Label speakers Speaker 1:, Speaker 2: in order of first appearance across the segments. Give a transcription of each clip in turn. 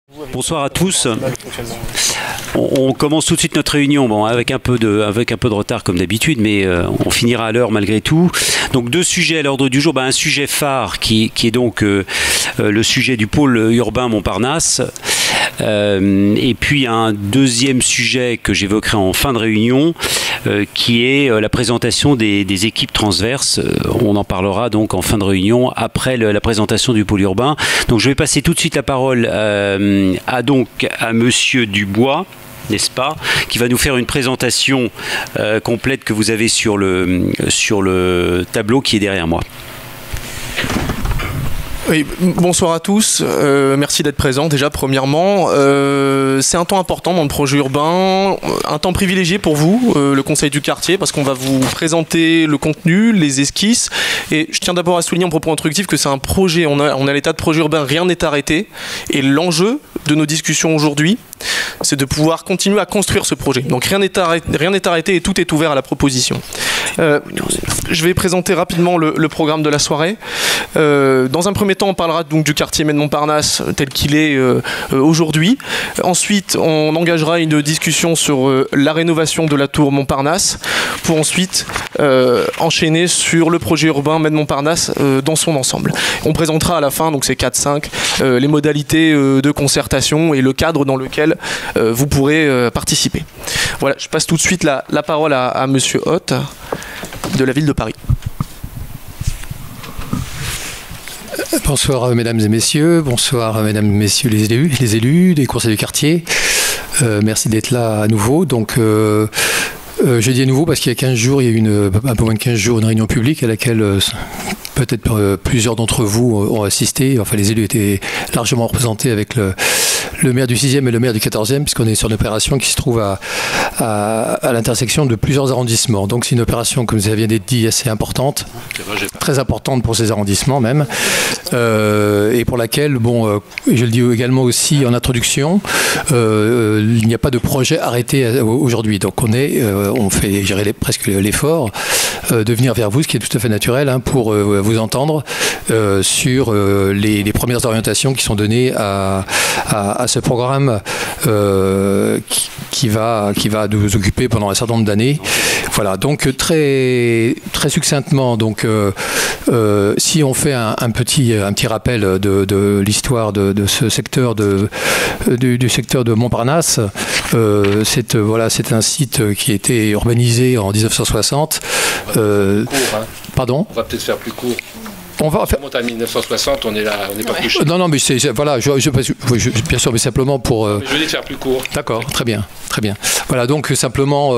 Speaker 1: Bonsoir à tous. On commence tout de suite notre réunion, bon, avec un peu de retard comme d'habitude, mais on finira à l'heure malgré tout. Donc deux sujets à l'ordre du jour. Un sujet phare qui est donc le sujet du pôle urbain Montparnasse. Et puis un deuxième sujet que j'évoquerai en fin de réunion, qui est la présentation des équipes transverses. On en parlera donc en fin de réunion après la présentation du pôle urbain. Donc je vais passer tout de suite la parole à Monsieur Dubois, n'est-ce pas, qui va nous faire une présentation complète que vous avez sur le tableau qui est derrière moi.
Speaker 2: Oui, bonsoir à tous, merci d'être présents déjà premièrement. C'est un temps important dans le projet urbain, un temps privilégié pour vous, le conseil du quartier, parce qu'on va vous présenter le contenu, les esquisses. Et je tiens d'abord à souligner en propos introductif que c'est un projet, on a l'état de projet urbain, rien n'est arrêté. Et l'enjeu de nos discussions aujourd'hui, c'est de pouvoir continuer à construire ce projet. Donc rien n'est arrêté et tout est ouvert à la proposition. Je vais présenter rapidement le programme de la soirée. Dans un premier temps, on parlera donc du quartier Montparnasse tel qu'il est aujourd'hui. Ensuite, on engagera une discussion sur la rénovation de la tour Montparnasse, pour ensuite enchaîner sur le projet urbain Montparnasse dans son ensemble. On présentera à la fin, donc c'est 4-5, les modalités de concertation et le cadre dans lequel vous pourrez participer. Voilà, je passe tout de suite la parole à Monsieur Hoth de la ville de Paris.
Speaker 3: Bonsoir mesdames et messieurs, bonsoir mesdames et messieurs les élus des conseils du quartier. Merci d'être là à nouveau. Donc, je dis à nouveau parce qu'il y a 15 jours, il y a eu un peu moins de 15 jours, une réunion publique à laquelle peut-être plusieurs d'entre vous ont assisté. Enfin, les élus étaient largement représentés avec le maire du 6e et le maire du 14e, puisqu'on est sur une opération qui se trouve à l'intersection de plusieurs arrondissements. Donc c'est une opération, comme ça vient d'être dit, assez importante, très importante pour ces arrondissements même, et pour laquelle, bon, je le dis également aussi en introduction, il n'y a pas de projet arrêté aujourd'hui. Donc on fait gérer presque l'effort de venir vers vous, ce qui est tout à fait naturel, pour vous entendre sur les premières orientations qui sont données à ce programme qui va nous occuper pendant un certain nombre d'années. Voilà, donc très succinctement, donc, si on fait un petit rappel de l'histoire de ce secteur du secteur de Montparnasse, c'est un site qui a été urbanisé en 1960. Pardon ?
Speaker 4: On va peut-être faire plus court.
Speaker 3: On
Speaker 4: monte à 1960, on est là, on n'est pas couché.
Speaker 3: Non, mais voilà, bien sûr, mais simplement pour.
Speaker 4: Je veux dire faire plus court.
Speaker 3: D'accord, très bien. Voilà, donc simplement,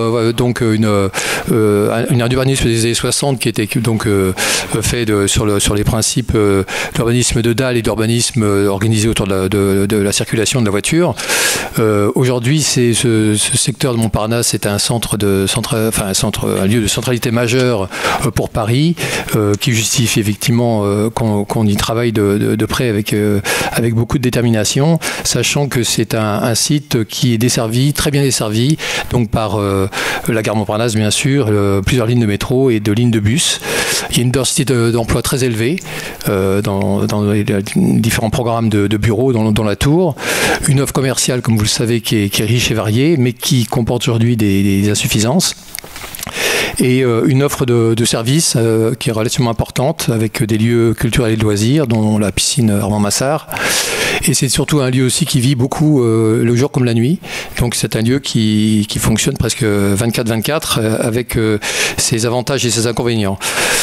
Speaker 3: un urbanisme des années 60 qui était donc fait sur les principes d'urbanisme de dalle et d'urbanisme organisé autour de la circulation de la voiture. Aujourd'hui, ce secteur de Montparnasse est un lieu de centralité majeure pour Paris, qui justifie effectivement qu'on y travaille de près avec beaucoup de détermination, sachant que c'est un site qui est desservi, très bien desservi, donc par la gare Montparnasse bien sûr, plusieurs lignes de métro et de lignes de bus. Il y a une densité d'emploi très élevée dans les différents programmes de bureaux dans la tour, une offre commerciale comme vous le savez qui est riche et variée, mais qui comporte aujourd'hui des insuffisances. Et une offre de services qui est relativement importante, avec des lieux culturels et de loisirs, dont la piscine Armand Massard. Et c'est surtout un lieu aussi qui vit beaucoup le jour comme la nuit. Donc c'est un lieu qui fonctionne presque 24/24 avec ses avantages et ses inconvénients.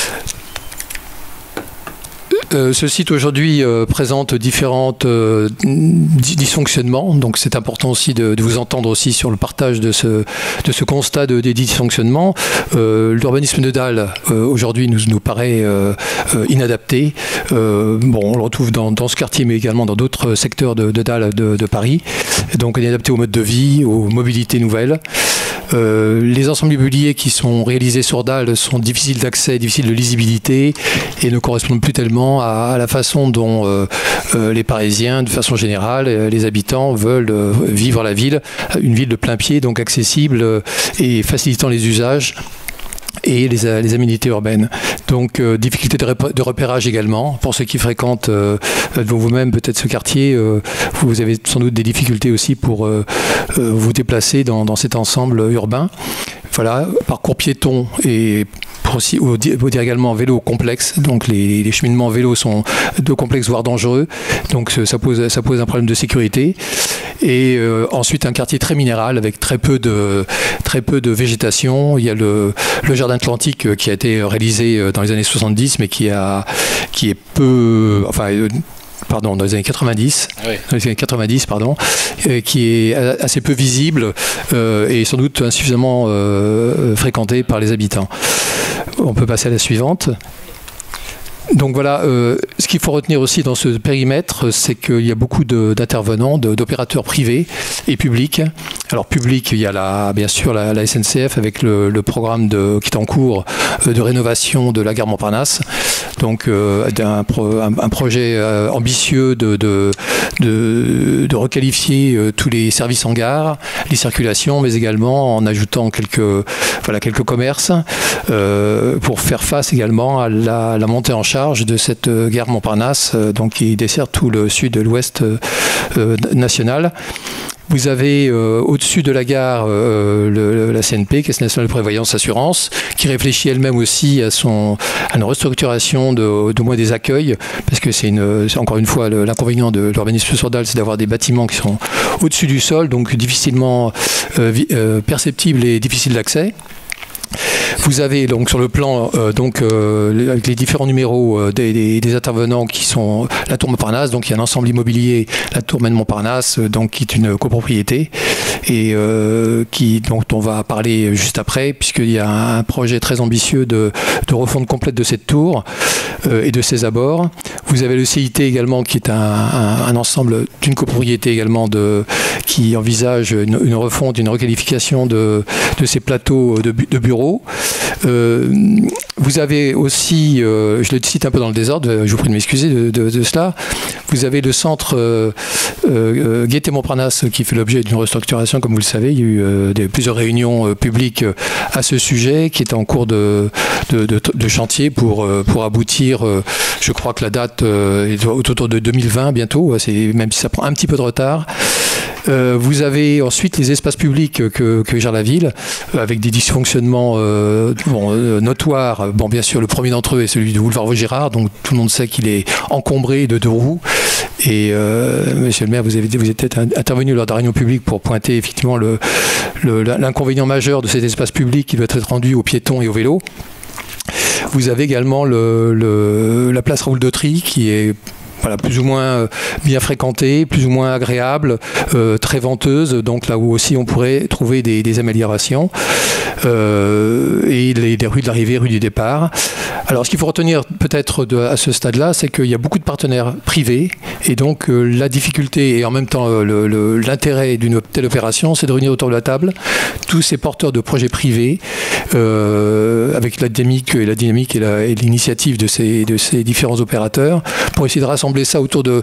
Speaker 3: Ce site aujourd'hui présente différents dysfonctionnements, donc c'est important aussi de vous entendre aussi sur le partage de ce constat des dysfonctionnements. L'urbanisme de dalle aujourd'hui nous paraît inadapté. On le retrouve dans ce quartier mais également dans d'autres secteurs de dalle de Paris. Donc inadapté aux modes de vie, aux mobilités nouvelles. Les ensembles immobiliers qui sont réalisés sur dalle sont difficiles d'accès, difficiles de lisibilité et ne correspondent plus tellement à la façon dont les Parisiens, de façon générale, les habitants veulent vivre la ville, une ville de plein pied, donc accessible et facilitant les usages et les aménités urbaines. Donc difficulté de repérage également. Pour ceux qui fréquentent vous-même peut-être ce quartier, vous avez sans doute des difficultés aussi pour vous déplacer dans cet ensemble urbain. Voilà, parcours piéton et aussi, vous dire également vélo complexe, donc les cheminements vélo sont de complexes voire dangereux, donc ça pose un problème de sécurité. Et ensuite un quartier très minéral avec très peu de végétation. Il y a le jardin atlantique qui a été réalisé dans les années 70 mais qui est peu, enfin pardon, dans les années 90, oui. Dans les années 90, pardon, qui est assez peu visible et sans doute insuffisamment fréquenté par les habitants. On peut passer à la suivante. Donc voilà, ce qu'il faut retenir aussi dans ce périmètre, c'est qu'il y a beaucoup d'intervenants, d'opérateurs privés et publics. Alors public, il y a bien sûr la SNCF avec le programme qui est en cours de rénovation de la gare Montparnasse. Donc un projet ambitieux de requalifier tous les services en gare, les circulations, mais également en ajoutant quelques commerces pour faire face également à la montée en charge de cette gare Montparnasse, donc qui dessert tout le sud de l'ouest national. Vous avez au-dessus de la gare la CNP, Caisse nationale de prévoyance assurance, qui réfléchit elle-même aussi à une restructuration de moins des accueils, parce que c'est encore une fois l'inconvénient de l'urbanisme surdal, c'est d'avoir des bâtiments qui sont au-dessus du sol, donc difficilement perceptibles et difficiles d'accès. Vous avez donc sur le plan avec les différents numéros des intervenants qui sont la Tour Montparnasse, donc il y a un ensemble immobilier, la Tour Montparnasse, donc qui est une copropriété et dont on va parler juste après, puisqu'il y a un projet très ambitieux de refonte complète de cette tour et de ses abords. Vous avez le CIT également, qui est un ensemble d'une copropriété également qui envisage une refonte, une requalification de ces plateaux de bureaux. Vous avez aussi, je le cite un peu dans le désordre, je vous prie de m'excuser de cela, vous avez le centre Gaîté-Montparnasse qui fait l'objet d'une restructuration, comme vous le savez. Il y a eu plusieurs réunions publiques à ce sujet, qui est en cours de chantier pour aboutir. Je crois que la date est autour de 2020 bientôt, même si ça prend un petit peu de retard. Vous avez ensuite les espaces publics que gère la ville, avec des dysfonctionnements notoires. Bon, bien sûr, le premier d'entre eux est celui de boulevard Vaugirard, donc tout le monde sait qu'il est encombré de 2 roues. Et monsieur le maire, vous êtes peut-être intervenu lors de la réunion publique pour pointer effectivement l'inconvénient majeur de cet espace public qui doit être rendu aux piétons et aux vélos. Vous avez également la place Raoul Dautry qui est plus ou moins bien fréquentée, plus ou moins agréable, très venteuse, donc là où aussi on pourrait trouver des améliorations. Et les rues de l'arrivée, rues du départ. Alors ce qu'il faut retenir peut-être à ce stade-là, c'est qu'il y a beaucoup de partenaires privés, et donc la difficulté et en même temps l'intérêt d'une telle opération, c'est de réunir autour de la table tous ces porteurs de projets privés, avec la dynamique et l'initiative de ces différents opérateurs, pour essayer de rassembler ça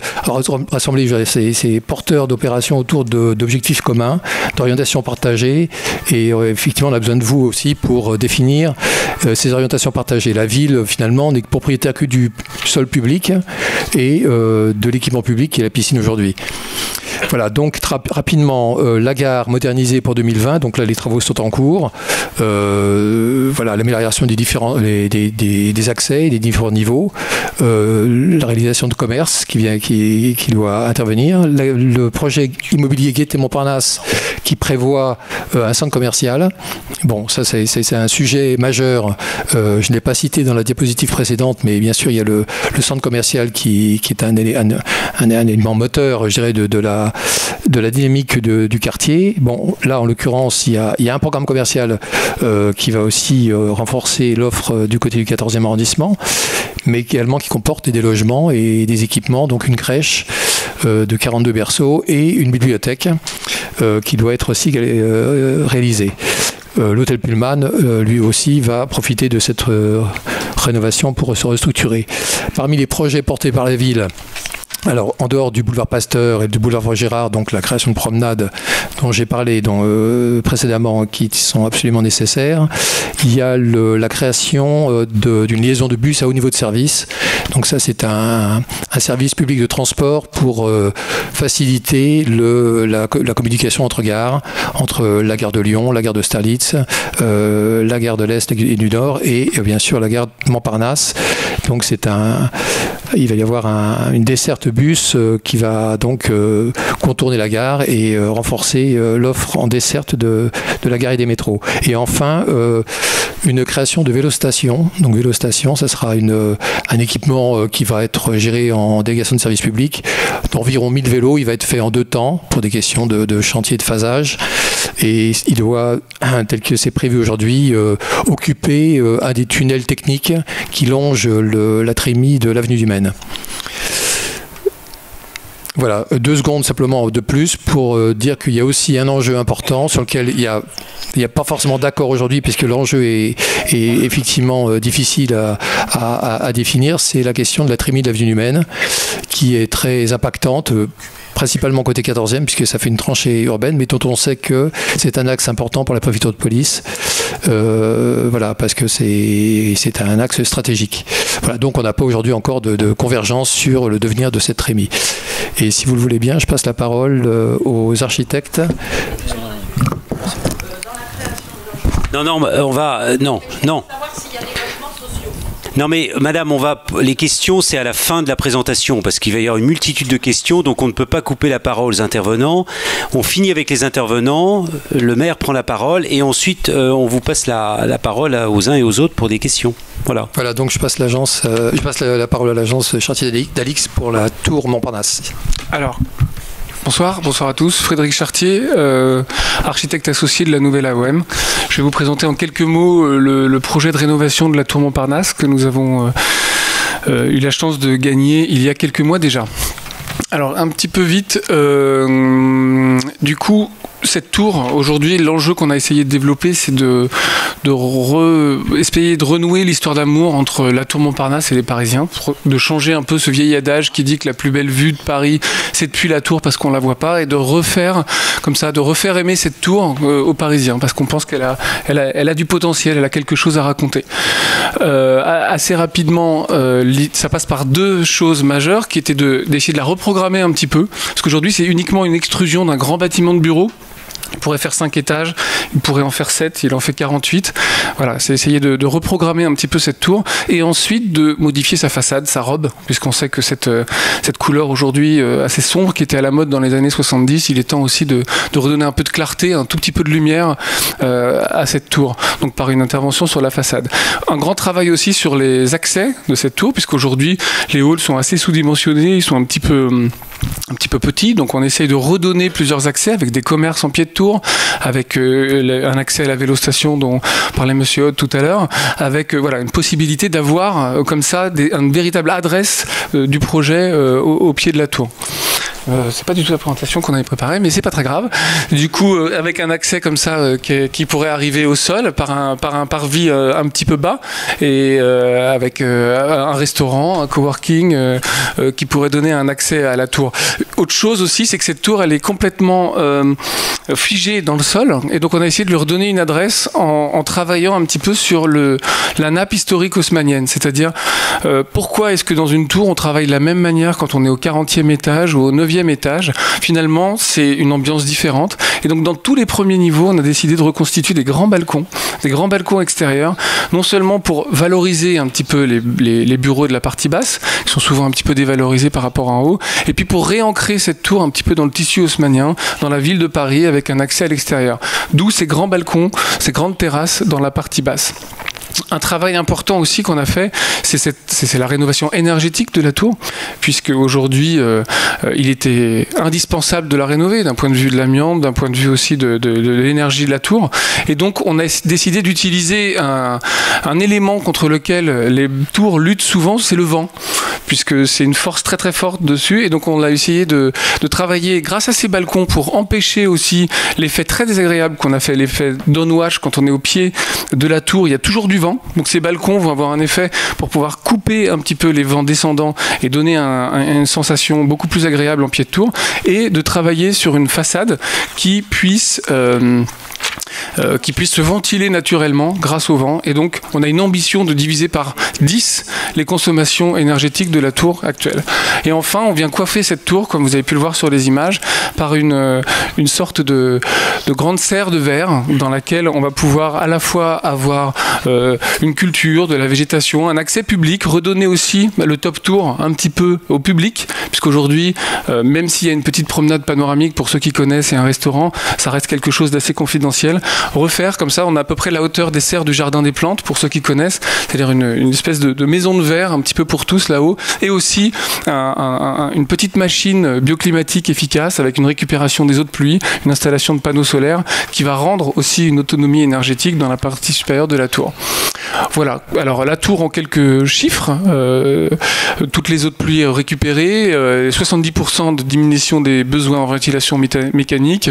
Speaker 3: ces porteurs d'opérations autour d'objectifs communs, d'orientations partagées, et effectivement on a besoin de vous aussi pour définir ces orientations partagées. La ville finalement n'est propriétaire que du sol public et de l'équipement public qui est la piscine aujourd'hui. Voilà, donc rapidement, la gare modernisée pour 2020, donc là les travaux sont en cours. Voilà, l'amélioration des accès, des différents niveaux, la réalisation de commerce qui doit intervenir, le projet immobilier Gaîté-Montparnasse qui prévoit un centre commercial. Bon, ça c'est un sujet majeur, je ne l'ai pas cité dans la diapositive précédente, mais bien sûr il y a le centre commercial qui est un élément moteur, je dirais, de la dynamique du quartier. Bon, là en l'occurrence il y a un programme commercial qui va aussi renforcer l'offre du côté du 14e arrondissement, mais également qui comporte des logements et des équipements, donc une crèche de 42 berceaux et une bibliothèque qui doit être aussi réalisée. L'hôtel Pullman, lui aussi, va profiter de cette rénovation pour se restructurer. Parmi les projets portés par la ville, Alors, en dehors du boulevard Pasteur et du boulevard Vaugirard, donc la création de promenades dont j'ai parlé précédemment, qui sont absolument nécessaires, il y a la création d'une liaison de bus à haut niveau de service. Donc ça, c'est un service public de transport pour faciliter la communication entre gares, entre la gare de Lyon, la gare de Starlitz, la gare de l'Est et du Nord, et bien sûr la gare de Montparnasse. Donc il va y avoir une desserte bus qui va donc contourner la gare et renforcer l'offre en desserte de la gare et des métros. Et enfin, une création de vélostation. Donc vélostation, ça sera un équipement qui va être géré en délégation de service public d'environ 1000 vélos. Il va être fait en 2 temps pour des questions de chantier de phasage. Et il doit, tel que c'est prévu aujourd'hui, occuper un des tunnels techniques qui longe la trémie de l'avenue du Maine. Voilà, 2 secondes simplement de plus pour dire qu'il y a aussi un enjeu important sur lequel il n'y a pas forcément d'accord aujourd'hui, puisque l'enjeu est effectivement difficile à définir. C'est la question de la trémie de l'avenue du Maine, qui est très impactante, principalement côté 14e, puisque ça fait une tranchée urbaine, mais dont on sait que c'est un axe important pour la préfecture de police, voilà, parce que c'est un axe stratégique. Voilà, donc on n'a pas aujourd'hui encore de convergence sur le devenir de cette trémie. Et si vous le voulez bien, je passe la parole aux architectes.
Speaker 1: Non, on va... non. Non mais madame, les questions c'est à la fin de la présentation parce qu'il va y avoir une multitude de questions, donc on ne peut pas couper la parole aux intervenants. On finit avec les intervenants, le maire prend la parole et ensuite on vous passe la parole aux uns et aux autres pour des questions. Voilà.
Speaker 3: Voilà, donc je passe la parole à l'agence Chartier d'Alix pour la tour Montparnasse.
Speaker 5: Alors, bonsoir à tous. Frédéric Chartier, architecte associé de la nouvelle AOM. Je vais vous présenter en quelques mots le projet de rénovation de la tour Montparnasse que nous avons eu la chance de gagner il y a quelques mois déjà. Alors, un petit peu vite, du coup, cette tour, aujourd'hui, l'enjeu qu'on a essayé de développer, c'est essayer de renouer l'histoire d'amour entre la tour Montparnasse et les Parisiens, de changer un peu ce vieil adage qui dit que la plus belle vue de Paris, c'est depuis la tour parce qu'on la voit pas, et de refaire aimer cette tour aux Parisiens, parce qu'on pense qu'elle a du potentiel, elle a quelque chose à raconter. Assez rapidement, ça passe par 2 choses majeures, qui étaient d'essayer de la reprogrammer un petit peu, parce qu'aujourd'hui, c'est uniquement une extrusion d'un grand bâtiment de bureau. Il pourrait faire 5 étages, il pourrait en faire 7, il en fait 48. Voilà, c'est essayer de reprogrammer un petit peu cette tour et ensuite de modifier sa façade, sa robe, puisqu'on sait que cette couleur aujourd'hui assez sombre qui était à la mode dans les années 70, il est temps aussi de redonner un peu de clarté, un tout petit peu de lumière à cette tour, donc par une intervention sur la façade. Un grand travail aussi sur les accès de cette tour, puisqu'aujourd'hui les halls sont assez sous-dimensionnés, ils sont un petit peu petits, donc on essaye de redonner plusieurs accès avec des commerces en pied de tour, avec un accès à la vélostation dont parlait Monsieur Hod tout à l'heure, avec voilà, une possibilité d'avoir comme ça une véritable adresse du projet au pied de la tour. C'est pas du tout la présentation qu'on avait préparée, mais c'est pas très grave. Du coup, avec un accès comme ça qui pourrait arriver au sol par un parvis un petit peu bas, et avec un restaurant, un coworking qui pourrait donner un accès à la tour. Autre chose aussi, c'est que cette tour, elle est complètement figée dans le sol, et donc on a essayé de lui redonner une adresse en travaillant un petit peu sur la nappe historique haussmannienne, c'est-à-dire pourquoi est-ce que dans une tour on travaille de la même manière quand on est au 40e étage ou au 9e étage. Finalement, c'est une ambiance différente. Et donc, dans tous les premiers niveaux, on a décidé de reconstituer des grands balcons extérieurs, non seulement pour valoriser un petit peu les bureaux de la partie basse, qui sont souvent un petit peu dévalorisés par rapport en haut, et puis pour réancrer cette tour un petit peu dans le tissu haussmannien, dans la ville de Paris, avec un accès à l'extérieur. D'où ces grands balcons, ces grandes terrasses dans la partie basse. Un travail important aussi qu'on a fait, c'est la rénovation énergétique de la tour, puisque aujourd'hui il était indispensable de la rénover d'un point de vue de l'amiante, d'un point de vue aussi de l'énergie de la tour, et donc on a décidé d'utiliser un élément contre lequel les tours luttent souvent, c'est le vent. puisque c'est une force très très forte dessus, et donc on a essayé de travailler grâce à ces balcons pour empêcher aussi l'effet très désagréable qu'on a fait, l'effet downwash quand on est au pied de la tour, il y a toujours du vent, donc ces balcons vont avoir un effet pour pouvoir couper un petit peu les vents descendants et donner une sensation beaucoup plus agréable en pied de tour, et de travailler sur une façade qui puisse se ventiler naturellement grâce au vent. Et donc, on a une ambition de diviser par 10 les consommations énergétiques de la tour actuelle. Et enfin, on vient coiffer cette tour, comme vous avez pu le voir sur les images, par une sorte de grande serre de verre dans laquelle on va pouvoir à la fois avoir une culture, de la végétation, un accès public, redonner aussi le top tour un petit peu au public, puisqu'aujourd'hui, même s'il y a une petite promenade panoramique pour ceux qui connaissent et un restaurant, ça reste quelque chose d'assez confidentiel. Refaire comme ça, on a à peu près la hauteur des serres du jardin des plantes pour ceux qui connaissent, c'est-à-dire une espèce de maison de verre un petit peu pour tous là-haut, et aussi une petite machine bioclimatique efficace avec une récupération des eaux de pluie, une installation de panneaux solaires qui va rendre aussi une autonomie énergétique dans la partie supérieure de la tour. Voilà, alors la tour en quelques chiffres, toutes les eaux de pluie récupérées, 70% de diminution des besoins en ventilation mécanique,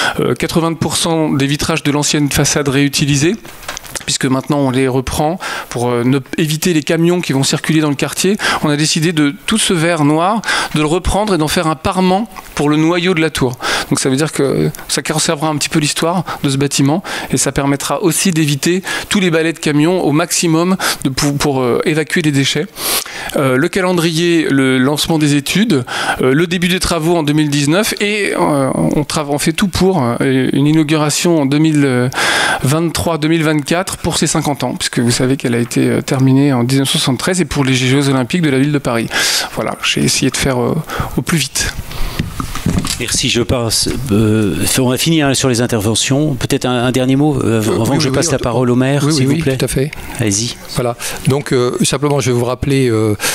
Speaker 5: 80% des vitrages de l'ancienne façade réutilisés, puisque maintenant on les reprend pour éviter les camions qui vont circuler dans le quartier. On a décidé de tout ce verre noir, de le reprendre et d'en faire un parement pour le noyau de la tour. Donc ça veut dire que ça conservera un petit peu l'histoire de ce bâtiment, et ça permettra aussi d'éviter tous les balais de camions au maximum pour évacuer les déchets. Le calendrier, le lancement des études, le début des travaux en 2019, et on fait tout pour une inauguration en 2023-2024 pour ses 50 ans, puisque vous savez qu'elle a été terminée en 1973, et pour les Jeux Olympiques de la ville de Paris. Voilà, j'ai essayé de faire au plus vite.
Speaker 1: Merci, je passe. On va finir sur les interventions. Peut-être un dernier mot avant que je passe la parole au maire, s'il vous plaît.
Speaker 3: Oui, tout à fait.
Speaker 1: Allez-y.
Speaker 3: Voilà. Donc, simplement, je vais vous rappeler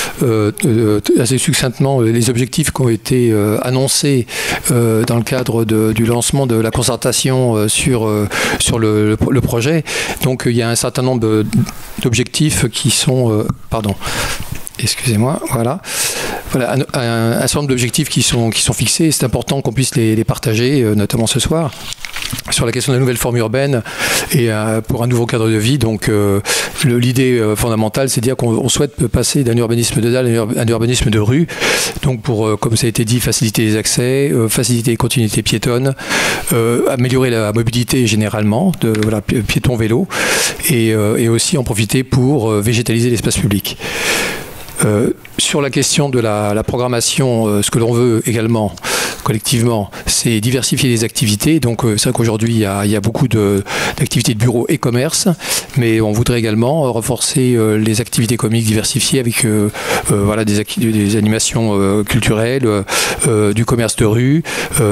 Speaker 3: assez succinctement les objectifs qui ont été annoncés dans le cadre du lancement de la concertation sur le projet. Donc, il y a un certain nombre d'objectifs qui sont... Excusez-moi, voilà. Voilà, un certain nombre d'objectifs qui sont fixés. C'est important qu'on puisse les partager, notamment ce soir, sur la question de la nouvelle forme urbaine et pour un nouveau cadre de vie. Donc, l'idée fondamentale, c'est de dire qu'on souhaite passer d'un urbanisme de dalle à un urbanisme de rue. Donc, pour, comme ça a été dit, faciliter les accès, faciliter les continuités piétonnes, améliorer la mobilité généralement, piéton-vélo, et aussi en profiter pour végétaliser l'espace public. Sur la question de la programmation, ce que l'on veut également collectivement, c'est diversifier les activités. Donc c'est vrai qu'aujourd'hui il y a beaucoup d'activités de bureaux et commerce, mais on voudrait également renforcer les activités économiques diversifiées avec des animations culturelles, du commerce de rue,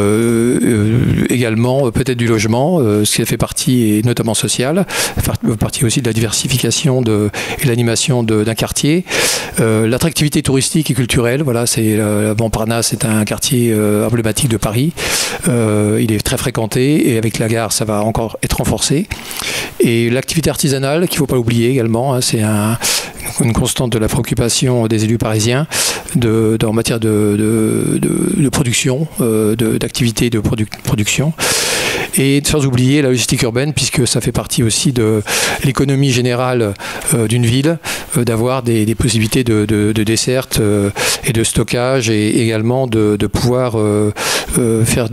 Speaker 3: également peut-être du logement, ce qui fait partie, et notamment social, partie aussi de la diversification et l'animation d'un quartier. L'attractivité touristique et culturelle, voilà, Montparnasse est un quartier emblématique de Paris. Il est très fréquenté, et avec la gare, ça va encore être renforcé. Et l'activité artisanale, qu'il ne faut pas oublier également, hein, c'est une constante de la préoccupation des élus parisiens en matière de production, d'activité de production. Et sans oublier la logistique urbaine, puisque ça fait partie aussi de l'économie générale d'une ville, d'avoir des possibilités de desserte et de stockage, et également de pouvoir faire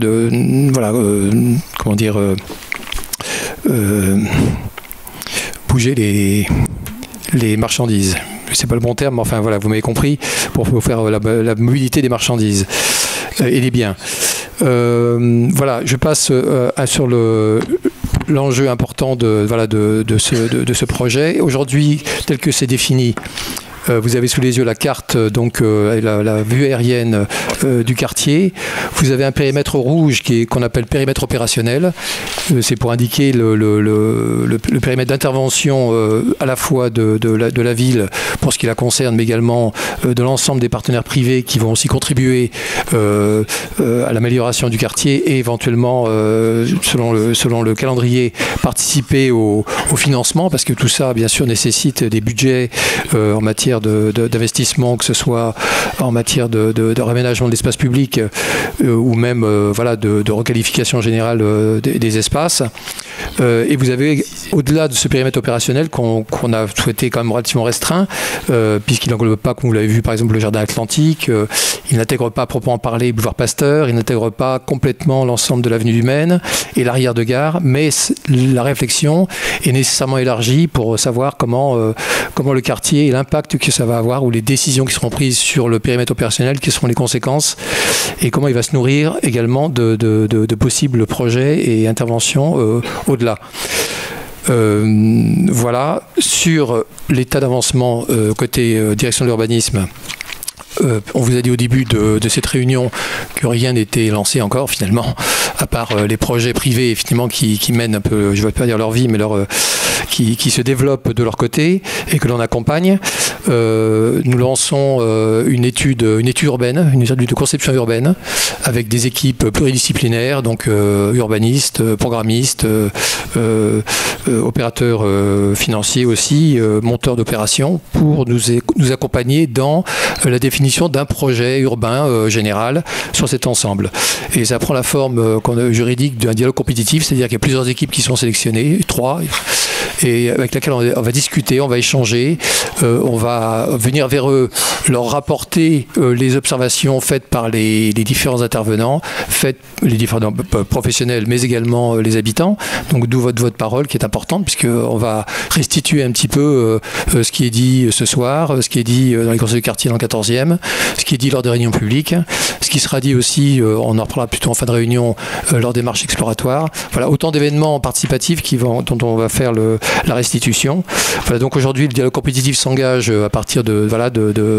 Speaker 3: bouger les marchandises. C'est pas le bon terme, mais enfin voilà, vous m'avez compris, pour faire la mobilité des marchandises et des biens. Voilà, je passe sur l'enjeu important de ce projet. Aujourd'hui, tel que c'est défini, vous avez sous les yeux la carte, donc la vue aérienne du quartier. Vous avez un périmètre rouge qu'on appelle périmètre opérationnel. C'est pour indiquer le périmètre d'intervention à la fois de la ville pour ce qui la concerne, mais également de l'ensemble des partenaires privés qui vont aussi contribuer à l'amélioration du quartier, et éventuellement, selon le calendrier, participer au financement, parce que tout ça, bien sûr, nécessite des budgets en matière matière d'investissement, que ce soit en matière de réaménagement de l'espace public ou même voilà, de requalification générale des espaces. Et vous avez, au-delà de ce périmètre opérationnel qu'on a souhaité quand même relativement restreint, puisqu'il n'englobe pas, comme vous l'avez vu, par exemple, le jardin atlantique, il n'intègre pas à proprement parler boulevard Pasteur, il n'intègre pas complètement l'ensemble de l'avenue du Maine et l'arrière de gare, mais la réflexion est nécessairement élargie pour savoir comment le quartier et l'impact que ça va avoir, ou les décisions qui seront prises sur le périmètre opérationnel, quelles seront les conséquences, et comment il va se nourrir également de possibles projets et interventions au-delà. Voilà, sur l'état d'avancement côté direction de l'urbanisme. On vous a dit au début de cette réunion que rien n'était lancé encore finalement, à part les projets privés finalement qui mènent un peu, je ne veux pas dire leur vie, mais qui se développent de leur côté et que l'on accompagne. Nous lançons une étude urbaine, une étude de conception urbaine, avec des équipes pluridisciplinaires, donc urbanistes, programmistes, opérateurs financiers aussi, monteurs d'opérations, pour nous accompagner dans la définition d'un projet urbain général sur cet ensemble. Et ça prend la forme juridique d'un dialogue compétitif, c'est-à-dire qu'il y a plusieurs équipes qui sont sélectionnées, 3, et avec laquelle on va discuter, on va échanger, on va venir vers eux, leur rapporter les observations faites par les différents intervenants, les différents professionnels, mais également les habitants. Donc d'où votre parole qui est importante, puisqu'on va restituer un petit peu ce qui est dit ce soir, ce qui est dit dans les conseils de quartier dans le 14e, ce qui est dit lors des réunions publiques, ce qui sera dit aussi, on en reparlera plutôt en fin de réunion, lors des marches exploratoires. Voilà, autant d'événements participatifs dont on va faire la restitution. Voilà, donc aujourd'hui, le dialogue compétitif s'engage à partir du mois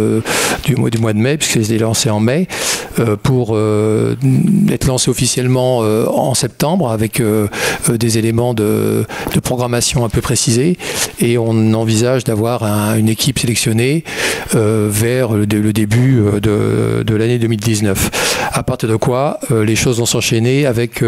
Speaker 3: de mai, puisqu'il est lancé en mai, pour être lancé officiellement en septembre, avec des éléments de programmation un peu précisés. Et on envisage d'avoir une équipe sélectionnée vers le début de l'année 2019. À partir de quoi, les choses vont s'enchaîner avec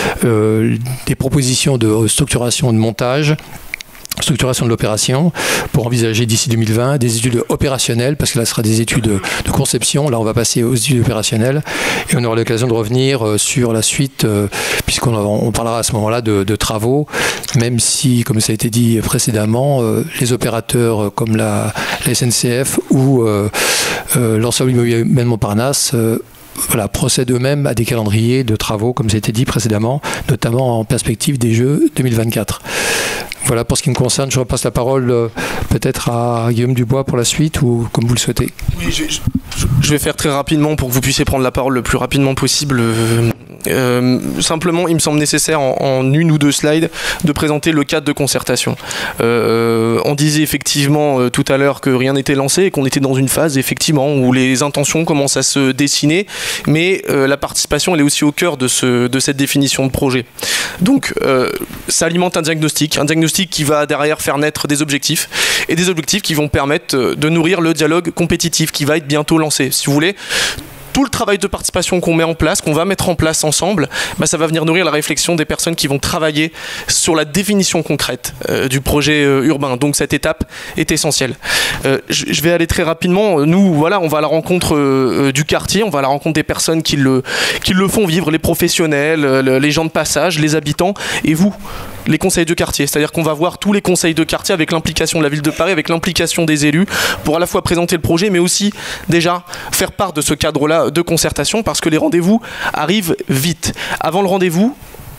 Speaker 3: des propositions de structuration de montage, structuration de l'opération, pour envisager d'ici 2020 des études opérationnelles, parce que là ce sera des études de conception, là on va passer aux études opérationnelles, et on aura l'occasion de revenir sur la suite, puisqu'on parlera à ce moment-là de travaux, même si, comme ça a été dit précédemment, les opérateurs comme la SNCF ou l'ensemble immobilier Montparnasse procèdent eux-mêmes à des calendriers de travaux, comme ça a été dit précédemment, notamment en perspective des Jeux 2024. Voilà pour ce qui me concerne. Je repasse la parole peut-être à Guillaume Dubois pour la suite, ou comme vous le souhaitez.
Speaker 2: Oui, je vais faire très rapidement pour que vous puissiez prendre la parole le plus rapidement possible. Simplement, il me semble nécessaire en une ou deux slides de présenter le cadre de concertation. On disait effectivement tout à l'heure que rien n'était lancé et qu'on était dans une phase effectivement où les intentions commencent à se dessiner, mais la participation elle est aussi au cœur de cette définition de projet. Donc ça alimente un diagnostic qui va derrière faire naître des objectifs, et des objectifs qui vont permettre de nourrir le dialogue compétitif qui va être bientôt lancé. Si vous voulez, tout le travail de participation qu'on met en place, qu'on va mettre en place ensemble, ça va venir nourrir la réflexion des personnes qui vont travailler sur la définition concrète du projet urbain. Donc cette étape est essentielle. Je vais aller très rapidement. Nous, voilà, on va à la rencontre du quartier, on va à la rencontre des personnes qui le font vivre, les professionnels, les gens de passage, les habitants, et vous, les conseils de quartier. C'est-à-dire qu'on va voir tous les conseils de quartier avec l'implication de la ville de Paris, avec l'implication des élus, pour à la fois présenter le projet, mais aussi déjà faire part de ce cadre-là de concertation, parce que les rendez-vous arrivent vite. Avant le rendez-vous,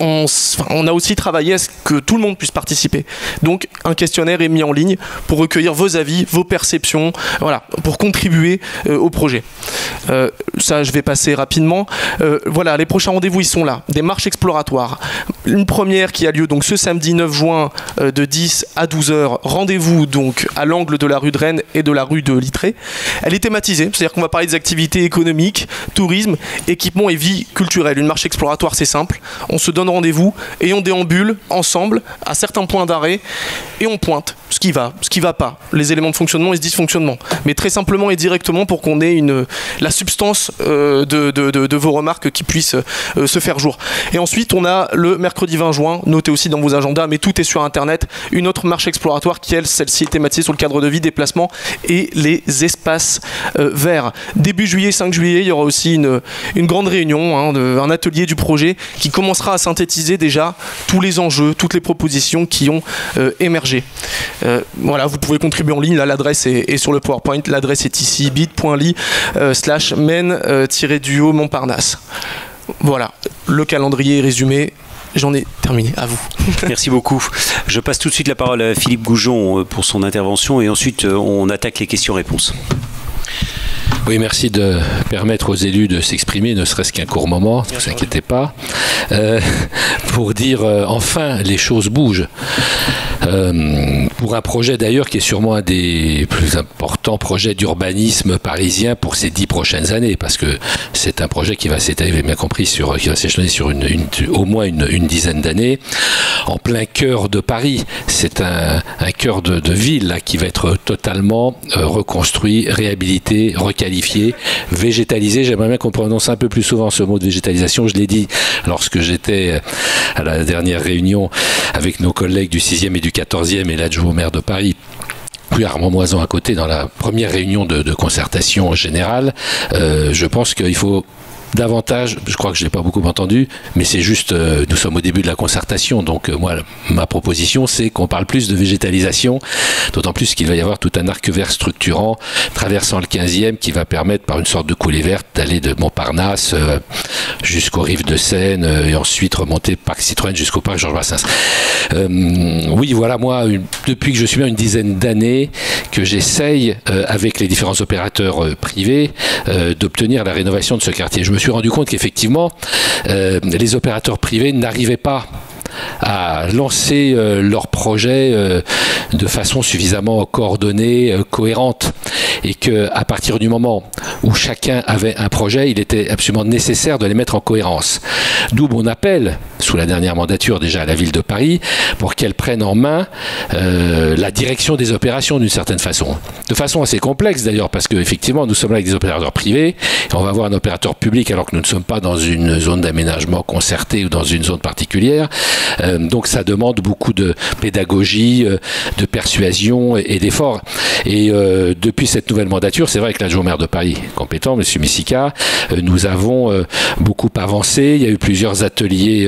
Speaker 2: on a aussi travaillé à ce que tout le monde puisse participer. Donc un questionnaire est mis en ligne pour recueillir vos avis, vos perceptions, voilà, pour contribuer au projet. Ça, je vais passer rapidement. Voilà, les prochains rendez-vous, ils sont là. Des marches exploratoires. Une première qui a lieu donc ce samedi 9 juin de 10 à 12h. Rendez-vous donc à l'angle de la rue de Rennes et de la rue de Littré. Elle est thématisée, c'est-à-dire qu'on va parler des activités économiques, tourisme, équipement et vie culturelle. Une marche exploratoire, c'est simple. On se donne rendez-vous et on déambule ensemble à certains points d'arrêt et on pointe ce qui va pas, les éléments de fonctionnement et ce dysfonctionnement, mais très simplement et directement pour qu'on ait la substance de vos remarques qui puissent se faire jour. Et ensuite, on a le mercredi 20 juin, notez aussi dans vos agendas, mais tout est sur Internet, une autre marche exploratoire qui, celle-ci est thématisée sur le cadre de vie, déplacement et les espaces verts. Début juillet, 5 juillet, il y aura aussi une grande réunion, un atelier du projet qui commencera à synthétiser déjà tous les enjeux, toutes les propositions qui ont émergé. Voilà, vous pouvez contribuer en ligne, là l'adresse est sur le PowerPoint, l'adresse est ici, bit.ly/men-duo Montparnasse. Voilà, le calendrier est résumé. J'en ai terminé, à vous.
Speaker 1: Merci beaucoup. Je passe tout de suite la parole à Philippe Goujon pour son intervention et ensuite on attaque les questions-réponses.
Speaker 6: Oui, merci de permettre aux élus de s'exprimer, ne serait-ce qu'un court moment, ne vous inquiétez pas. Pour dire, enfin, les choses bougent. Pour un projet d'ailleurs qui est sûrement un des plus importants projets d'urbanisme parisien pour ces 10 prochaines années, parce que c'est un projet qui va s'étaler, vous avez bien compris, qui va s'échelonner sur au moins une dizaine d'années, en plein cœur de Paris. C'est un cœur de ville là, qui va être totalement reconstruit, réhabilité, requalifié, végétalisé. J'aimerais bien qu'on prononce un peu plus souvent ce mot de végétalisation. Je l'ai dit lorsque j'étais à la dernière réunion avec nos collègues du 6e et du 14e et l'adjoint au maire de Paris, puis Armand Moison à côté, dans la première réunion de concertation générale. Je pense qu'il faut davantage, je crois que je ne l'ai pas beaucoup entendu, mais c'est juste, nous sommes au début de la concertation, donc moi, ma proposition, c'est qu'on parle plus de végétalisation, d'autant plus qu'il va y avoir tout un arc vert structurant, traversant le 15e, qui va permettre, par une sorte de coulée verte, d'aller de Montparnasse jusqu'aux rives de Seine, et ensuite remonter Parc Citroën jusqu'au Parc Georges Brassens. Oui, voilà, moi, depuis que je suis là une dizaine d'années, que j'essaye, avec les différents opérateurs privés, d'obtenir la rénovation de ce quartier. Je me suis rendu compte qu'effectivement, les opérateurs privés n'arrivaient pas à lancer leurs projets de façon suffisamment coordonnée, cohérente, et qu'à partir du moment où chacun avait un projet, il était absolument nécessaire de les mettre en cohérence. D'où mon appel, sous la dernière mandature déjà à la ville de Paris, pour qu'elle prenne en main la direction des opérations d'une certaine façon. De façon assez complexe d'ailleurs, parce qu'effectivement nous sommes là avec des opérateurs privés, et on va avoir un opérateur public alors que nous ne sommes pas dans une zone d'aménagement concertée ou dans une zone particulière. Donc ça demande beaucoup de pédagogie, de persuasion et d'efforts. Et depuis cette nouvelle mandature, c'est vrai que l'adjoint maire de Paris compétent, M. Missika, nous avons beaucoup avancé. Il y a eu plusieurs ateliers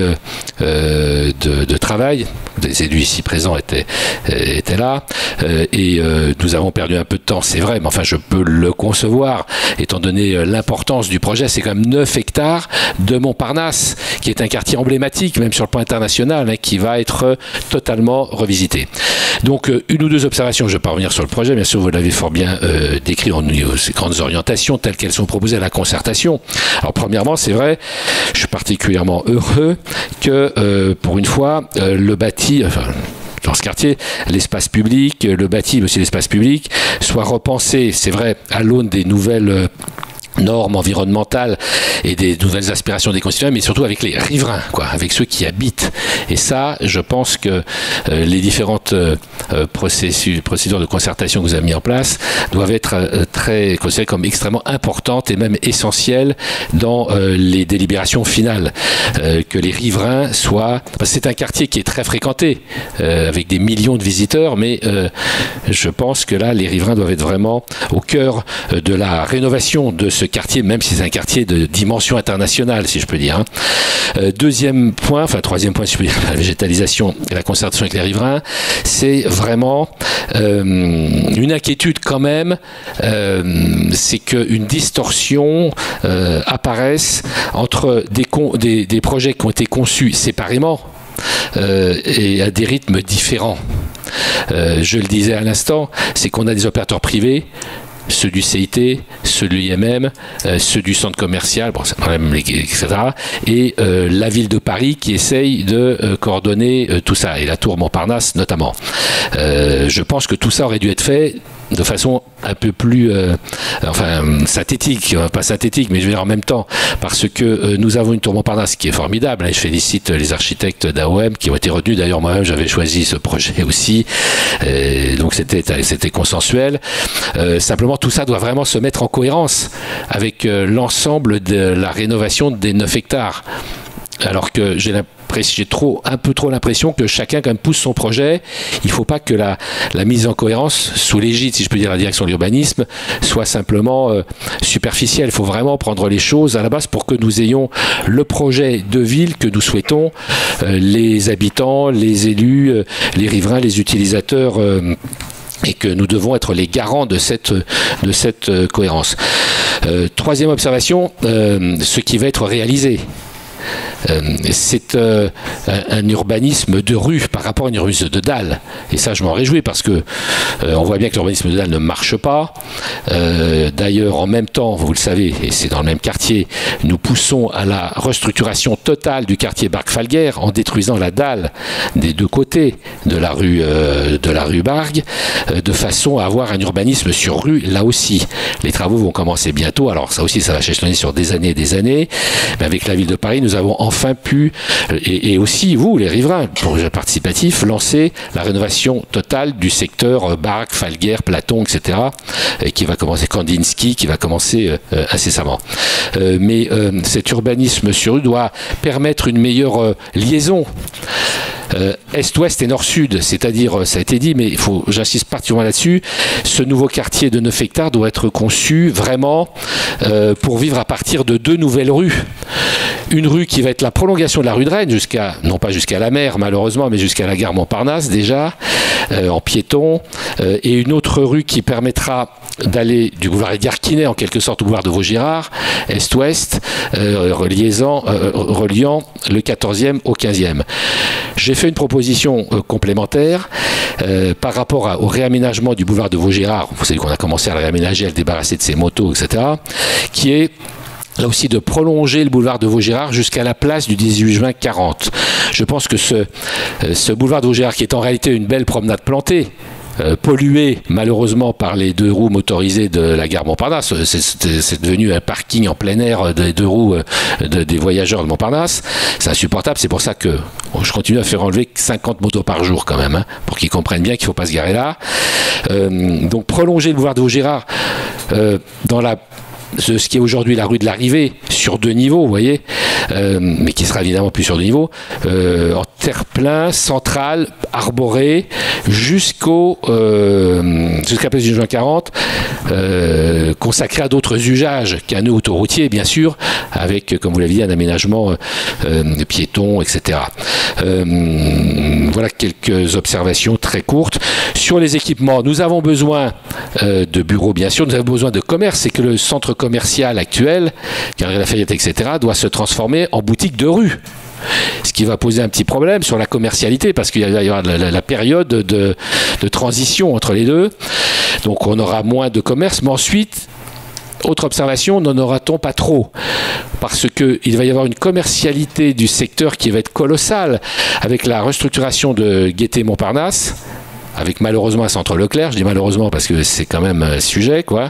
Speaker 6: de travail. Les élus ici présents étaient là. Et nous avons perdu un peu de temps, c'est vrai, mais enfin je peux le concevoir, étant donné l'importance du projet. C'est quand même 9 hectares de Montparnasse, qui est un quartier emblématique, même sur le plan international, hein, qui va être totalement revisité. Donc une ou deux observations, je ne vais pas revenir sur le projet, bien sûr vous l'avez fort bien décrit en ces grandes orientations telles qu'elles sont proposées à la concertation. Alors premièrement, c'est vrai, je suis particulièrement heureux que pour une fois le bâti, dans ce quartier, l'espace public, le bâti, mais aussi l'espace public, soit repensé, c'est vrai, à l'aune des nouvelles normes environnementales et des nouvelles aspirations des concitoyens, mais surtout avec les riverains, quoi, avec ceux qui habitent. Et ça, je pense que les différentes procédures de concertation que vous avez mis en place doivent être très considérées comme extrêmement importantes et même essentielles dans les délibérations finales. Que les riverains soient... Parce que c'est un quartier qui est très fréquenté, avec des millions de visiteurs, mais je pense que là, les riverains doivent être vraiment au cœur de la rénovation de ce quartier, même si c'est un quartier de dimension internationale, si je peux dire. Deuxième point, enfin troisième point, si je peux dire, la végétalisation et la concertation avec les riverains, c'est vraiment une inquiétude quand même, c'est qu'une distorsion apparaisse entre des projets qui ont été conçus séparément et à des rythmes différents. Je le disais à l'instant, c'est qu'on a des opérateurs privés, ceux du CIT, ceux de l'IMM, ceux du centre commercial, bon, c'est problème, etc. Et la ville de Paris qui essaye de coordonner tout ça, et la tour Montparnasse notamment. Je pense que tout ça aurait dû être fait de façon un peu plus synthétique, pas synthétique, mais je veux dire en même temps, parce que nous avons une tour Montparnasse qui est formidable. Je félicite les architectes d'AOM qui ont été retenus. D'ailleurs, moi-même, j'avais choisi ce projet aussi. Donc, c'était consensuel. Simplement, tout ça doit vraiment se mettre en cohérence avec l'ensemble de la rénovation des 9 hectares. Alors que j'ai un peu trop l'impression que chacun quand même pousse son projet. Il ne faut pas que la mise en cohérence sous l'égide, si je peux dire, la direction de l'urbanisme soit simplement superficielle. Il faut vraiment prendre les choses à la base pour que nous ayons le projet de ville que nous souhaitons, les habitants, les élus, les riverains, les utilisateurs, et que nous devons être les garants de cette cohérence. Troisième observation, ce qui va être réalisé. C'est un urbanisme de rue par rapport à un urbanisme de dalle. Et ça, je m'en réjouis parce que on voit bien que l'urbanisme de dalle ne marche pas. D'ailleurs, en même temps, vous le savez, et c'est dans le même quartier, nous poussons à la restructuration totale du quartier Bargue-Falguer en détruisant la dalle des deux côtés de la rue Bargue, de façon à avoir un urbanisme sur rue là aussi. Les travaux vont commencer bientôt. Alors ça aussi, ça va s'échelonner sur des années et des années. Mais avec la ville de Paris, nous avons enfin pu, et aussi vous, les riverains, projet participatif, lancer la rénovation totale du secteur Bargue, Falguer, Platon, etc., qui va commencer, Kandinsky, qui va commencer incessamment. Mais cet urbanisme sur rue doit permettre une meilleure liaison Est-Ouest et Nord-Sud, c'est-à-dire, ça a été dit, mais j'insiste particulièrement là-dessus, ce nouveau quartier de 9 hectares doit être conçu vraiment pour vivre à partir de 2 nouvelles rues. Une rue qui va être la prolongation de la rue de Rennes, non pas jusqu'à la mer malheureusement, mais jusqu'à la gare Montparnasse déjà, en piéton, et une autre rue qui permettra d'aller du boulevard Edgar-Quinet en quelque sorte au boulevard de Vaugirard, Est-Ouest, reliant le 14e au 15e. J'ai fait une proposition complémentaire par rapport au réaménagement du boulevard de Vaugirard. Vous savez qu'on a commencé à le réaménager, à le débarrasser de ses motos, etc., qui est là aussi de prolonger le boulevard de Vaugirard jusqu'à la place du 18 juin 40. Je pense que ce boulevard de Vaugirard, qui est en réalité une belle promenade plantée, pollué malheureusement par les 2 roues motorisées de la gare Montparnasse, c'est devenu un parking en plein air des 2 roues des voyageurs de Montparnasse. C'est insupportable, c'est pour ça que je continue à faire enlever 50 motos par jour quand même, pour qu'ils comprennent bien qu'il ne faut pas se garer là. Donc prolonger le boulevard de Vaugirard dans ce qui est aujourd'hui la rue de l'Arrivée, sur 2 niveaux, vous voyez, mais qui sera évidemment plus sur 2 niveaux, en terre-plein, central, arboré, jusqu'à la place du juin 40, consacré à d'autres usages qu'un nœud autoroutier, bien sûr, avec, comme vous l'avez dit, un aménagement piéton, etc. Voilà quelques observations très courtes. Sur les équipements, nous avons besoin de bureaux, bien sûr, nous avons besoin de commerce, c'est que le centre commercial actuel, Galerie Lafayette, etc., doit se transformer en boutique de rue. Ce qui va poser un petit problème sur la commercialité, parce qu'il va y avoir la période de transition entre les deux. Donc on aura moins de commerce, mais ensuite, autre observation, n'en aura-t-on pas trop? Parce qu'il va y avoir une commercialité du secteur qui va être colossale, avec la restructuration de Gaîté-Montparnasse, avec malheureusement un centre Leclerc, je dis malheureusement parce que c'est quand même un sujet, quoi.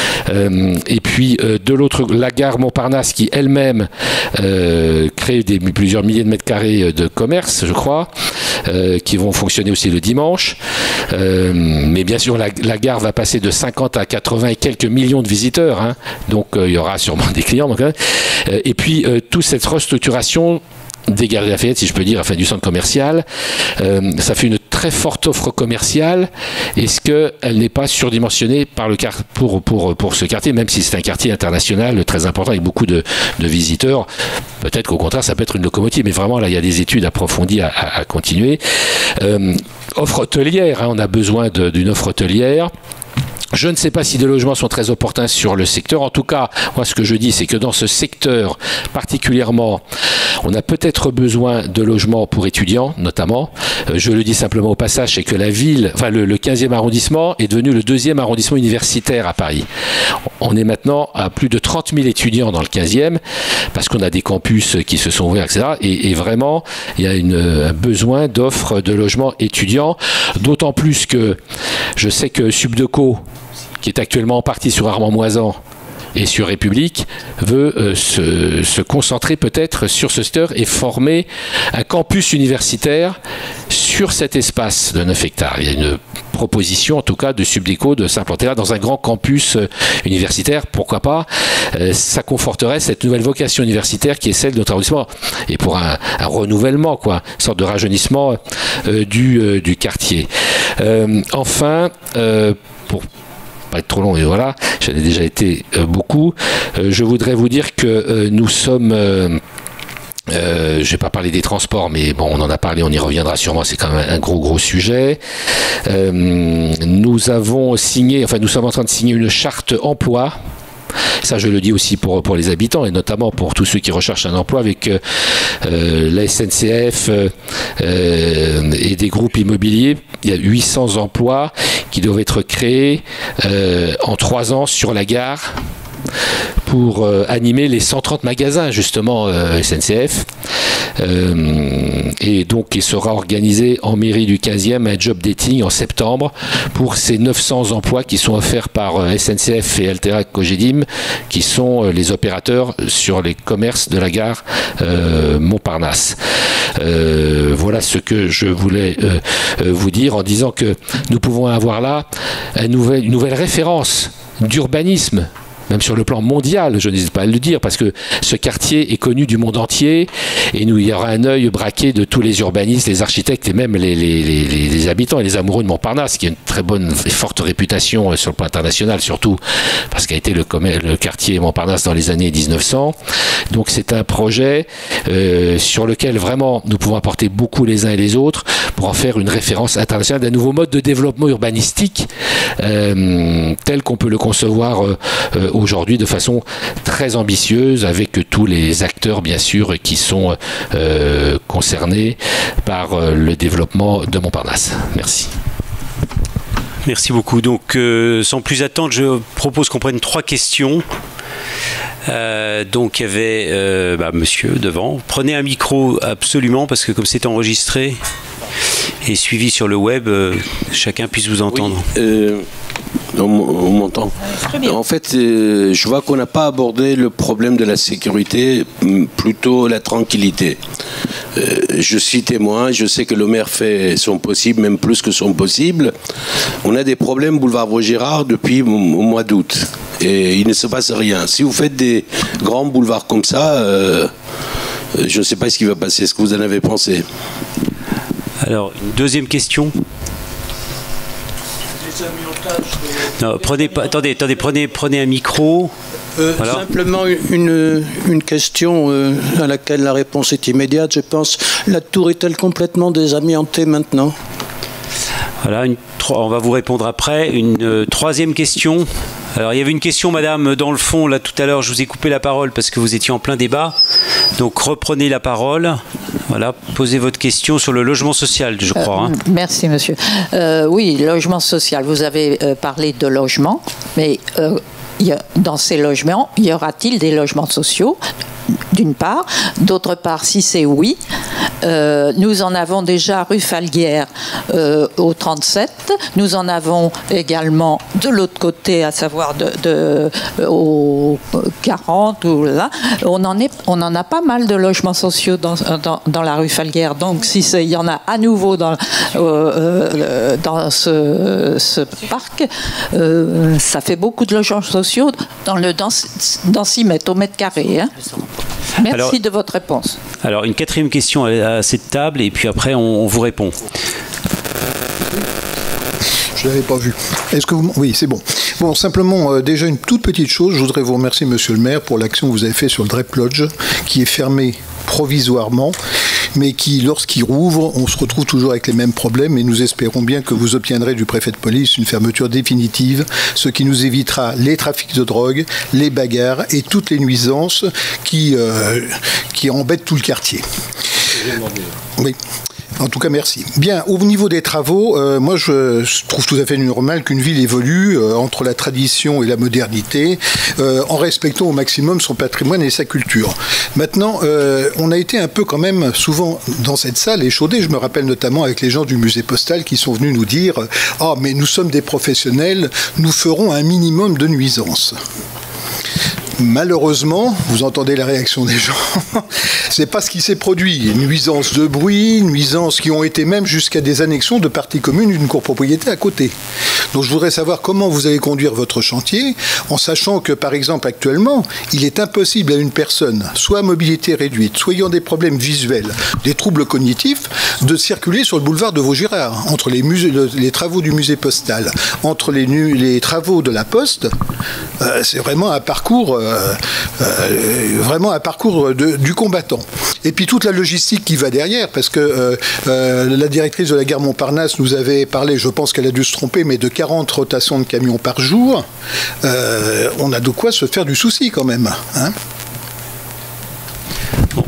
Speaker 6: Et puis de l'autre, la gare Montparnasse qui elle-même crée plusieurs milliers de mètres carrés de commerce, je crois, qui vont fonctionner aussi le dimanche. Mais bien sûr, la gare va passer de 50 à 80 et quelques millions de visiteurs, donc il y aura sûrement des clients. Donc, et puis toute cette restructuration des Galeries Lafayette, si je peux dire, enfin du centre commercial, ça fait une très forte offre commerciale. Est-ce qu'elle n'est pas surdimensionnée pour ce quartier, même si c'est un quartier international très important avec beaucoup de visiteurs? Peut-être qu'au contraire, ça peut être une locomotive, mais vraiment, là, il y a des études approfondies à continuer. Offre hôtelière, on a besoin d'une offre hôtelière. Je ne sais pas si des logements sont très opportuns sur le secteur. En tout cas, moi, ce que je dis, c'est que dans ce secteur particulièrement, on a peut-être besoin de logements pour étudiants, notamment. Je le dis simplement au passage, c'est que la ville, enfin le 15e arrondissement est devenu le 2e arrondissement universitaire à Paris. On est maintenant à plus de 30 000 étudiants dans le 15e, parce qu'on a des campus qui se sont ouverts, etc. Et vraiment, il y a un besoin d'offres de logements étudiants, d'autant plus que je sais que Subdeco Subdeco, qui est actuellement en partie sur Armand-Moisan et sur République, veut se concentrer peut-être sur ce secteur et former un campus universitaire sur cet espace de 9 hectares. Il y a une proposition, en tout cas, de Subdeco de s'implanter là dans un grand campus universitaire. Pourquoi pas? Ça conforterait cette nouvelle vocation universitaire qui est celle de notre arrondissement. Et pour un renouvellement, quoi, une sorte de rajeunissement du quartier. Enfin, pour pas être trop long, et voilà, j'en ai déjà été beaucoup. Je voudrais vous dire que nous sommes... je ne vais pas parler des transports, mais bon, on en a parlé, on y reviendra sûrement, c'est quand même un gros sujet. Nous avons signé, enfin nous sommes en train de signer une charte emploi. Ça, je le dis aussi pour les habitants et notamment pour tous ceux qui recherchent un emploi avec la SNCF et des groupes immobiliers. Il y a 800 emplois qui doivent être créés en 3 ans sur la gare pour animer les 130 magasins justement SNCF. Et donc il sera organisé en mairie du 15e un job dating en septembre pour ces 900 emplois qui sont offerts par SNCF et Altera Cogedim, qui sont les opérateurs sur les commerces de la gare Montparnasse. Voilà ce que je voulais vous dire en disant que nous pouvons avoir là une nouvelle référence d'urbanisme, même sur le plan mondial, je n'hésite pas à le dire, parce que ce quartier est connu du monde entier, et il y aura un œil braqué de tous les urbanistes, les architectes et même les habitants et les amoureux de Montparnasse, qui a une très bonne et forte réputation sur le plan international, surtout parce qu'a été le quartier Montparnasse dans les années 1900. Donc c'est un projet sur lequel vraiment nous pouvons apporter beaucoup les uns et les autres pour en faire une référence internationale d'un nouveau mode de développement urbanistique tel qu'on peut le concevoir aujourd'hui de façon très ambitieuse, avec tous les acteurs bien sûr qui sont concernés par le développement de Montparnasse. Merci.
Speaker 1: Merci beaucoup. Donc sans plus attendre, je propose qu'on prenne 3 questions. Donc il y avait monsieur devant. Prenez un micro absolument, parce que comme c'est enregistré et suivi sur le web, chacun puisse vous entendre.
Speaker 7: Oui, on m'entend. En fait, je vois qu'on n'a pas abordé le problème de la sécurité, plutôt la tranquillité. Je suis témoin, je sais que le maire fait son possible, même plus que son possible. On a des problèmes boulevard Vaugirard depuis au mois d'août et il ne se passe rien. Si vous faites des grands boulevards comme ça, je ne sais pas ce qui va passer. Est-ce que vous en avez pensé?
Speaker 1: Alors, une deuxième question. Non, prenez un micro.
Speaker 8: Voilà. Simplement une question à laquelle la réponse est immédiate, je pense. La tour est-elle complètement désamiantée maintenant?
Speaker 1: Voilà, on va vous répondre après. Une troisième question. Alors, il y avait une question, madame, dans le fond, là, tout à l'heure, je vous ai coupé la parole parce que vous étiez en plein débat. Donc, reprenez la parole. Voilà, posez votre question sur le logement social, je crois.
Speaker 9: Merci, monsieur. Oui, logement social. Vous avez parlé de logement, mais dans ces logements, y aura-t-il des logements sociaux ? D'une part. D'autre part, si c'est oui, nous en avons déjà rue Falguière au 37. Nous en avons également de l'autre côté, à savoir au 40. Ou là. On en a pas mal de logements sociaux dans la rue Falguière. Donc, si il y en a à nouveau dans ce parc, ça fait beaucoup de logements sociaux dans 6 mètres au mètre carré. Hein. Merci de votre réponse.
Speaker 1: Alors, une quatrième question à cette table, et puis après, on vous répond.
Speaker 10: Je ne l'avais pas vu. Est-ce que vous... Oui, c'est bon. Bon, simplement, déjà une toute petite chose. Je voudrais vous remercier, monsieur le maire, pour l'action que vous avez faite sur le Drep Lodge, qui est fermé provisoirement, mais qui, lorsqu'il rouvre, on se retrouve toujours avec les mêmes problèmes, et nous espérons bien que vous obtiendrez du préfet de police une fermeture définitive, ce qui nous évitera les trafics de drogue, les bagarres et toutes les nuisances qui embêtent tout le quartier. Oui. En tout cas, merci. Bien, au niveau des travaux, moi je trouve tout à fait normal qu'une ville évolue entre la tradition et la modernité, en respectant au maximum son patrimoine et sa culture. Maintenant, on a été un peu quand même souvent dans cette salle échaudé. Je me rappelle notamment avec les gens du musée postal qui sont venus nous dire « Ah, mais nous sommes des professionnels, nous ferons un minimum de nuisances ». Malheureusement, vous entendez la réaction des gens, c'est pas ce qui s'est produit. Nuisances de bruit, nuisances qui ont été même jusqu'à des annexions de parties communes d'une copropriété à côté. Donc je voudrais savoir comment vous allez conduire votre chantier, en sachant que par exemple actuellement, il est impossible à une personne, soit à mobilité réduite, soit ayant des problèmes visuels, des troubles cognitifs, de circuler sur le boulevard de Vaugirard, entre les travaux du musée postal, entre les travaux de la Poste. C'est vraiment un parcours du combattant. Et puis toute la logistique qui va derrière, parce que la directrice de la gare Montparnasse nous avait parlé, je pense qu'elle a dû se tromper, mais de 40 rotations de camions par jour. On a de quoi se faire du souci quand même. Hein.
Speaker 1: Bon,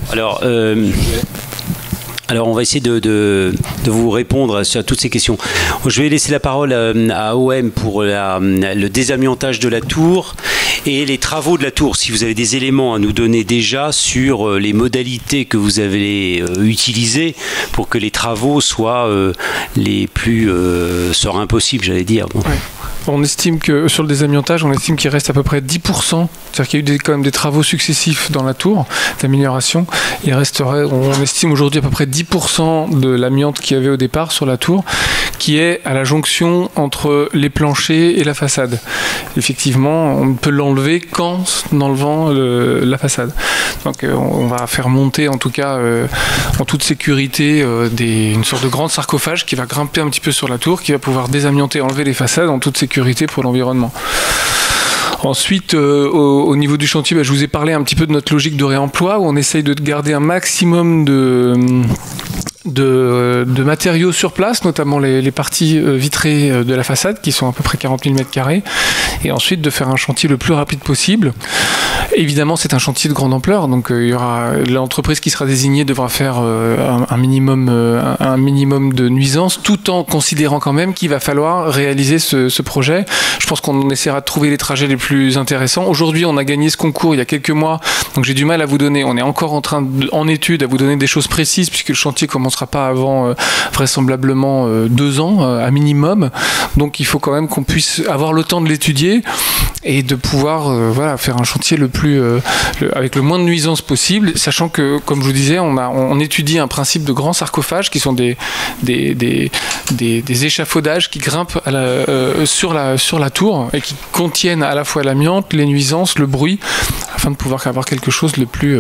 Speaker 1: alors, on va essayer de vous répondre à toutes ces questions. Je vais laisser la parole à OM pour le désamiantage de la tour et les travaux de la tour. Si vous avez des éléments à nous donner déjà sur les modalités que vous avez utilisées pour que les travaux soient les plus sereins possibles, j'allais dire. Bon.
Speaker 5: Ouais. On estime que sur le désamiantage, on estime qu'il reste à peu près 10%. C'est-à-dire qu'il y a eu quand même des travaux successifs dans la tour d'amélioration. Il resterait, on estime aujourd'hui à peu près 10% de l'amiante qu'il y avait au départ sur la tour, qui est à la jonction entre les planchers et la façade. Effectivement, on peut l'enlever qu'en enlevant la façade. Donc on va faire monter en tout cas en toute sécurité une sorte de grand sarcophage qui va grimper un petit peu sur la tour, qui va pouvoir désamianter, enlever les façades en toute sécurité pour l'environnement. Ensuite, au niveau du chantier, je vous ai parlé un petit peu de notre logique de réemploi, où on essaye de garder un maximum de matériaux sur place, notamment les parties vitrées de la façade, qui sont à peu près 40 000 m², et ensuite de faire un chantier le plus rapide possible. Évidemment, c'est un chantier de grande ampleur, donc il y aura l'entreprise qui sera désignée devra faire un minimum de nuisances, tout en considérant quand même qu'il va falloir réaliser ce projet. Je pense qu'on essaiera de trouver les trajets les plus intéressants. Aujourd'hui, on a gagné ce concours il y a quelques mois, donc j'ai du mal à vous donner. On est encore en étude à vous donner des choses précises, puisque le chantier commencera pas avant vraisemblablement 2 ans à minimum. Donc il faut quand même qu'on puisse avoir le temps de l'étudier et de pouvoir faire un chantier avec le moins de nuisances possible, sachant que, comme je vous disais, on étudie un principe de grands sarcophages qui sont des échafaudages qui grimpent sur la tour et qui contiennent à la fois l'amiante, les nuisances, le bruit, afin de pouvoir avoir quelque chose le plus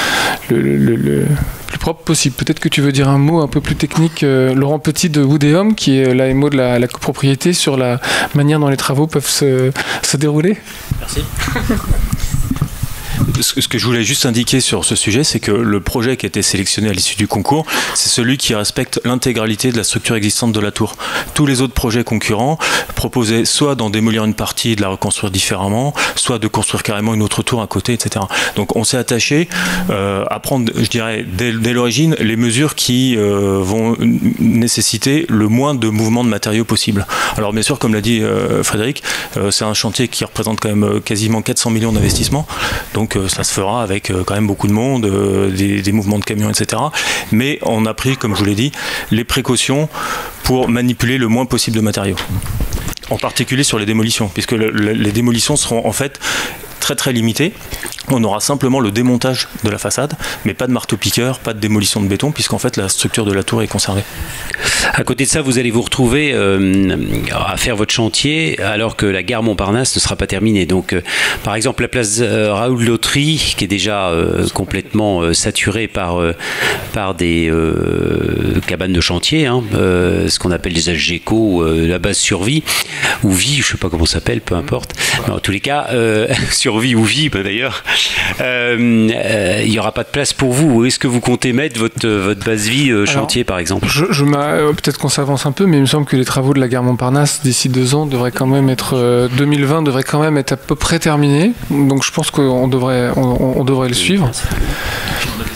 Speaker 5: propre possible. Peut-être que tu veux dire un mot un peu plus technique, Laurent Petit de Woodéum, qui est l'AMO de la copropriété, sur la manière dont les travaux peuvent se dérouler.
Speaker 1: Merci.
Speaker 11: Ce que je voulais juste indiquer sur ce sujet, c'est que le projet qui a été sélectionné à l'issue du concours, c'est celui qui respecte l'intégralité de la structure existante de la tour. Tous les autres projets concurrents proposaient soit d'en démolir une partie et de la reconstruire différemment, soit de construire carrément une autre tour à côté, etc. Donc on s'est attaché à prendre, je dirais, dès l'origine, les mesures qui vont nécessiter le moins de mouvements de matériaux possible. Alors bien sûr, comme l'a dit Frédéric, c'est un chantier qui représente quand même quasiment 400 millions d'investissements. Donc ça se fera avec quand même beaucoup de monde, des mouvements de camions, etc. Mais on a pris, comme je vous l'ai dit, les précautions pour manipuler le moins possible de matériaux. En particulier sur les démolitions, puisque les démolitions seront en fait très très limitées. On aura simplement le démontage de la façade, mais pas de marteau-piqueur, pas de démolition de béton, puisqu'en fait la structure de la tour est conservée.
Speaker 1: À côté de ça, vous allez vous retrouver à faire votre chantier alors que la gare Montparnasse ne sera pas terminée. Donc, par exemple, la place Raoul Lottery, qui est déjà complètement saturée par des cabanes de chantier, ce qu'on appelle des Algeco, la base survie, ou vie, je ne sais pas comment ça s'appelle, peu importe. Mais en tous les cas, survie ou vie, d'ailleurs, il n'y aura pas de place pour vous. Où est-ce que vous comptez mettre votre base vie chantier, par exemple?
Speaker 5: Peut-être qu'on s'avance un peu, mais il me semble que les travaux de la gare Montparnasse d'ici 2 ans devraient quand même être 2020 devrait quand même être à peu près terminés. Donc je pense qu'on devrait le suivre.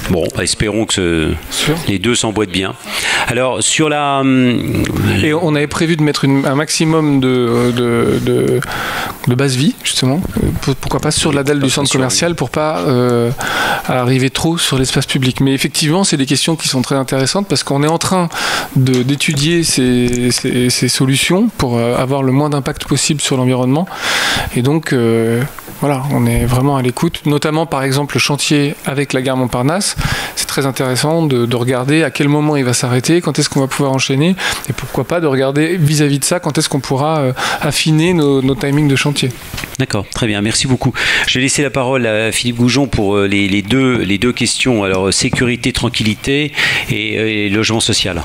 Speaker 1: Bon, espérons que les deux s'emboîtent bien. Alors, sur la...
Speaker 5: Et on avait prévu de mettre un maximum de base vie, justement. Pourquoi pas sur la dalle du centre commercial pour pas arriver trop sur l'espace public. Mais effectivement, c'est des questions qui sont très intéressantes parce qu'on est en train d'étudier ces solutions pour avoir le moins d'impact possible sur l'environnement. Et donc, voilà, on est vraiment à l'écoute, notamment par exemple le chantier avec la gare Montparnasse. C'est très intéressant de regarder à quel moment il va s'arrêter, quand est-ce qu'on va pouvoir enchaîner, et pourquoi pas de regarder vis-à-vis de ça, quand est-ce qu'on pourra affiner nos timings de chantier.
Speaker 1: D'accord, très bien, merci beaucoup. Je vais laisser la parole à Philippe Goujon pour les deux questions, alors sécurité, tranquillité et logement social.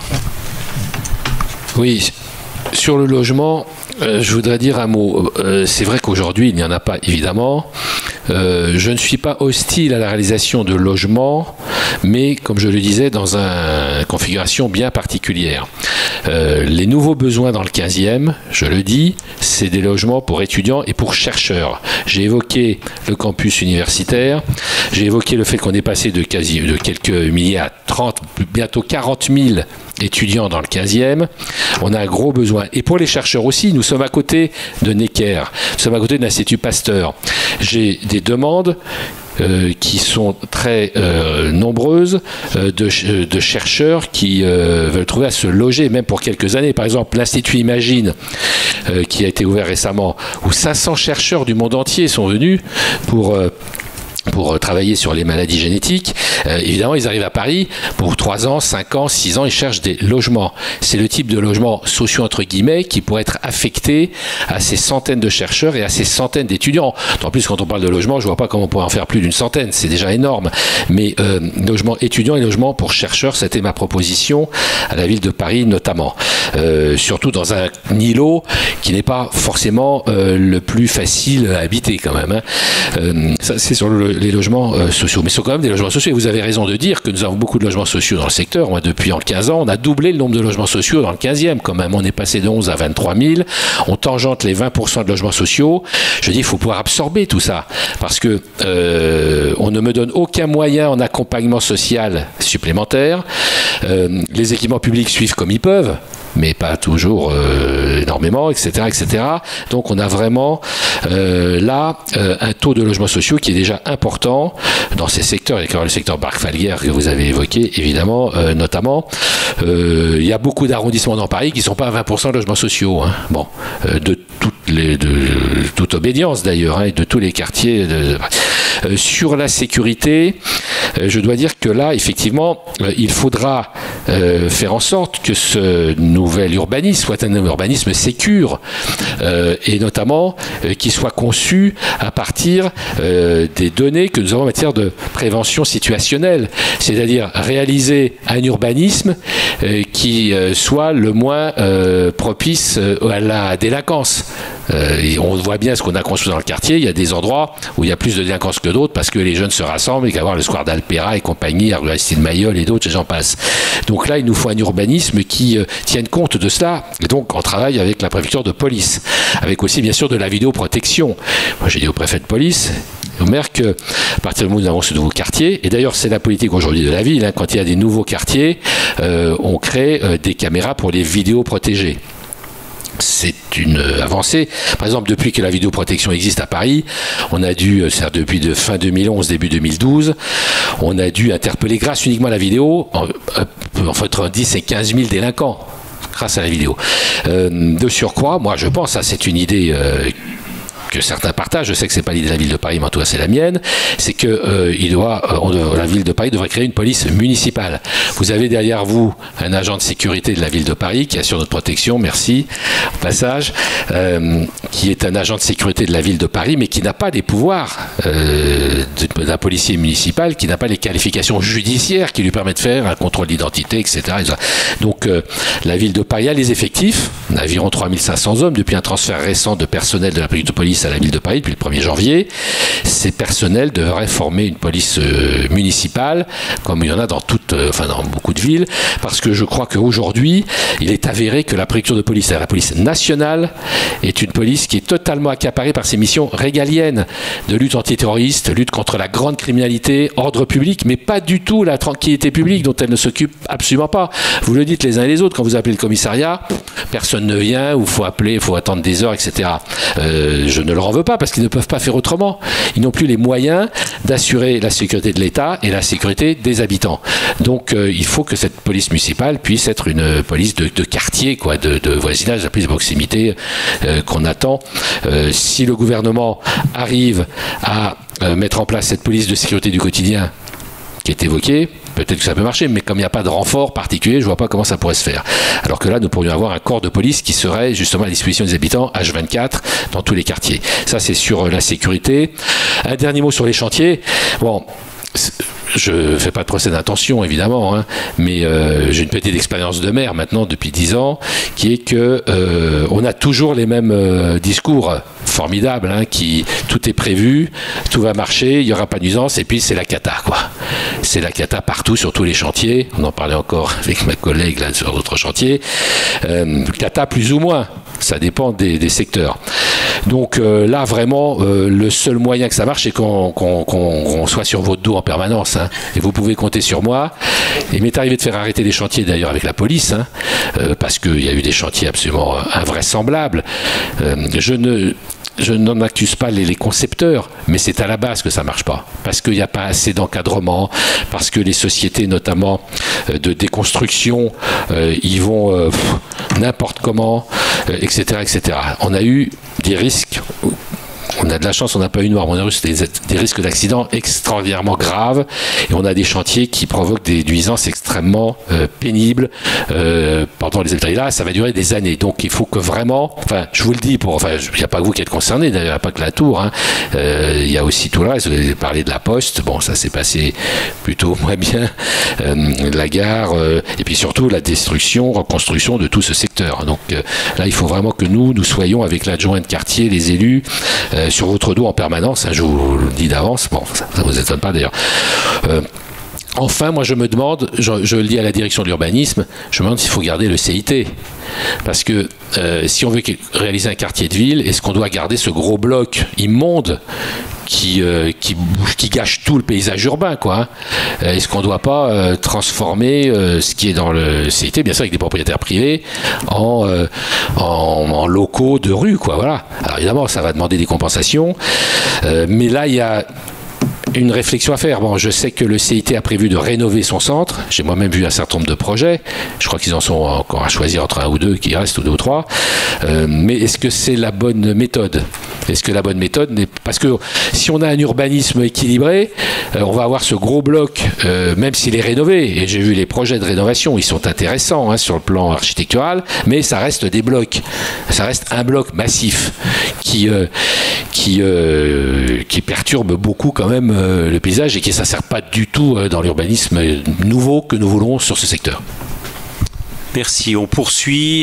Speaker 6: Oui, sur le logement, je voudrais dire un mot. C'est vrai qu'aujourd'hui, il n'y en a pas, évidemment. Je ne suis pas hostile à la réalisation de logements, mais, comme je le disais, dans une configuration bien particulière. Les nouveaux besoins dans le 15e, je le dis, c'est des logements pour étudiants et pour chercheurs. J'ai évoqué le campus universitaire, j'ai évoqué le fait qu'on est passé de quelques milliers à 30, bientôt 40 000 étudiants dans le 15e. On a un gros besoin. Et pour les chercheurs aussi, nous sommes à côté de Necker, nous sommes à côté de l'Institut Pasteur. J'ai des demandes qui sont très nombreuses de chercheurs qui veulent trouver à se loger, même pour quelques années. Par exemple, l'Institut Imagine, qui a été ouvert récemment, où 500 chercheurs du monde entier sont venus pour travailler sur les maladies génétiques. Évidemment, ils arrivent à Paris pour 3 ans, 5 ans, 6 ans, ils cherchent des logements. C'est le type de logement sociaux, entre guillemets, qui pourrait être affecté à ces centaines de chercheurs et à ces centaines d'étudiants. En plus, quand on parle de logement, je ne vois pas comment on pourrait en faire plus d'une centaine, c'est déjà énorme. Mais logement étudiants et logement pour chercheurs, c'était ma proposition à la ville de Paris notamment. Surtout dans un îlot qui n'est pas forcément le plus facile à habiter quand même. Hein. Ça, c'est sur les logements sociaux. Mais ce sont quand même des logements sociaux. Et vous avez raison de dire que nous avons beaucoup de logements sociaux dans le secteur. Moi, depuis 15 ans, on a doublé le nombre de logements sociaux dans le 15e quand même. On est passé de 11 à 23 000. On tangente les 20% de logements sociaux. Je dis, il faut pouvoir absorber tout ça. Parce que on ne me donne aucun moyen en accompagnement social supplémentaire. Les équipements publics suivent comme ils peuvent, mais pas toujours énormément, etc., etc. Donc on a vraiment là un taux de logements sociaux qui est déjà important dans ces secteurs, et le secteur Barc-Falguière que vous avez évoqué, évidemment, notamment. Il y a beaucoup d'arrondissements dans Paris qui ne sont pas à 20% de logements sociaux. Hein. Bon, de toute obédience d'ailleurs, hein, et de tous les quartiers. Sur la sécurité, je dois dire que là, effectivement, il faudra faire en sorte que ce nouvel urbanisme soit un urbanisme sécure, et notamment qu'il soit conçu à partir des données que nous avons en matière de prévention situationnelle, c'est-à-dire réaliser un urbanisme qui soit le moins propice à la délinquance. On voit bien ce qu'on a construit dans le quartier. Il y a des endroits où il y a plus de délinquance que d'autres parce que les jeunes se rassemblent et qu'à voir le square d'Alpera et compagnie, Aristide Maillol et d'autres, et j'en passe. Donc là, il nous faut un urbanisme qui tienne compte de cela. Et donc, on travaille avec la préfecture de police, avec aussi, bien sûr, de la vidéoprotection. Moi, j'ai dit au préfet de police, au maire, que à partir du moment où nous avons ce nouveau quartier, et d'ailleurs, c'est la politique aujourd'hui de la ville, hein, quand il y a des nouveaux quartiers, on crée des caméras pour les vidéoprotéger. C'est une avancée. Par exemple, depuis que la vidéoprotection existe à Paris, on a dû, depuis fin 2011, début 2012, on a dû interpeller grâce uniquement à la vidéo entre 10 et 15 000 délinquants grâce à la vidéo. De surcroît, moi je pense, c'est une idée que certains partagent, je sais que c'est pas l'idée de la ville de Paris, mais en tout cas c'est la mienne, c'est que la ville de Paris devrait créer une police municipale. Vous avez derrière vous un agent de sécurité de la ville de Paris qui assure notre protection, merci, au passage, qui est un agent de sécurité de la ville de Paris, mais qui n'a pas les pouvoirs d'un policier municipal, qui n'a pas les qualifications judiciaires qui lui permettent de faire un contrôle d'identité, etc. Donc la ville de Paris a les effectifs, environ 3500 hommes, depuis un transfert récent de personnel de la préfecture de police à la ville de Paris depuis le 1er janvier. Ces personnels devraient former une police municipale, comme il y en a dans beaucoup de villes, parce que je crois qu'aujourd'hui, il est avéré que la préfecture de police, la police nationale, est une police qui est totalement accaparée par ses missions régaliennes de lutte antiterroriste, lutte contre entre la grande criminalité, ordre public, mais pas du tout la tranquillité publique dont elle ne s'occupe absolument pas. Vous le dites les uns et les autres, quand vous appelez le commissariat, personne ne vient, ou faut appeler, il faut attendre des heures, etc. Je ne leur en veux pas parce qu'ils ne peuvent pas faire autrement. Ils n'ont plus les moyens d'assurer la sécurité de l'État et la sécurité des habitants. Donc il faut que cette police municipale puisse être une police de quartier, quoi, de voisinage, la police de proximité qu'on attend. Si le gouvernement arrive à mettre en place cette police de sécurité du quotidien qui est évoquée, peut-être que ça peut marcher, mais comme il n'y a pas de renfort particulier, je ne vois pas comment ça pourrait se faire. Alors que là, nous pourrions avoir un corps de police qui serait justement à la disposition des habitants H24 dans tous les quartiers. Ça, c'est sur la sécurité. Un dernier mot sur les chantiers. Bon, je ne fais pas de procès d'intention, évidemment, hein, mais j'ai une petite expérience de maire maintenant depuis 10 ans, qui est que on a toujours les mêmes discours formidables, hein, tout est prévu, tout va marcher, il n'y aura pas de nuisance, et puis c'est la cata, quoi. C'est la cata partout, sur tous les chantiers. On en parlait encore avec ma collègue là, sur d'autres chantiers. Cata plus ou moins, ça dépend des secteurs. Donc là, vraiment, le seul moyen que ça marche, c'est qu'on soit sur votre dos en permanence. Hein. Et vous pouvez compter sur moi. Il m'est arrivé de faire arrêter des chantiers, d'ailleurs, avec la police, hein, parce qu'il y a eu des chantiers absolument invraisemblables. Je n'en accuse pas les concepteurs, mais c'est à la base que ça ne marche pas. Parce qu'il n'y a pas assez d'encadrement, parce que les sociétés, notamment de déconstruction, y vont n'importe comment, etc., etc. On a eu des risques. On a de la chance, on n'a pas eu de mort, on a eu des risques d'accidents extraordinairement graves, et on a des chantiers qui provoquent des nuisances extrêmement pénibles pendant les états. Là, ça va durer des années, donc il faut que vraiment, enfin, je vous le dis, il n'y a pas que vous qui êtes concernés, d'ailleurs, il n'y a pas que la tour, hein, il y a aussi tout le reste. Vous avez parlé de la Poste, bon, ça s'est passé plutôt moins bien, la gare, et puis surtout la destruction, reconstruction de tout ce secteur. Donc là, il faut vraiment que nous soyons avec l'adjoint de quartier, les élus, sur votre dos en permanence, hein, je vous le dis d'avance, bon, ça ne vous étonne pas d'ailleurs. Enfin, moi je me demande, je le dis à la direction de l'urbanisme, je me demande s'il faut garder le CIT. Parce que si on veut réaliser un quartier de ville, est-ce qu'on doit garder ce gros bloc immonde qui gâche tout le paysage urbain, quoi, hein. Est-ce qu'on ne doit pas transformer ce qui est dans le CIT, bien sûr avec des propriétaires privés, en locaux de rue, quoi, voilà. Alors évidemment, ça va demander des compensations, mais là, il y a une réflexion à faire. Bon, je sais que le CIT a prévu de rénover son centre. J'ai moi-même vu un certain nombre de projets. Je crois qu'ils en sont encore à choisir entre un ou deux qui restent, ou deux ou trois. Mais est-ce que c'est la bonne méthode ? Est-ce que la bonne méthode n'est... Parce que si on a un urbanisme équilibré, on va avoir ce gros bloc, même s'il est rénové. Et j'ai vu les projets de rénovation, ils sont intéressants, hein, sur le plan architectural, mais ça reste des blocs. Ça reste un bloc massif qui perturbe beaucoup quand même le paysage, et qui ne s'insère pas du tout dans l'urbanisme nouveau que nous voulons sur ce secteur.
Speaker 1: Merci. On poursuit.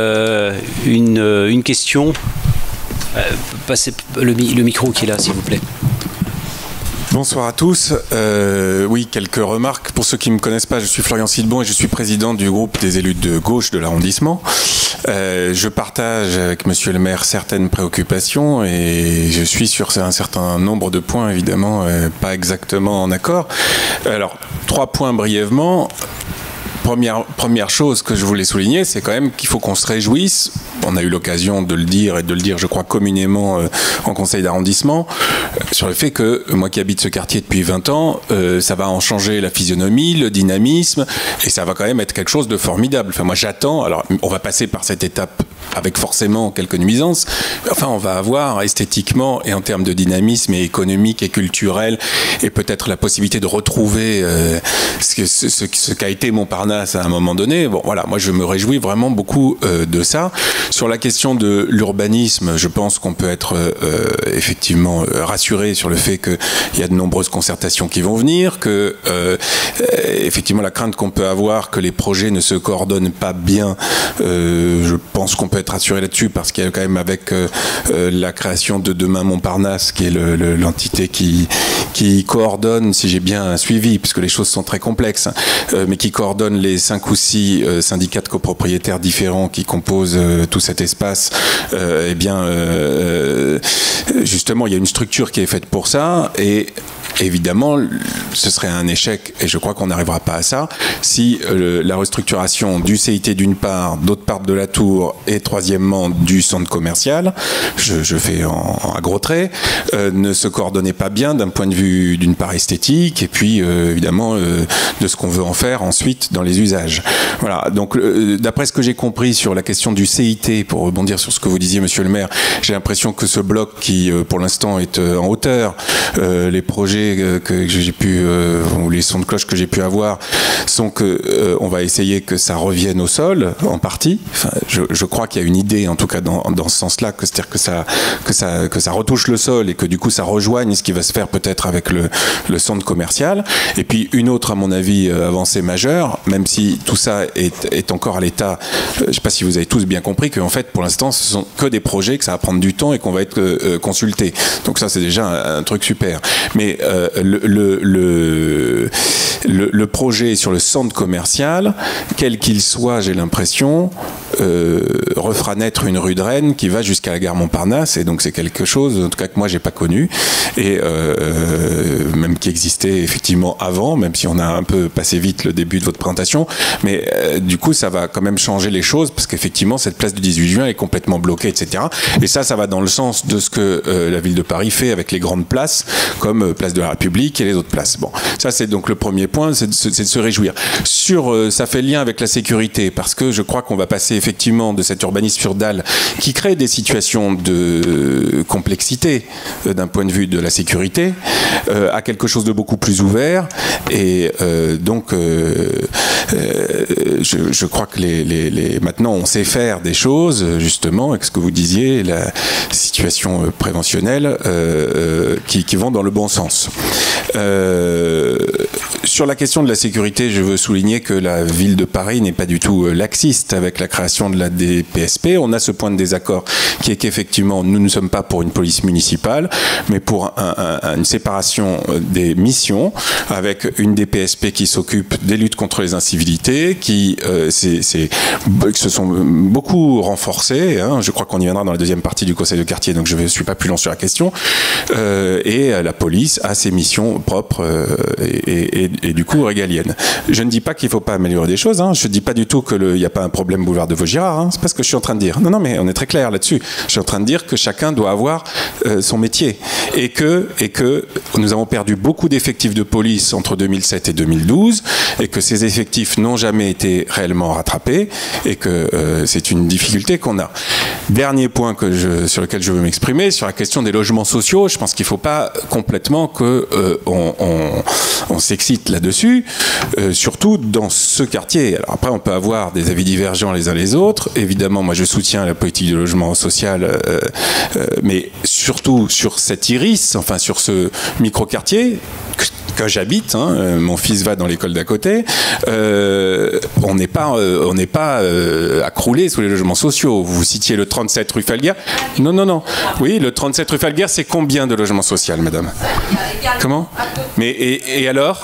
Speaker 1: Une question. Passez le micro qui est là, s'il vous plaît.
Speaker 12: Bonsoir à tous. Oui, quelques remarques. Pour ceux qui ne me connaissent pas, je suis Florian Sidbon et je suis président du groupe des élus de gauche de l'arrondissement. Je partage avec Monsieur le maire certaines préoccupations, et je suis sur un certain nombre de points, évidemment, pas exactement en accord. Alors, 3 points brièvement. Première chose que je voulais souligner, c'est quand même qu'il faut qu'on se réjouisse. On a eu l'occasion de le dire, et de le dire, je crois, communément en conseil d'arrondissement, sur le fait que, moi qui habite ce quartier depuis 20 ans, ça va en changer la physionomie, le dynamisme, et ça va quand même être quelque chose de formidable. Enfin, moi j'attends, alors on va passer par cette étape avec forcément quelques nuisances, mais enfin on va avoir esthétiquement, et en termes de dynamisme et économique et culturel, et peut-être la possibilité de retrouver ce qu'a été Montparnasse à un moment donné. Bon, voilà, moi je me réjouis vraiment beaucoup de ça. Sur la question de l'urbanisme, je pense qu'on peut être effectivement rassuré sur le fait qu'il y a de nombreuses concertations qui vont venir, que effectivement la crainte qu'on peut avoir que les projets ne se coordonnent pas bien, je pense qu'on peut être rassuré là-dessus, parce qu'il y a quand même, avec la création de Demain Montparnasse, qui est l'entité qui coordonne, si j'ai bien suivi, puisque les choses sont très complexes, mais qui coordonne les 5 ou 6 syndicats de copropriétaires différents qui composent tout cet espace, eh bien, justement, il y a une structure qui est faite pour ça, et évidemment, ce serait un échec, et je crois qu'on n'arrivera pas à ça, si la restructuration du CIT d'une part, d'autre part de la tour, et troisièmement du centre commercial, je fais à gros traits, ne se coordonnait pas bien d'un point de vue d'une part esthétique, et puis évidemment de ce qu'on veut en faire ensuite dans les usages. Voilà, donc d'après ce que j'ai compris sur la question du CIT, pour rebondir sur ce que vous disiez, monsieur le maire, j'ai l'impression que ce bloc qui pour l'instant est en hauteur, les projets que j'ai pu, ou les sons de cloche que j'ai pu avoir, sont que on va essayer que ça revienne au sol, en partie. Enfin, je crois qu'il y a une idée, en tout cas dans ce sens-là, c'est-à-dire que ça retouche le sol et que du coup ça rejoigne ce qui va se faire peut-être avec le centre commercial. Et puis une autre, à mon avis, avancée majeure, même si tout ça est encore à l'état, je ne sais pas si vous avez tous bien compris qu'en fait, pour l'instant, ce sont que des projets, que ça va prendre du temps et qu'on va être consulté. Donc ça, c'est déjà un truc super. Mais le projet sur le centre commercial, quel qu'il soit, j'ai l'impression, refera naître une rue de Rennes qui va jusqu'à la gare Montparnasse, et donc c'est quelque chose, en tout cas que moi j'ai pas connu, et même qui existait effectivement avant, même si on a un peu passé vite le début de votre présentation, mais du coup ça va quand même changer les choses, parce qu'effectivement cette place du 18 juin est complètement bloquée, etc. Et ça va dans le sens de ce que la ville de Paris fait avec les grandes places, comme Place de la République et les autres places. Bon, ça c'est donc le premier point, c'est de se réjouir. Ça fait lien avec la sécurité, parce que je crois qu'on va passer effectivement de cet urbanisme sur dalle qui crée des situations de complexité d'un point de vue de la sécurité à quelque chose de beaucoup plus ouvert, et donc je crois que maintenant on sait faire des choses, justement, avec ce que vous disiez, la situation préventionnelle qui vont dans le bon sens. Sur la question de la sécurité, je veux souligner que la ville de Paris n'est pas du tout laxiste avec la création de la DPSP. On a ce point de désaccord qui est qu'effectivement, nous ne sommes pas pour une police municipale, mais pour une séparation des missions, avec une DPSP qui s'occupe des luttes contre les incivilités, qui se sont beaucoup renforcées. Hein. Je crois qu'on y viendra dans la deuxième partie du conseil de quartier, donc je ne suis pas plus long sur la question. Et la police a ses missions propres et du coup régaliennes. Je ne dis pas qu'il ne faut pas améliorer des choses. Hein. Je ne dis pas du tout qu'il n'y a pas un problème boulevard de Vaugirard. Hein. C'est pas ce que je suis en train de dire. Non, mais on est très clair là-dessus. Je suis en train de dire que chacun doit avoir son métier, et que nous avons perdu beaucoup d'effectifs de police entre 2007 et 2012, et que ces effectifs n'ont jamais été réellement rattrapés, et que c'est une difficulté qu'on a. Dernier point sur lequel je veux m'exprimer, sur la question des logements sociaux. Je pense qu'il ne faut pas complètement qu'on s'excite là-dessus, surtout dans ce quartier. Alors après, on peut avoir des avis divergents les uns les autres. Évidemment, moi, je soutiens la politique de logement social, mais surtout sur cet iris, enfin sur ce micro-quartier que j'habite, hein, mon fils va dans l'école d'à côté, on n'est pas à crouler sous les logements sociaux. Vous citiez le 37 rue Falguière. Non. Oui, le 37 rue Falguière, c'est combien de logements sociaux, madame? Comment? Mais et alors?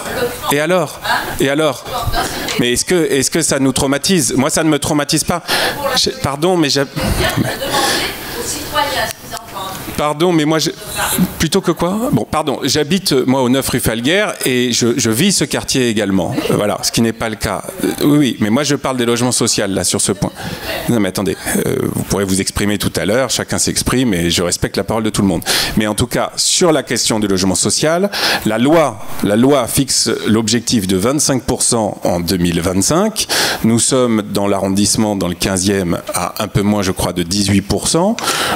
Speaker 12: Mais est-ce que ça nous traumatise? Moi, ça ne me traumatise pas. Pardon, mais Pardon, mais moi, plutôt que quoi? Bon, pardon, j'habite, moi, au 9 rue Falguière, et je vis ce quartier également. Voilà, ce qui n'est pas le cas. Oui, mais moi, je parle des logements sociaux, là, sur ce point. Non, mais attendez, vous pourrez vous exprimer tout à l'heure, chacun s'exprime, et je respecte la parole de tout le monde. Mais en tout cas, sur la question du logement social, la loi fixe l'objectif de 25% en 2025. Nous sommes dans l'arrondissement, dans le 15e, à un peu moins, je crois, de 18%.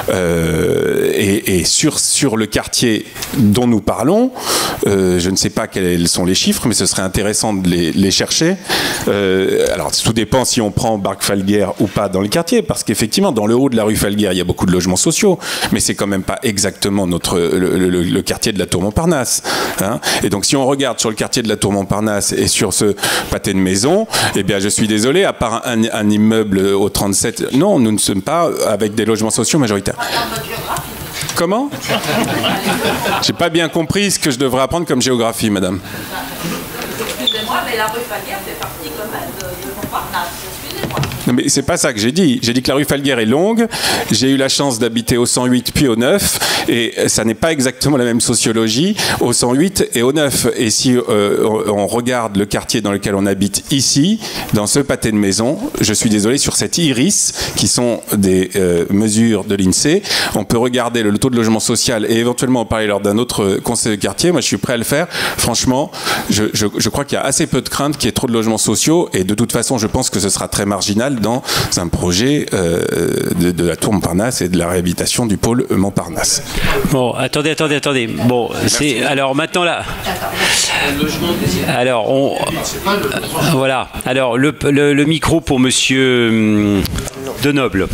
Speaker 12: Et sur le quartier dont nous parlons, je ne sais pas quels sont les chiffres, mais ce serait intéressant de les chercher. Alors, tout dépend si on prend Barque Falguière ou pas dans le quartier, parce qu'effectivement, dans le haut de la rue Falguière, il y a beaucoup de logements sociaux, mais c'est quand même pas exactement le quartier de la Tour Montparnasse. Hein. Et donc, si on regarde sur le quartier de la Tour Montparnasse et sur ce pâté de maison, eh bien, je suis désolé, à part un immeuble au 37, non, nous ne sommes pas avec des logements sociaux majoritaires. Comment? J'ai pas bien compris ce que je devrais apprendre comme géographie, madame. Excusez-moi, mais la rue Falguière fait partie quand même de Montparnasse. Excusez-moi. Non, mais c'est pas ça que j'ai dit. J'ai dit que la rue Falguière est longue. J'ai eu la chance d'habiter au 108 puis au 9. Et ça n'est pas exactement la même sociologie au 108 et au 9. Et si on regarde le quartier dans lequel on habite ici, dans ce pâté de maison, je suis désolé, sur cette iris, qui sont des mesures de l'INSEE, on peut regarder le taux de logement social et éventuellement en parler lors d'un autre conseil de quartier. Moi, je suis prêt à le faire. Franchement, je crois qu'il y a assez peu de crainte qu'il y ait trop de logements sociaux. Et de toute façon, je pense que ce sera très marginal dans un projet de la tour Montparnasse et de la réhabilitation du pôle Montparnasse.
Speaker 1: Bon, attendez. Bon, c'est alors maintenant là. Alors voilà. Alors le micro pour Monsieur Denoble.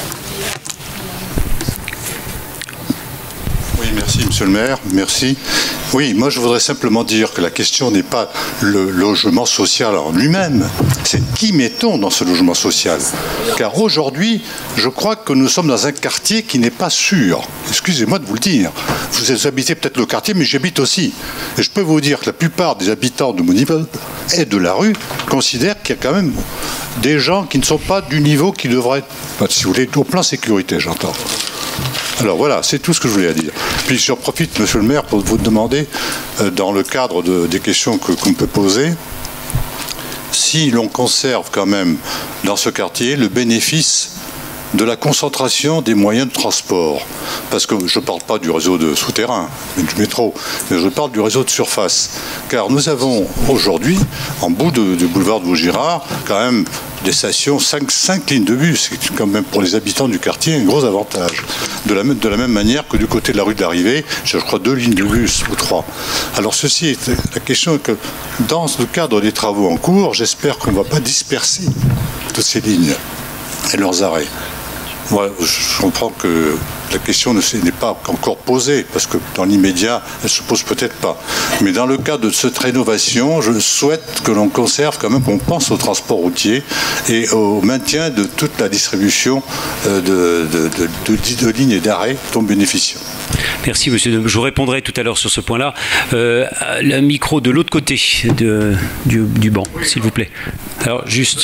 Speaker 13: Oui, merci Monsieur le maire, merci. Oui, moi je voudrais simplement dire que la question n'est pas le logement social en lui-même, c'est qui mettons dans ce logement social. Car aujourd'hui, je crois que nous sommes dans un quartier qui n'est pas sûr. Excusez-moi de vous le dire. Vous habitez peut-être le quartier, mais j'habite aussi. Et je peux vous dire que la plupart des habitants de mon immeuble et de la rue considèrent qu'il y a quand même des gens qui ne sont pas du niveau qui devraient être, si vous voulez, au plan sécurité, j'entends. Alors voilà, c'est tout ce que je voulais dire. Puis j'en profite, Monsieur le maire, pour vous demander, dans le cadre des questions qu'on peut poser, si l'on conserve quand même dans ce quartier le bénéfice de la concentration des moyens de transport. Parce que je ne parle pas du réseau de souterrain, du métro, mais je parle du réseau de surface. Car nous avons aujourd'hui, en bout de boulevard de Vaugirard, quand même des stations, 5 lignes de bus. C'est quand même pour les habitants du quartier un gros avantage. De la même manière que du côté de la rue de l'Arrivée, j'ai je crois 2 lignes de bus ou 3. Alors ceci est la question que dans le cadre des travaux en cours, j'espère qu'on ne va pas disperser toutes ces lignes et leurs arrêts. Moi, je comprends que la question n'est pas encore posée, parce que dans l'immédiat, elle ne se pose peut-être pas. Mais dans le cadre de cette rénovation, je souhaite que l'on conserve quand même, qu'on pense au transport routier et au maintien de toute la distribution de lignes et d'arrêts dont bénéficions.
Speaker 1: Merci, monsieur. Je vous répondrai tout à l'heure sur ce point-là. Le micro de l'autre côté du banc, s'il vous plaît. Alors, juste...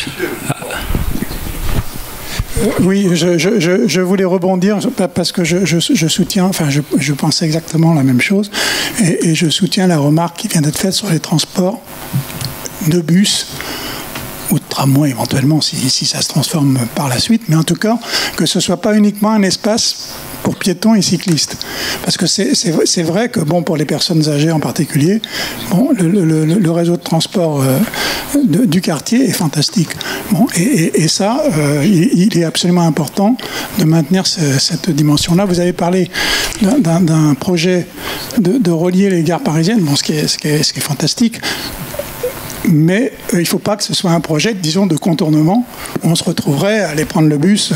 Speaker 14: Oui, je voulais rebondir parce que je soutiens, enfin je pensais exactement la même chose et je soutiens la remarque qui vient d'être faite sur les transports de bus ou de tramway éventuellement si ça se transforme par la suite, mais en tout cas que ce ne soit pas uniquement un espace pour piétons et cyclistes. Parce que c'est vrai que, bon, pour les personnes âgées en particulier, bon, le réseau de transport du quartier est fantastique. Bon, et ça, il est absolument important de maintenir cette dimension-là. Vous avez parlé d'un projet de relier les gares parisiennes, bon, ce qui est fantastique. Mais il ne faut pas que ce soit un projet, disons, de contournement où on se retrouverait à aller prendre le bus,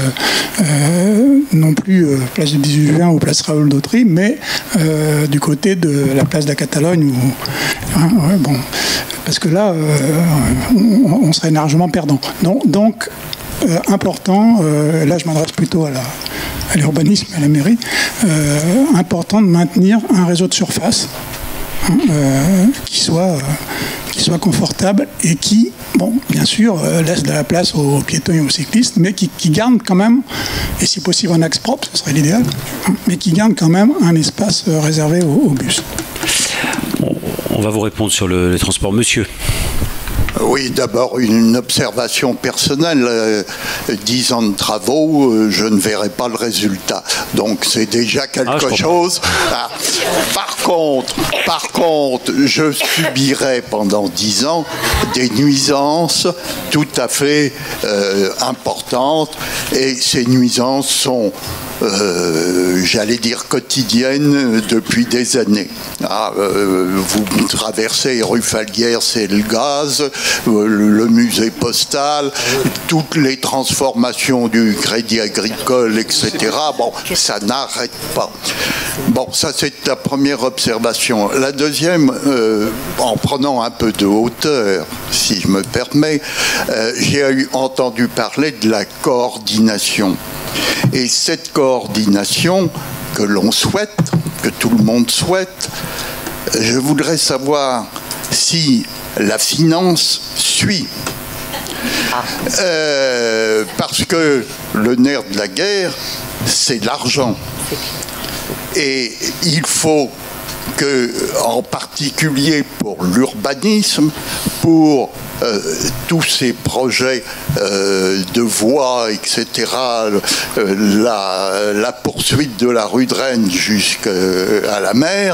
Speaker 14: non plus place du 18 juin ou place Raoul d'Autry, mais du côté de la place de la Catalogne. Bon, parce que là, on serait largement perdant. Donc important, là je m'adresse plutôt à l'urbanisme, à la mairie, important de maintenir un réseau de surface qui soit confortable et qui, bon, bien sûr, laisse de la place aux piétons et aux cyclistes, mais qui garde quand même, et si possible en axe propre, ce serait l'idéal, mais qui garde quand même un espace réservé aux bus.
Speaker 1: On va vous répondre sur les transports. Monsieur.
Speaker 15: Oui, d'abord une observation personnelle. 10 ans de travaux, je ne verrai pas le résultat. Donc c'est déjà quelque chose. Par contre, je subirai pendant 10 ans des nuisances tout à fait importantes. Et ces nuisances sont, j'allais dire, quotidiennes depuis des années. Vous traversez rue Falguière, c'est le gaz. Le musée postal, toutes les transformations du crédit agricole, etc. Bon, ça n'arrête pas. Bon, ça c'est la première observation. La deuxième, en prenant un peu de hauteur, si je me permets, j'ai entendu parler de la coordination. Et cette coordination que l'on souhaite, que tout le monde souhaite, je voudrais savoir si la finance suit. Parce que le nerf de la guerre, c'est l'argent. Et il faut que, en particulier pour l'urbanisme, pour tous ces projets de voies, etc., la poursuite de la rue de Rennes jusqu'à la mer,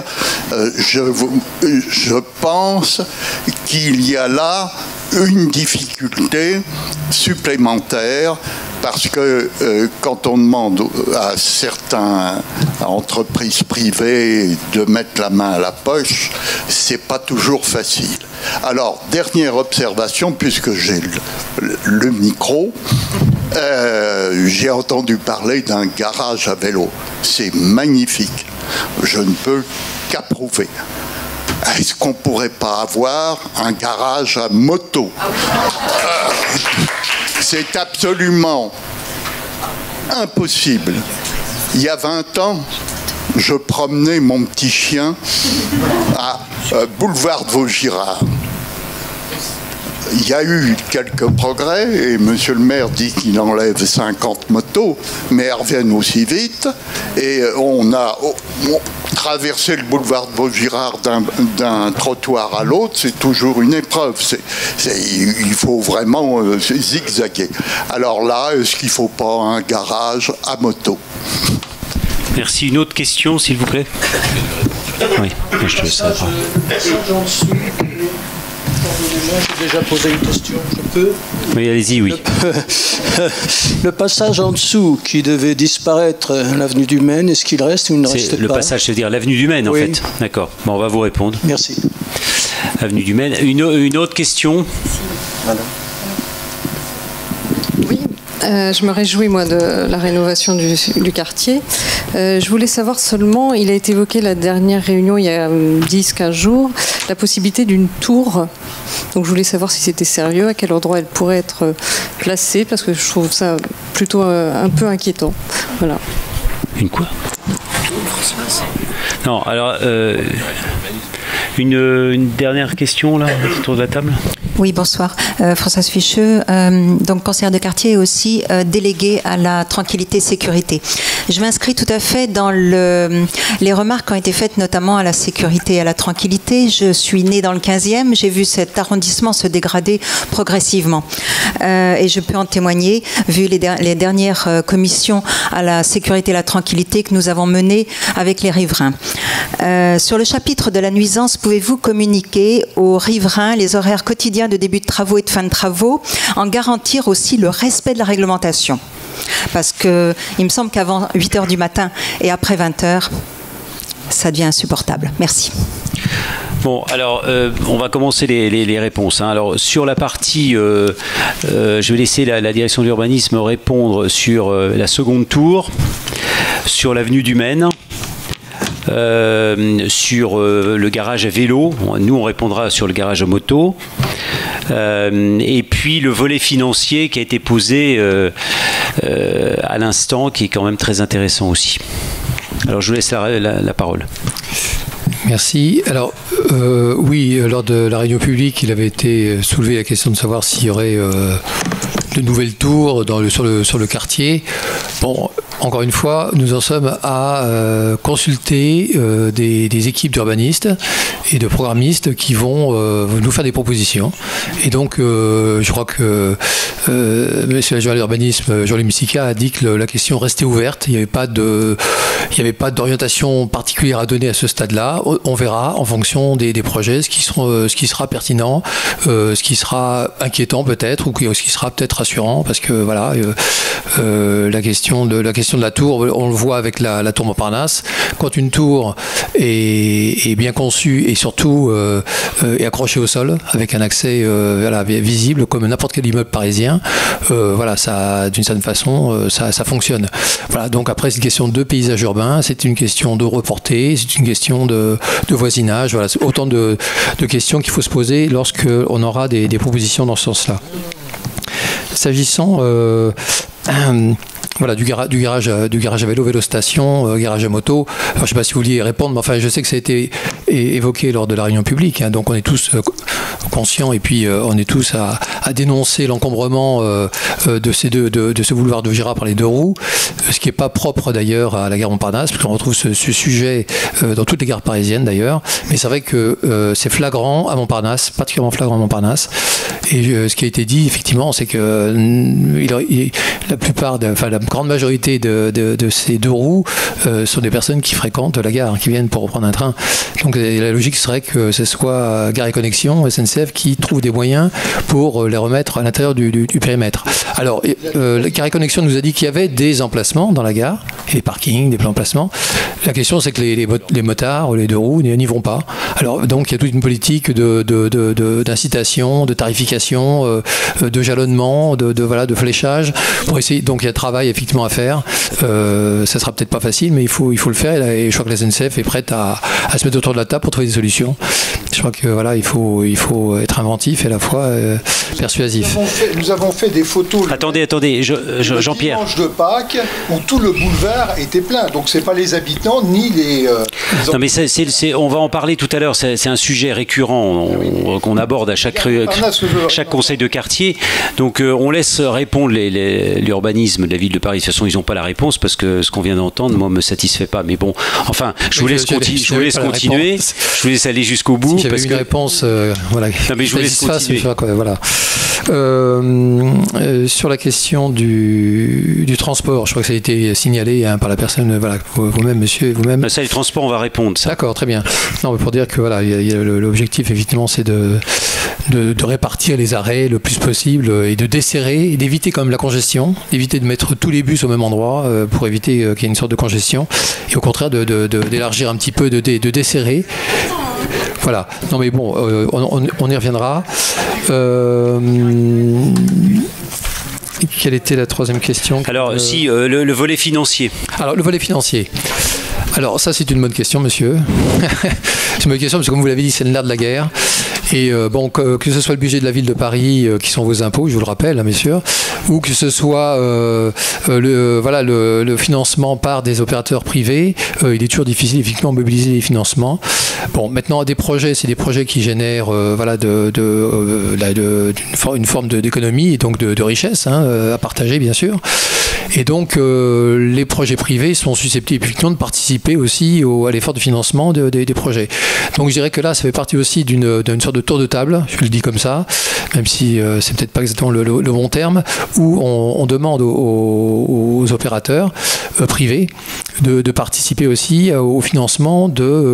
Speaker 15: je pense qu'il y a là une difficulté supplémentaire, parce que quand on demande à certaines entreprises privées de mettre la main à la poche, c'est pas toujours facile. Alors, dernière observation, puisque j'ai le micro, j'ai entendu parler d'un garage à vélo. C'est magnifique. Je ne peux qu'approuver. Est-ce qu'on ne pourrait pas avoir un garage à moto? C'est absolument impossible. Il y a 20 ans, je promenais mon petit chien à boulevard de Vaugirard. Il y a eu quelques progrès et monsieur le maire dit qu'il enlève 50 motos, mais elles reviennent aussi vite. Et on a traversé le boulevard de Vaugirard d'un trottoir à l'autre, c'est toujours une épreuve. Il faut vraiment zigzaguer. Alors là, est-ce qu'il ne faut pas un garage à moto?
Speaker 1: Merci. Une autre question, s'il vous plaît? Oui, je te laisse.
Speaker 8: J'ai déjà posé une question, je peux?
Speaker 1: Oui, allez-y, oui.
Speaker 8: Le passage en dessous qui devait disparaître, l'avenue du Maine, est-ce qu'il reste ou il ne reste pas?
Speaker 1: Le passage, c'est-à-dire l'avenue du Maine, en fait. D'accord. Bon, on va vous répondre.
Speaker 8: Merci.
Speaker 1: Avenue du Maine. Une autre question?
Speaker 16: Oui, je me réjouis, moi, de la rénovation du quartier. Je voulais savoir seulement, il a été évoqué la dernière réunion, il y a 10-15 jours, la possibilité d'une tour. Donc je voulais savoir si c'était sérieux, à quel endroit elle pourrait être placée, parce que je trouve ça plutôt un peu inquiétant. Voilà.
Speaker 1: Une quoi? Non, alors, une dernière question, là, autour de la table?
Speaker 17: Oui, bonsoir. Françoise Ficheux, donc conseillère de quartier et aussi déléguée à la tranquillité et sécurité. Je m'inscris tout à fait dans les remarques qui ont été faites notamment à la sécurité et à la tranquillité. Je suis née dans le 15e, j'ai vu cet arrondissement se dégrader progressivement. Et je peux en témoigner, vu les dernières commissions à la sécurité et la tranquillité que nous avons menées avec les riverains. Sur le chapitre de la nuisance, pouvez-vous communiquer aux riverains les horaires quotidiens de début de travaux et de fin de travaux, en garantir aussi le respect de la réglementation? Parce qu'il me semble qu'avant 8h du matin et après 20h, ça devient insupportable. Merci.
Speaker 1: Bon, alors, on va commencer les réponses. Hein. Alors, sur la partie, je vais laisser la direction de l'urbanisme répondre sur la seconde tour, sur l'avenue du Maine, sur le garage à vélo. Nous, on répondra sur le garage à moto. Et puis le volet financier qui a été posé à l'instant, qui est quand même très intéressant aussi. Alors je vous laisse la parole.
Speaker 3: Merci. Alors, oui, lors de la réunion publique, il avait été soulevé la question de savoir s'il y aurait de nouvelles tours sur le quartier. Bon, encore une fois, nous en sommes à consulter des équipes d'urbanistes et de programmistes qui vont nous faire des propositions. Et donc, je crois que monsieur l'adjoint à l'urbanisme, Jean-Louis Messica, a dit que la question restait ouverte. Il n'y avait pas d'orientation particulière à donner à ce stade-là. On verra en fonction des projets ce qui sera pertinent, ce qui sera inquiétant peut-être, ou ce qui sera peut-être rassurant, parce que voilà, la question de la tour, on le voit avec la tour Montparnasse. Quand une tour est bien conçue et surtout est accrochée au sol avec un accès visible comme n'importe quel immeuble parisien, voilà, ça, d'une certaine façon, ça fonctionne. Voilà, donc après, c'est une question de paysage urbain, c'est une question de reporter, c'est une question de voisinage. Voilà, c'est autant de questions qu'il faut se poser lorsqu'on aura des propositions dans ce sens-là. S'agissant voilà, du garage à vélo, vélostation, garage à moto. Alors, je ne sais pas si vous vouliez répondre, mais enfin, je sais que ça a été évoqué lors de la réunion publique, hein, donc on est tous conscients et puis on est tous à dénoncer l'encombrement de ce boulevard de Vaugirard par les deux roues, ce qui n'est pas propre d'ailleurs à la gare Montparnasse, parce qu'on retrouve ce sujet dans toutes les gares parisiennes d'ailleurs, mais c'est vrai que c'est flagrant à Montparnasse, particulièrement flagrant à Montparnasse, et ce qui a été dit effectivement, c'est que la grande majorité de ces deux roues sont des personnes qui fréquentent la gare, qui viennent pour reprendre un train. Donc la logique serait que ce soit Gare et Connexions, SNCF, qui trouve des moyens pour les remettre à l'intérieur du périmètre. Alors, Gare et Connexions nous a dit qu'il y avait des emplacements dans la gare, et des parkings, des emplacements. La question, c'est que les motards ou les deux roues n'y vont pas. Alors, donc, il y a toute une politique d'incitation, de tarification, de jalonnement, de fléchage, pour essayer. Donc, il y a un travail effectivement à faire. Ça sera peut-être pas facile, mais il faut le faire. Et je crois que la SNCF est prête à se mettre autour de la table pour trouver des solutions. Je crois que voilà, il faut être inventif et à la fois persuasif.
Speaker 10: Nous avons fait des photos.
Speaker 1: Attendez, Jean-Pierre.
Speaker 10: Dimanche de Pâques, où tout le boulevard était plein. Donc c'est pas les habitants ni les.
Speaker 1: Non mais on va en parler tout à l'heure. C'est un sujet récurrent qu'on aborde à chaque conseil de quartier. Donc on laisse répondre l'urbanisme de la ville de Paris. De toute façon, ils n'ont pas la réponse parce que ce qu'on vient d'entendre, moi, me satisfait pas. Mais bon, enfin, je vous laisse continuer. Je vous laisse aller jusqu'au bout.
Speaker 3: Si j'avais une réponse, voilà.
Speaker 1: Non, mais je vous laisse continuer.
Speaker 3: Voilà. Sur la question du transport, je crois que ça a été signalé par la personne, voilà, vous-même, monsieur, vous-même.
Speaker 1: Ça, les transports, on va répondre.
Speaker 3: D'accord, très bien. Non, mais pour dire que voilà, l'objectif, évidemment, c'est de répartir les arrêts le plus possible et de desserrer, et d'éviter quand même la congestion, d'éviter de mettre tous les bus au même endroit pour éviter qu'il y ait une sorte de congestion, et au contraire d'élargir un petit peu, de desserrer. Voilà. Non mais bon, on y reviendra. Quelle était la troisième question?
Speaker 1: Alors, le volet financier.
Speaker 3: Alors, le volet financier. Alors, ça, c'est une bonne question, monsieur. C'est une bonne question, parce que comme vous l'avez dit, c'est le nerf de la guerre. Et bon, que ce soit le budget de la ville de Paris, qui sont vos impôts, je vous le rappelle, hein, messieurs, ou que ce soit le financement par des opérateurs privés, il est toujours difficile, effectivement, de mobiliser les financements. Bon, maintenant, des projets, c'est des projets qui génèrent une forme d'économie et donc de richesse à partager, bien sûr. Et donc, les projets privés sont susceptibles, effectivement, de participer aussi à l'effort de financement des projets. Donc, je dirais que là, ça fait partie aussi d'une sorte de tour de table, je le dis comme ça, même si c'est peut-être pas exactement le bon terme, où on demande aux opérateurs privés de participer aussi au financement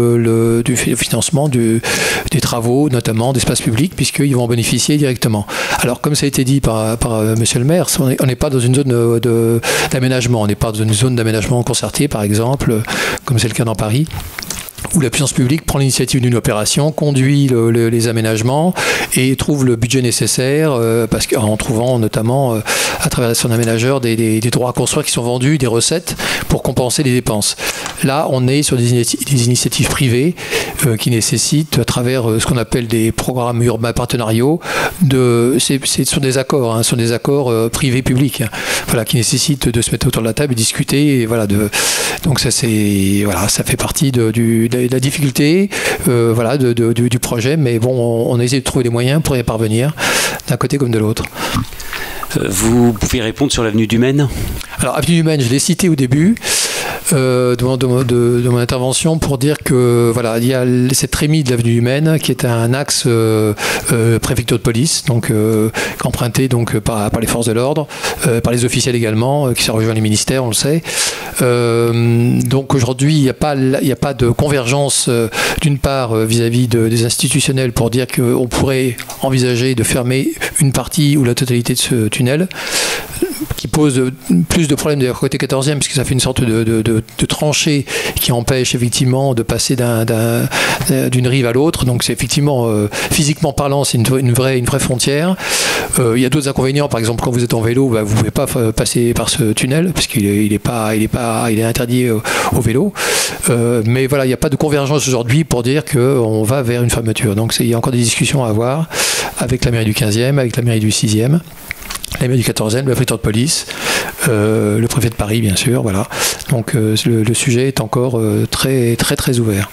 Speaker 3: des travaux, notamment d'espaces publics, puisqu'ils vont en bénéficier directement. Alors, comme ça a été dit par monsieur le maire, on n'est pas dans une zone d'aménagement, on n'est pas dans une zone d'aménagement concerté, par exemple, comme c'est le cas dans Paris, où la puissance publique prend l'initiative d'une opération, conduit les aménagements et trouve le budget nécessaire, en trouvant notamment à travers son aménageur des droits à construire qui sont vendus, des recettes pour compenser les dépenses. Là, on est sur des initiatives privées qui nécessitent, à travers ce qu'on appelle des programmes urbains partenariaux, c'est sur des accords, sur des accords privés-publics, voilà, qui nécessitent de se mettre autour de la table et discuter. Et voilà, donc ça fait partie de la difficulté du projet, mais bon, on essaie de trouver des moyens pour y parvenir, d'un côté comme de l'autre.
Speaker 1: Vous pouvez répondre sur l'avenue du Maine?
Speaker 3: Alors, avenue du Maine, je l'ai cité au début de mon intervention pour dire que voilà, il y a cette trémie de l'avenue du Maine qui est un axe préfecture de police, donc emprunté donc par les forces de l'ordre, par les officiels également, qui se rejoignent les ministères, on le sait. Donc aujourd'hui, il n'y a pas de convergence d'une part vis-à-vis des institutionnels pour dire qu'on pourrait envisager de fermer une partie ou la totalité de ce tunnel, qui pose plus de problèmes d'ailleurs côté 14e, puisque ça fait une sorte de tranchée qui empêche effectivement de passer d'une rive à l'autre. Donc c'est effectivement, physiquement parlant, c'est une vraie frontière. Il y a d'autres inconvénients, par exemple quand vous êtes en vélo, vous ne pouvez pas passer par ce tunnel, puisqu'il est interdit au vélo. Mais voilà, il n'y a pas de convergence aujourd'hui pour dire qu'on va vers une fermeture. Donc il y a encore des discussions à avoir avec la mairie du 15e, avec la mairie du 6e. La mairie du 14e, la préfecture de police, le préfet de Paris, bien sûr. Voilà. Donc le sujet est encore très, très, très ouvert.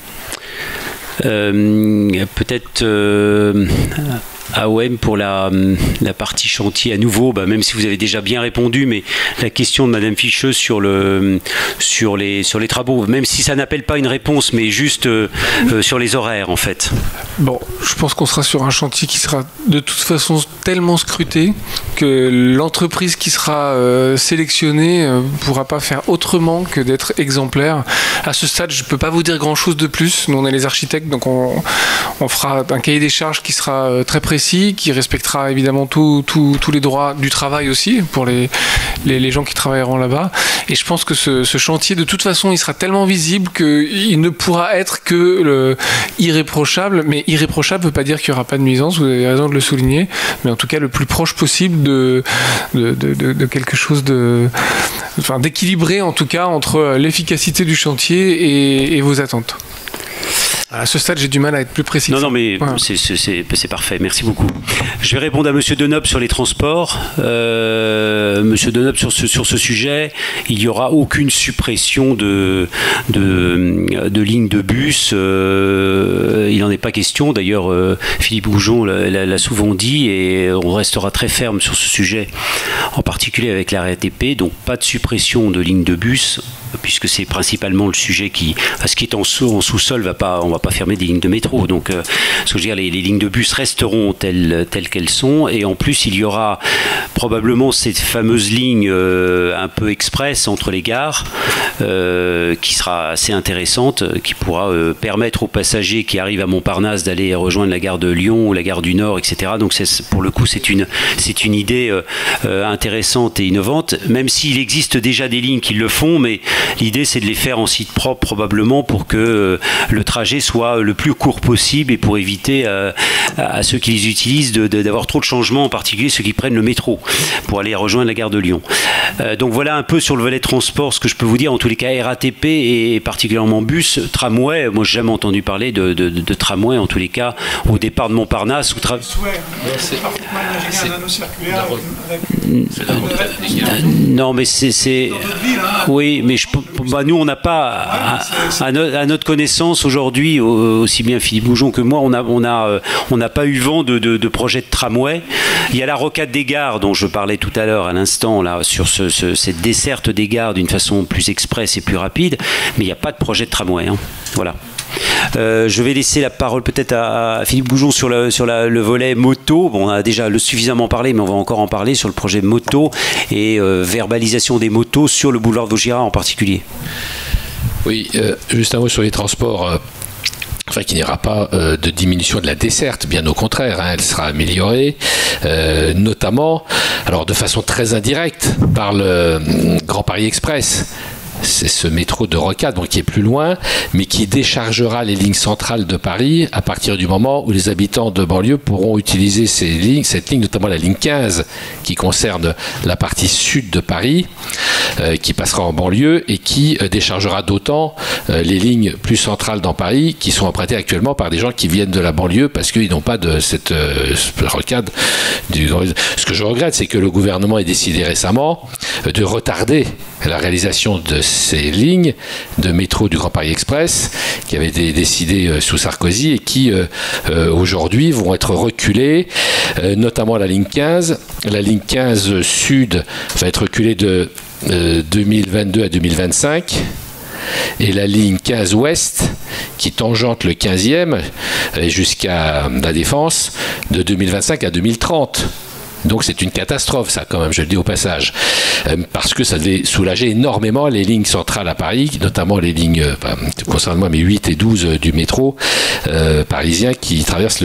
Speaker 1: Peut-être AOM pour la partie chantier à nouveau, même si vous avez déjà bien répondu, mais la question de Madame Ficheux sur les travaux, même si ça n'appelle pas une réponse, mais juste sur les horaires en fait.
Speaker 5: Bon, je pense qu'on sera sur un chantier qui sera de toute façon tellement scruté que l'entreprise qui sera sélectionnée ne pourra pas faire autrement que d'être exemplaire. À ce stade, je ne peux pas vous dire grand-chose de plus. Nous, on est les architectes, donc on fera un cahier des charges qui sera très précis, qui respectera évidemment tous les droits du travail aussi pour les gens qui travailleront là-bas. Et je pense que ce chantier, de toute façon, il sera tellement visible qu'il ne pourra être que irréprochable. Mais irréprochable ne veut pas dire qu'il n'y aura pas de nuisance, vous avez raison de le souligner, mais en tout cas le plus proche possible de quelque chose d'équilibré en tout cas entre l'efficacité du chantier et vos attentes. À ce stade, j'ai du mal à être plus précis.
Speaker 1: Non, mais voilà. C'est parfait. Merci beaucoup. Je vais répondre à Monsieur Denob sur les transports. Monsieur Denob, sur ce sujet, il n'y aura aucune suppression de lignes de bus. Il n'en est pas question. D'ailleurs, Philippe Goujon l'a souvent dit et on restera très ferme sur ce sujet, en particulier avec la RATP. Donc, pas de suppression de lignes de bus, puisque c'est principalement le sujet ce qui est en sous-sol, on va pas fermer des lignes de métro. Donc, ce que je veux dire, les lignes de bus resteront telles qu'elles sont. Et en plus, il y aura probablement cette fameuse ligne un peu express entre les gares, qui sera assez intéressante, qui pourra permettre aux passagers qui arrivent à Montparnasse d'aller rejoindre la gare de Lyon ou la gare du Nord, etc. Donc, pour le coup, c'est une idée intéressante et innovante, même s'il existe déjà des lignes qui le font, mais l'idée, c'est de les faire en site propre, probablement, pour que le trajet soit le plus court possible et pour éviter à ceux qui les utilisent d'avoir trop de changements, en particulier ceux qui prennent le métro pour aller rejoindre la gare de Lyon. Donc voilà un peu sur le volet transport ce que je peux vous dire. En tous les cas, RATP et particulièrement bus, tramway, moi j'ai jamais entendu parler de tramway, en tous les cas, au départ de Montparnasse. Non, mais c'est... Oui, mais nous, on n'a pas, à notre connaissance aujourd'hui, aussi bien Philippe Goujon que moi, on n'a pas eu vent de projet de tramway. Il y a la rocade des gares dont je parlais tout à l'heure, à l'instant, là, sur cette desserte des gares d'une façon plus express et plus rapide, mais il n'y a pas de projet de tramway. Hein. Voilà. Je vais laisser la parole peut-être à Philippe Goujon sur le volet moto. Bon, on a déjà suffisamment parlé, mais on va encore en parler sur le projet moto et verbalisation des motos sur le boulevard de Vaugirard en particulier.
Speaker 6: Oui, juste un mot sur les transports. Enfin, qu'il n'y aura pas de diminution de la desserte, bien au contraire, elle sera améliorée, notamment, alors de façon très indirecte, par le Grand Paris Express. C'est ce métro de Rocade, donc qui est plus loin, mais qui déchargera les lignes centrales de Paris à partir du moment où les habitants de banlieue pourront utiliser cette ligne, notamment la ligne 15, qui concerne la partie sud de Paris, qui passera en banlieue et qui déchargera d'autant les lignes plus centrales dans Paris, qui sont empruntées actuellement par des gens qui viennent de la banlieue parce qu'ils n'ont pas de cette Rocade. Ce que je regrette, c'est que le gouvernement ait décidé récemment de retarder la réalisation de ces lignes de métro du Grand Paris Express qui avaient été décidées sous Sarkozy et qui aujourd'hui vont être reculées, notamment la ligne 15. La ligne 15 sud va être reculée de 2022 à 2025. Et la ligne 15 ouest, qui tangente le 15e jusqu'à la Défense, de 2025 à 2030. Donc c'est une catastrophe, ça, quand même, je le dis au passage, parce que ça devait soulager énormément les lignes centrales à Paris, notamment les lignes, concernant moi, mais 8 et 12 du métro parisien qui traverse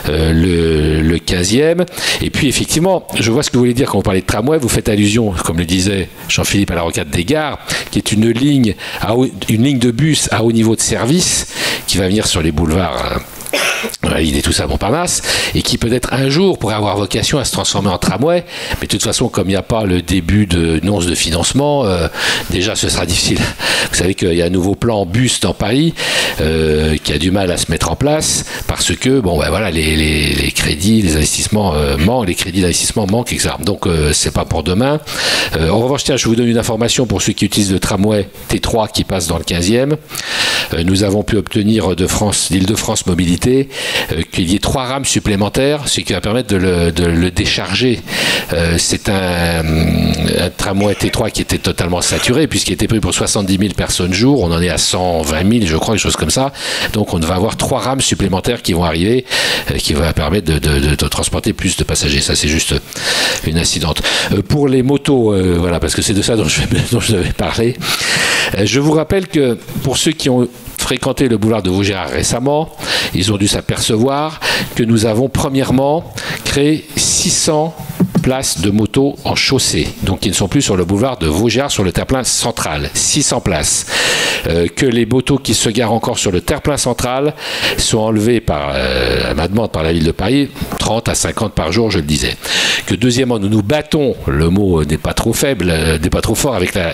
Speaker 6: le 15e. Et puis, effectivement, je vois ce que vous voulez dire quand vous parlez de tramway. Vous faites allusion, comme le disait Jean-Philippe, à la rocade des gares, qui est une ligne de bus à haut niveau de service qui va venir sur les boulevards validé tout ça à Montparnasse, et qui peut-être un jour pourrait avoir vocation à se transformer en tramway, mais de toute façon, comme il n'y a pas le début d'une once de financement, déjà ce sera difficile. Vous savez qu'il y a un nouveau plan bus dans Paris qui a du mal à se mettre en place parce que bon, ben voilà, les crédits, les investissements manquent, les crédits d'investissement manquent, etc. Donc c'est pas pour demain. En revanche, tiens, je vous donne une information pour ceux qui utilisent le tramway T3 qui passe dans le 15e. Nous avons pu obtenir d'Île-de-France Mobilité qu'il y ait 3 rames supplémentaires, ce qui va permettre de le décharger. C'est un tramway T3 qui était totalement saturé puisqu'il était pris pour 70 000 personnes jour. On en est à 120 000, je crois, quelque chose comme ça. Donc on va avoir 3 rames supplémentaires qui vont arriver, qui va permettre de transporter plus de passagers. Ça, c'est juste une incidente. Pour les motos, voilà, parce que c'est de ça dont je devais parler. Je vous rappelle que pour ceux qui ont fréquenté le boulevard de Vaugirard récemment, ils ont dû s'apercevoir que nous avons premièrement créé 600 places de motos en chaussée, donc qui ne sont plus sur le boulevard de Vaugirard sur le terre-plein central. 600 places. Que les motos qui se garent encore sur le terre-plein central sont enlevées à ma demande par la ville de Paris, 30 à 50 par jour, je le disais. Que deuxièmement, nous nous battons, le mot n'est pas trop faible, n'est pas trop fort avec la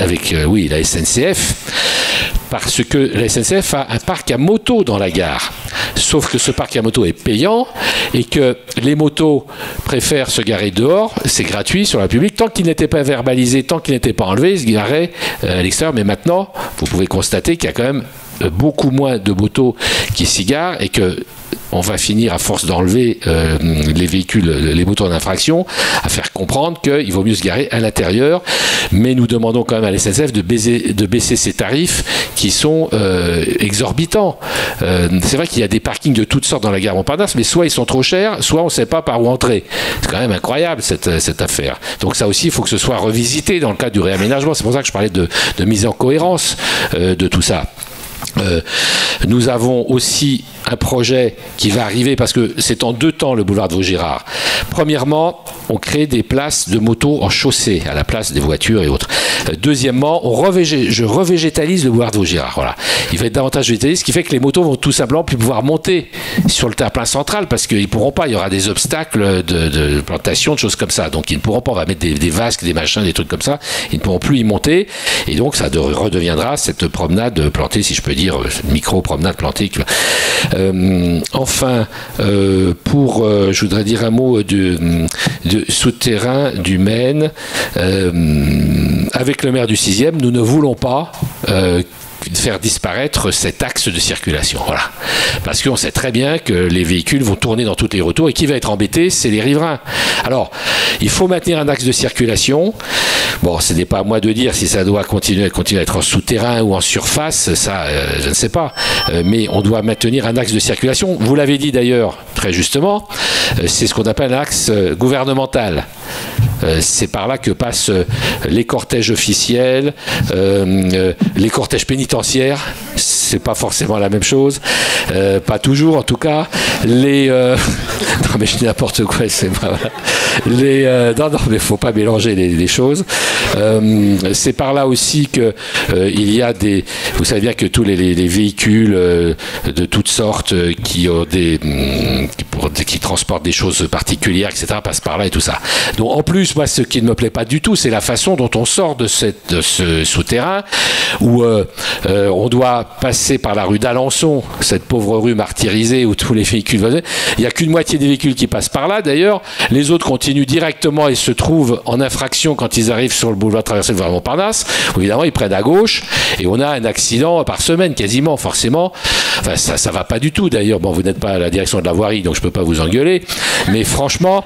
Speaker 6: SNCF, parce que la SNCF a un parc à moto dans la gare. Sauf que ce parc à moto est payant et que les motos préfèrent se garer dehors, c'est gratuit sur la publique, tant qu'ils n'étaient pas verbalisés, tant qu'ils n'étaient pas enlevés, ils se garaient à l'extérieur. Mais maintenant, vous pouvez constater qu'il y a quand même beaucoup moins de motos qui s'y garent et que on va finir, à force d'enlever les véhicules, les motos en infraction, à faire comprendre qu'il vaut mieux se garer à l'intérieur. Mais nous demandons quand même à la SNCF de baisser ces tarifs qui sont exorbitants. C'est vrai qu'il y a des parkings de toutes sortes dans la gare Montparnasse, mais soit ils sont trop chers, soit on ne sait pas par où entrer. C'est quand même incroyable cette affaire. Donc ça aussi, il faut que ce soit revisité dans le cadre du réaménagement. C'est pour ça que je parlais de mise en cohérence de tout ça. Nous avons aussi un projet qui va arriver parce que c'est en 2 temps le boulevard de Vaugirard. Premièrement, on crée des places de motos en chaussée à la place des voitures et autres. Deuxièmement, je revégétalise le boulevard de Vaugirard. Voilà. Il va être davantage végétalisé, ce qui fait que les motos vont tout simplement plus pouvoir monter sur le terre-plein central parce qu'ils ne pourront pas. Il y aura des obstacles de plantation, de choses comme ça. Donc ils ne pourront pas. On va mettre des vasques, des machins, des trucs comme ça. Ils ne pourront plus y monter. Et donc ça redeviendra cette promenade plantée, si je peux dire, micro-promenade plantée. Enfin, je voudrais dire un mot de souterrain du Maine. Avec le maire du 6e, nous ne voulons pas faire disparaître cet axe de circulation. Voilà. Parce qu'on sait très bien que les véhicules vont tourner dans tous les retours et qui va être embêté, c'est les riverains. Alors, il faut maintenir un axe de circulation. Bon, ce n'est pas à moi de dire si ça doit continuer à être en souterrain ou en surface, ça, je ne sais pas. Mais on doit maintenir un axe de circulation. Vous l'avez dit d'ailleurs, très justement, c'est ce qu'on appelle un axe gouvernemental. C'est par là que passent les cortèges officiels, les cortèges pénitentiaires. C'est pas forcément la même chose, pas toujours en tout cas. Non mais je dis n'importe quoi, c'est pas non mais faut pas mélanger les choses. C'est par là aussi que il y a vous savez bien que tous les véhicules de toutes sortes qui transportent des choses particulières, etc., passent par là et tout ça. Donc en plus, moi, ce qui ne me plaît pas du tout, c'est la façon dont on sort de ce souterrain où on doit passer par la rue d'Alençon, cette pauvre rue martyrisée où tous les véhicules vont. Il n'y a qu'une moitié des véhicules qui passent par là. D'ailleurs, les autres continuent directement et se trouvent en infraction quand ils arrivent sur le boulevard traversé le boulevard Montparnasse. Évidemment, ils prennent à gauche et on a un accident par semaine, quasiment, forcément. Enfin, ça va pas du tout. D'ailleurs, bon, vous n'êtes pas à la direction de la voirie, donc je peux pas vous engueuler. Mais franchement,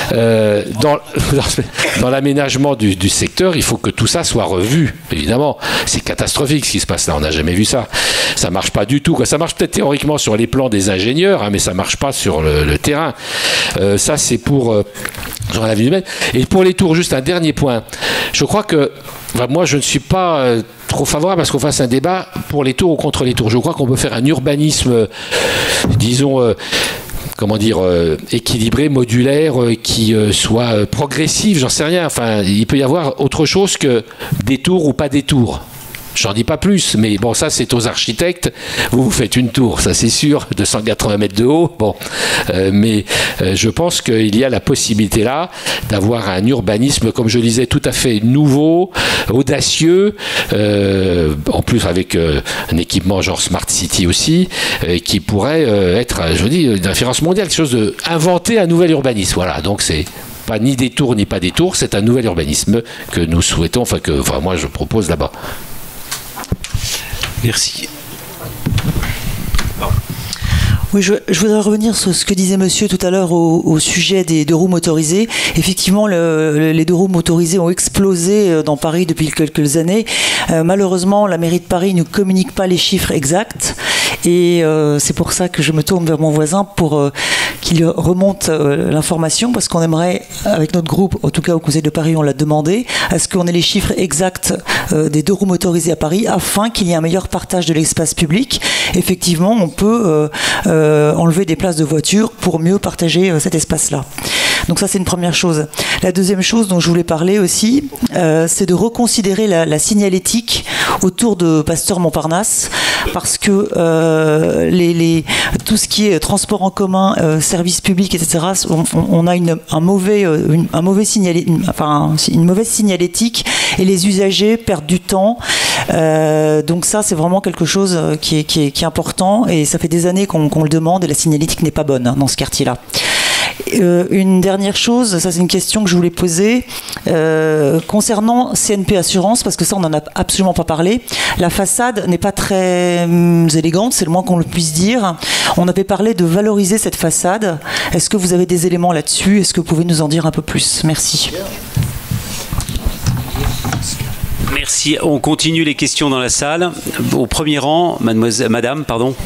Speaker 6: dans l'aménagement du secteur, il faut que tout ça soit revu. Évidemment, c'est catastrophique ce qui se passe là. On n'a jamais vu ça. Ça marche pas du tout. Ça marche peut-être théoriquement sur les plans des ingénieurs, hein, mais ça marche pas sur le terrain. Ça, c'est pour dans la vie humaine. Et pour les tours, juste un dernier point. Je crois que moi, je ne suis pas trop favorable à ce qu'on fasse un débat pour les tours ou contre les tours. Je crois qu'on peut faire un urbanisme, disons, équilibré, modulaire, qui soit progressif, j'en sais rien. Enfin, il peut y avoir autre chose que des tours ou pas des tours. J'en dis pas plus, mais bon, ça c'est aux architectes. Vous faites une tour, ça c'est sûr, de 180 mètres de haut. Bon, mais je pense qu'il y a la possibilité là d'avoir un urbanisme, comme je disais, tout à fait nouveau, audacieux, en plus avec un équipement genre Smart City aussi, qui pourrait être, je dis, une référence mondiale, quelque chose de inventer un nouvel urbanisme. Voilà, donc c'est pas ni des tours ni pas des tours, c'est un nouvel urbanisme que nous souhaitons, enfin moi je propose là-bas.
Speaker 1: Merci.
Speaker 18: Oui, je voudrais revenir sur ce que disait monsieur tout à l'heure au sujet des deux roues motorisées. Effectivement, les deux roues motorisées ont explosé dans Paris depuis quelques années. Malheureusement, la mairie de Paris ne communique pas les chiffres exacts. Et c'est pour ça que je me tourne vers mon voisin pour qu'il remonte l'information, parce qu'on aimerait, avec notre groupe, en tout cas au Conseil de Paris, on l'a demandé, à ce qu'on ait les chiffres exacts des deux roues motorisées à Paris, afin qu'il y ait un meilleur partage de l'espace public. Effectivement, on peut enlever des places de voiture pour mieux partager cet espace-là. Donc ça, c'est une première chose. La deuxième chose dont je voulais parler aussi, c'est de reconsidérer la signalétique autour de Pasteur Montparnasse, parce que tout ce qui est transport en commun, services publics, etc., on a une mauvaise signalétique et les usagers perdent du temps. Donc ça, c'est vraiment quelque chose qui est important, et ça fait des années qu'on le demande, et la signalétique n'est pas bonne dans ce quartier-là. Une dernière chose, ça c'est une question que je voulais poser concernant CNP Assurance, parce que ça on n'en a absolument pas parlé. La façade n'est pas très élégante, c'est le moins qu'on le puisse dire. On avait parlé de valoriser cette façade. Est-ce que vous avez des éléments là-dessus? Est-ce que vous pouvez nous en dire un peu plus? Merci.
Speaker 1: Merci. On continue les questions dans la salle. Au premier rang, madame, pardon.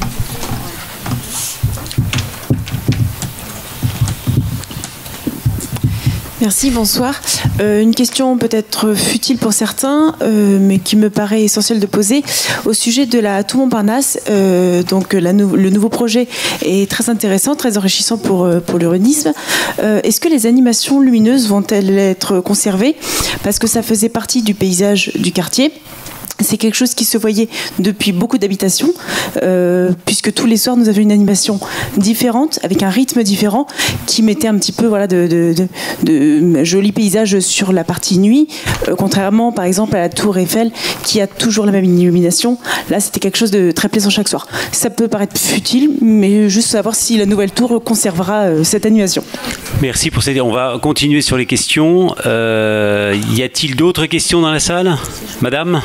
Speaker 19: Merci, bonsoir. Une question peut-être futile pour certains, mais qui me paraît essentielle de poser au sujet de la Tour Montparnasse. Donc le nouveau projet est très intéressant, très enrichissant pour l'urbanisme. Est-ce que les animations lumineuses vont-elles être conservées? Parce que ça faisait partie du paysage du quartier. C'est quelque chose qui se voyait depuis beaucoup d'habitations, puisque tous les soirs nous avions une animation différente, avec un rythme différent, qui mettait un petit peu de jolis paysages sur la partie nuit, contrairement par exemple à la Tour Eiffel, qui a toujours la même illumination. Là, c'était quelque chose de très plaisant chaque soir. Ça peut paraître futile, mais juste savoir si la nouvelle tour conservera cette animation.
Speaker 1: Merci pour cette. On va continuer sur les questions. Y a-t-il d'autres questions dans la salle, madame?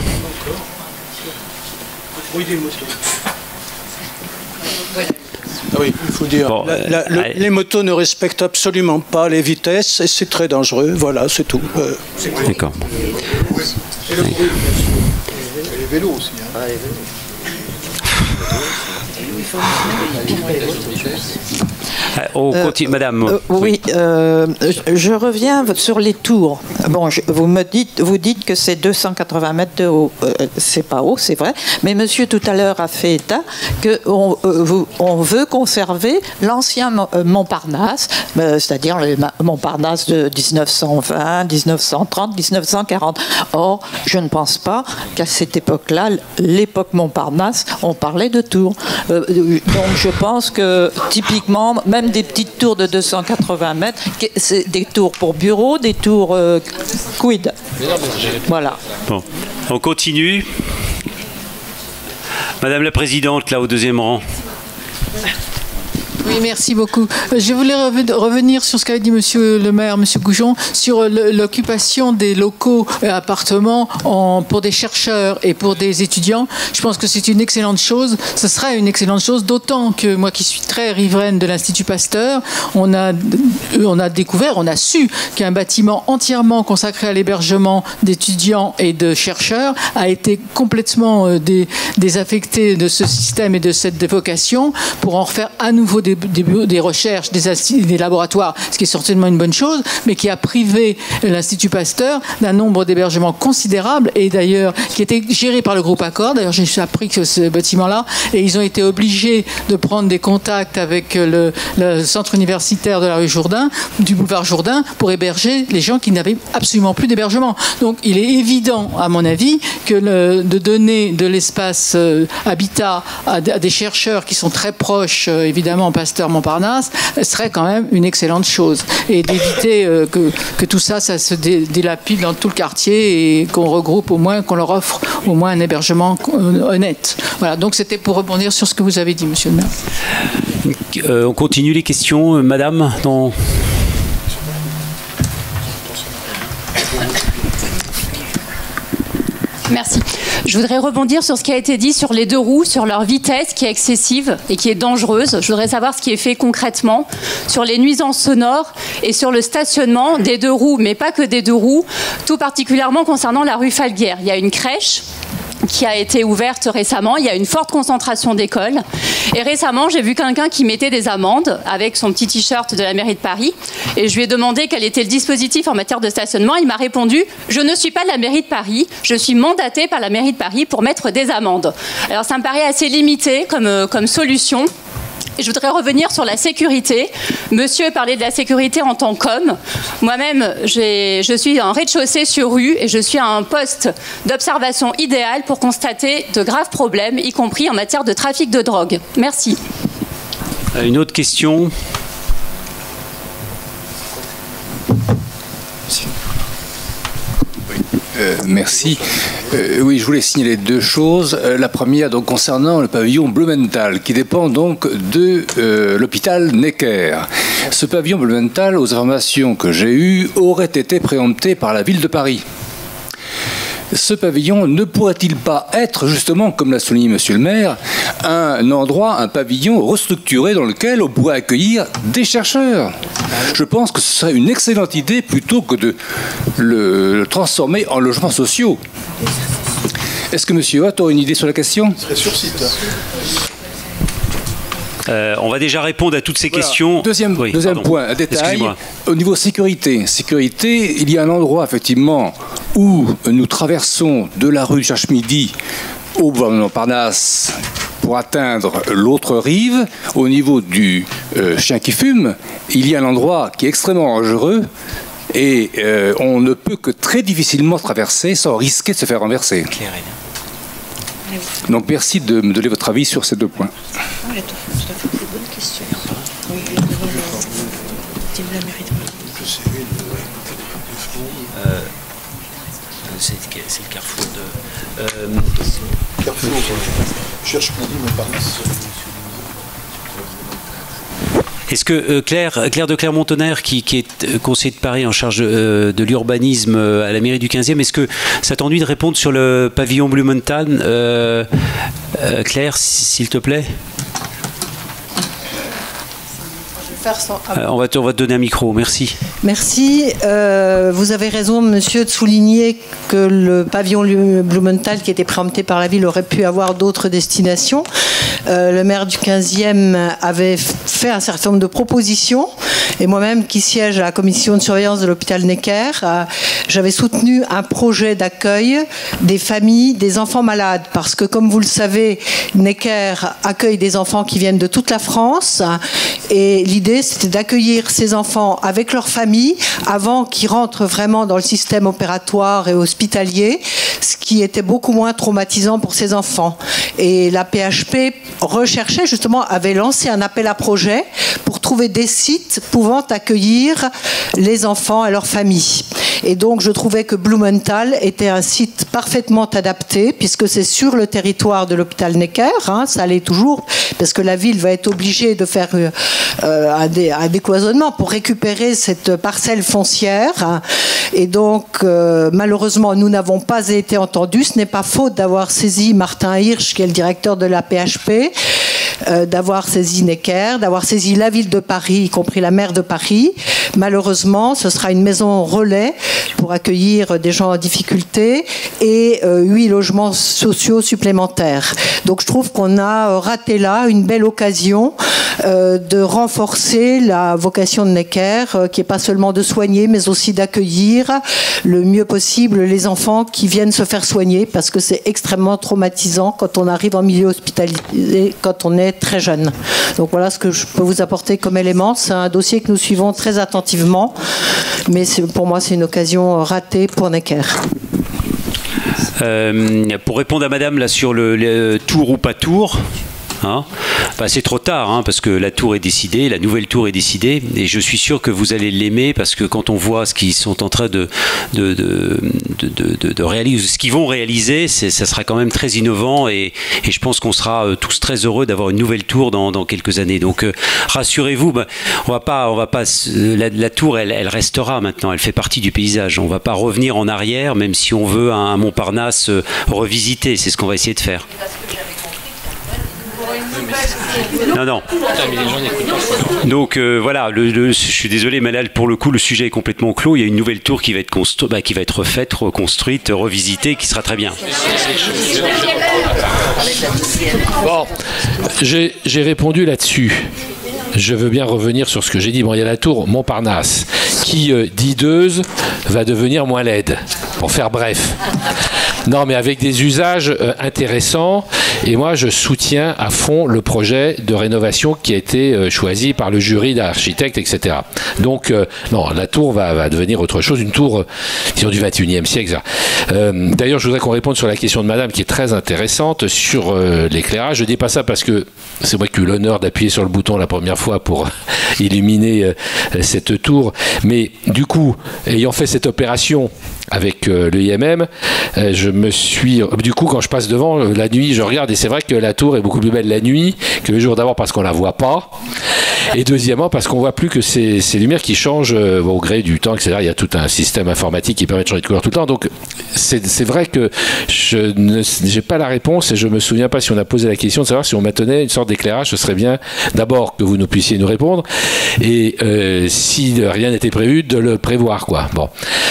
Speaker 8: Ah oui, il faut dire. Bon, les motos ne respectent absolument pas les vitesses et c'est très dangereux. Voilà, c'est tout.
Speaker 1: D'accord.
Speaker 10: Et les vélos aussi. Hein. Ah, les vélos.
Speaker 1: Madame.
Speaker 9: Oui, je reviens sur les tours. Bon, vous dites que c'est 280 mètres de haut. C'est pas haut, c'est vrai. Mais monsieur tout à l'heure a fait état qu'on veut conserver l'ancien Montparnasse, c'est-à-dire le Montparnasse de 1920, 1930, 1940. Or, je ne pense pas qu'à cette époque-là, l'époque Montparnasse, on parlait de tours. Donc je pense que typiquement, même des petites tours de 280 mètres, c'est des tours pour bureau, des tours quid. Voilà.
Speaker 1: Bon, on continue. Madame la Présidente, là au deuxième rang.
Speaker 20: Oui, merci beaucoup. Je voulais revenir sur ce qu'avait dit monsieur le maire, monsieur Goujon, sur l'occupation des locaux et appartements pour des chercheurs et pour des étudiants. Je pense que c'est une excellente chose. Ce sera une excellente chose, d'autant que moi qui suis très riveraine de l'Institut Pasteur, on a découvert, on a su qu'un bâtiment entièrement consacré à l'hébergement d'étudiants et de chercheurs a été complètement désaffecté de ce système et de cette vocation pour en refaire à nouveau des des recherches, des laboratoires, ce qui est certainement une bonne chose, mais qui a privé l'Institut Pasteur d'un nombre d'hébergements considérable, et d'ailleurs qui était géré par le groupe Accor. D'ailleurs, j'ai appris que ce bâtiment-là, et ils ont été obligés de prendre des contacts avec le centre universitaire de la rue Jourdain, du boulevard Jourdain, pour héberger les gens qui n'avaient absolument plus d'hébergement. Donc, il est évident, à mon avis, que de donner de l'espace habitat à des chercheurs qui sont très proches, évidemment, Pasteur-Montparnasse, serait quand même une excellente chose. Et d'éviter que tout ça se dilapide dans tout le quartier et qu'on regroupe au moins, qu'on leur offre au moins un hébergement honnête. Voilà, donc c'était pour rebondir sur ce que vous avez dit, monsieur le maire.
Speaker 1: On continue les questions, madame,
Speaker 21: Merci. Je voudrais rebondir sur ce qui a été dit sur les deux roues, sur leur vitesse qui est excessive et qui est dangereuse. Je voudrais savoir ce qui est fait concrètement sur les nuisances sonores et sur le stationnement des deux roues, mais pas que des deux roues, tout particulièrement concernant la rue Falguière. Il y a une crèche qui a été ouverte récemment. Il y a une forte concentration d'écoles. Et récemment, j'ai vu quelqu'un qui mettait des amendes avec son petit t-shirt de la mairie de Paris. Et je lui ai demandé quel était le dispositif en matière de stationnement. Il m'a répondu « Je ne suis pas de la mairie de Paris. Je suis mandaté par la mairie de Paris pour mettre des amendes. » Alors ça me paraît assez limité comme solution. Et je voudrais revenir sur la sécurité. Monsieur parlait de la sécurité en tant qu'homme. Moi-même, je suis en rez-de-chaussée sur rue et je suis à un poste d'observation idéal pour constater de graves problèmes, y compris en matière de trafic de drogue. Merci.
Speaker 1: Une autre question ?
Speaker 22: Merci. Oui, je voulais signaler deux choses. La première, donc, concernant le pavillon Blumenthal, qui dépend donc de l'hôpital Necker. Ce pavillon Blumenthal, aux informations que j'ai eues, aurait été préempté par la ville de Paris. Ce pavillon ne pourrait-il pas être, justement, comme l'a souligné monsieur le maire, un endroit, un pavillon restructuré dans lequel on pourrait accueillir des chercheurs? Je pense que ce serait une excellente idée plutôt que de le transformer en logements sociaux. Est-ce que monsieur Watt a une idée sur la question?
Speaker 10: Ce serait sur site.
Speaker 1: On va déjà répondre à toutes ces questions.
Speaker 22: Deuxième point, un détail. Au niveau sécurité, il y a un endroit effectivement où nous traversons de la rue Cherche-Midi au boulevard Montparnasse pour atteindre l'autre rive. Au niveau du chien qui fume, il y a un endroit qui est extrêmement dangereux et on ne peut que très difficilement traverser sans risquer de se faire renverser. Donc merci de me donner votre avis sur ces deux points.
Speaker 1: C'est le carrefour de...
Speaker 10: Carrefour, Cherche-Midi, Montparnasse.
Speaker 1: Est-ce que Claire de Clermont-Tonnerre, qui est conseiller de Paris en charge de l'urbanisme à la mairie du 15e, est-ce que ça t'ennuie de répondre sur le pavillon Blumenthal? Claire, s'il te plaît. On va te donner un micro, merci.
Speaker 23: Merci. Vous avez raison, monsieur, de souligner que le pavillon Blumenthal, qui était préempté par la ville, aurait pu avoir d'autres destinations. Le maire du 15e avait fait un certain nombre de propositions, et moi-même, qui siège à la commission de surveillance de l'hôpital Necker, j'avais soutenu un projet d'accueil des familles, des enfants malades, parce que, comme vous le savez, Necker accueille des enfants qui viennent de toute la France, et l'idée, c'était d'accueillir ces enfants avec leur famille avant qu'ils rentrent vraiment dans le système opératoire et hospitalier, ce qui était beaucoup moins traumatisant pour ces enfants. Et la PHP recherchait justement, avait lancé un appel à projet pour trouver des sites pouvant accueillir les enfants et leurs familles. Et donc je trouvais que Blumenthal était un site parfaitement adapté, puisque c'est sur le territoire de l'hôpital Necker, ça l'est toujours, parce que la ville va être obligée de faire un décloisonnement pour récupérer cette parcelle foncière. Et donc malheureusement nous n'avons pas été entendus. Ce n'est pas faute d'avoir saisi Martin Hirsch, qui est le directeur de la PHP, d'avoir saisi Necker, d'avoir saisi la ville de Paris, y compris la maire de Paris. Malheureusement, ce sera une maison relais pour accueillir des gens en difficulté et 8 logements sociaux supplémentaires. Donc je trouve qu'on a raté là une belle occasion de renforcer la vocation de Necker, qui n'est pas seulement de soigner, mais aussi d'accueillir le mieux possible les enfants qui viennent se faire soigner, parce que c'est extrêmement traumatisant quand on arrive en milieu hospitalier, quand on est très jeune. Donc voilà ce que je peux vous apporter comme élément. C'est un dossier que nous suivons très attentivement, mais pour moi c'est une occasion ratée pour Necker.
Speaker 1: Pour répondre à madame là, sur le tour ou pas tour, hein, bah, c'est trop tard, hein, parce que la tour est décidée, la nouvelle tour est décidée, et je suis sûr que vous allez l'aimer, parce que quand on voit ce qu'ils sont en train de réaliser, ce qu'ils vont réaliser, ça sera quand même très innovant, et je pense qu'on sera tous très heureux d'avoir une nouvelle tour dans quelques années. Donc rassurez-vous, bah, la tour elle restera maintenant, elle fait partie du paysage. On ne va pas revenir en arrière, même si on veut un Montparnasse revisité. C'est ce qu'on va essayer de faire. Non. Donc voilà, je suis désolé, mais là pour le coup le sujet est complètement clos. Il y a une nouvelle tour qui va être refaite, reconstruite, revisitée, qui sera très bien.
Speaker 6: Bon, j'ai répondu là-dessus. Je veux bien revenir sur ce que j'ai dit. Bon, il y a la tour Montparnasse qui, d'hideuse, va devenir moins laide, pour faire bref. Non, mais avec des usages intéressants. Et moi, je soutiens à fond le projet de rénovation qui a été choisi par le jury d'architectes, etc. Donc, non, la tour va devenir autre chose, une tour disons, du 21e siècle. D'ailleurs, je voudrais qu'on réponde sur la question de madame qui est très intéressante sur l'éclairage. Je dis pas ça parce que c'est moi qui ai eu l'honneur d'appuyer sur le bouton la première fois pour illuminer cette tour. Mais du coup, ayant fait cette opération avec l'IMM, je me suis... Du coup, quand je passe devant, la nuit, je regarde, et c'est vrai que la tour est beaucoup plus belle la nuit que le jour, d'abord parce qu'on ne la voit pas, et deuxièmement parce qu'on ne voit plus que ces lumières qui changent au gré du temps, etc. Il y a tout un système informatique qui permet de changer de couleur tout le temps. Donc, c'est vrai que je n'ai pas la réponse, et je ne me souviens pas si on a posé la question de savoir si on maintenait une sorte d'éclairage. Ce serait bien, d'abord, que vous nous puissiez nous répondre, et si rien n'était prévu, de le prévoir, quoi. Bon.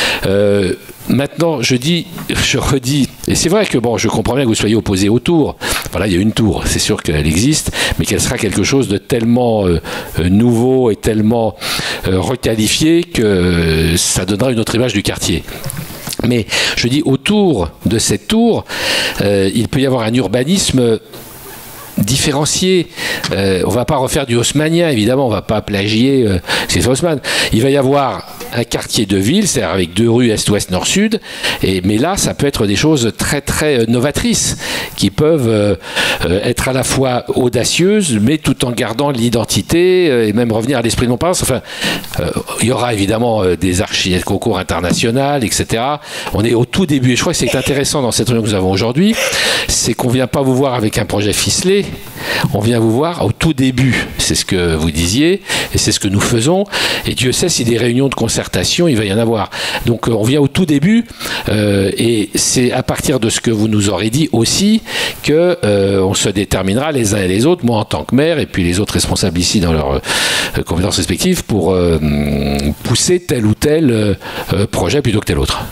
Speaker 6: Maintenant, je redis, et c'est vrai que bon, je comprends bien que vous soyez opposé aux tours. Voilà, il y a une tour, c'est sûr qu'elle existe, mais qu'elle sera quelque chose de tellement nouveau et tellement requalifié que ça donnera une autre image du quartier. Mais je dis, autour de cette tour, il peut y avoir un urbanisme différencié. On ne va pas refaire du haussmannien, évidemment, on ne va pas plagier c'est Haussmann. Il va y avoir un quartier de ville, c'est-à-dire avec 2 rues est-ouest, nord-sud, mais là, ça peut être des choses très, très novatrices, qui peuvent être à la fois audacieuses, mais tout en gardant l'identité, et même revenir à l'esprit de Montparnasse. Enfin, il y aura évidemment des architectes concours internationaux, etc. On est au tout début, et je crois que c'est intéressant dans cette réunion que nous avons aujourd'hui, c'est qu'on ne vient pas vous voir avec un projet ficelé, on vient vous voir au tout début. C'est ce que vous disiez, et c'est ce que nous faisons, et Dieu sait si des réunions de concertation, il va y en avoir. Donc on vient au tout début, et c'est à partir de ce que vous nous aurez dit aussi que on se déterminera les uns et les autres, moi en tant que maire, et puis les autres responsables ici dans leurs compétences respectives, pour pousser tel ou tel projet plutôt que tel autre.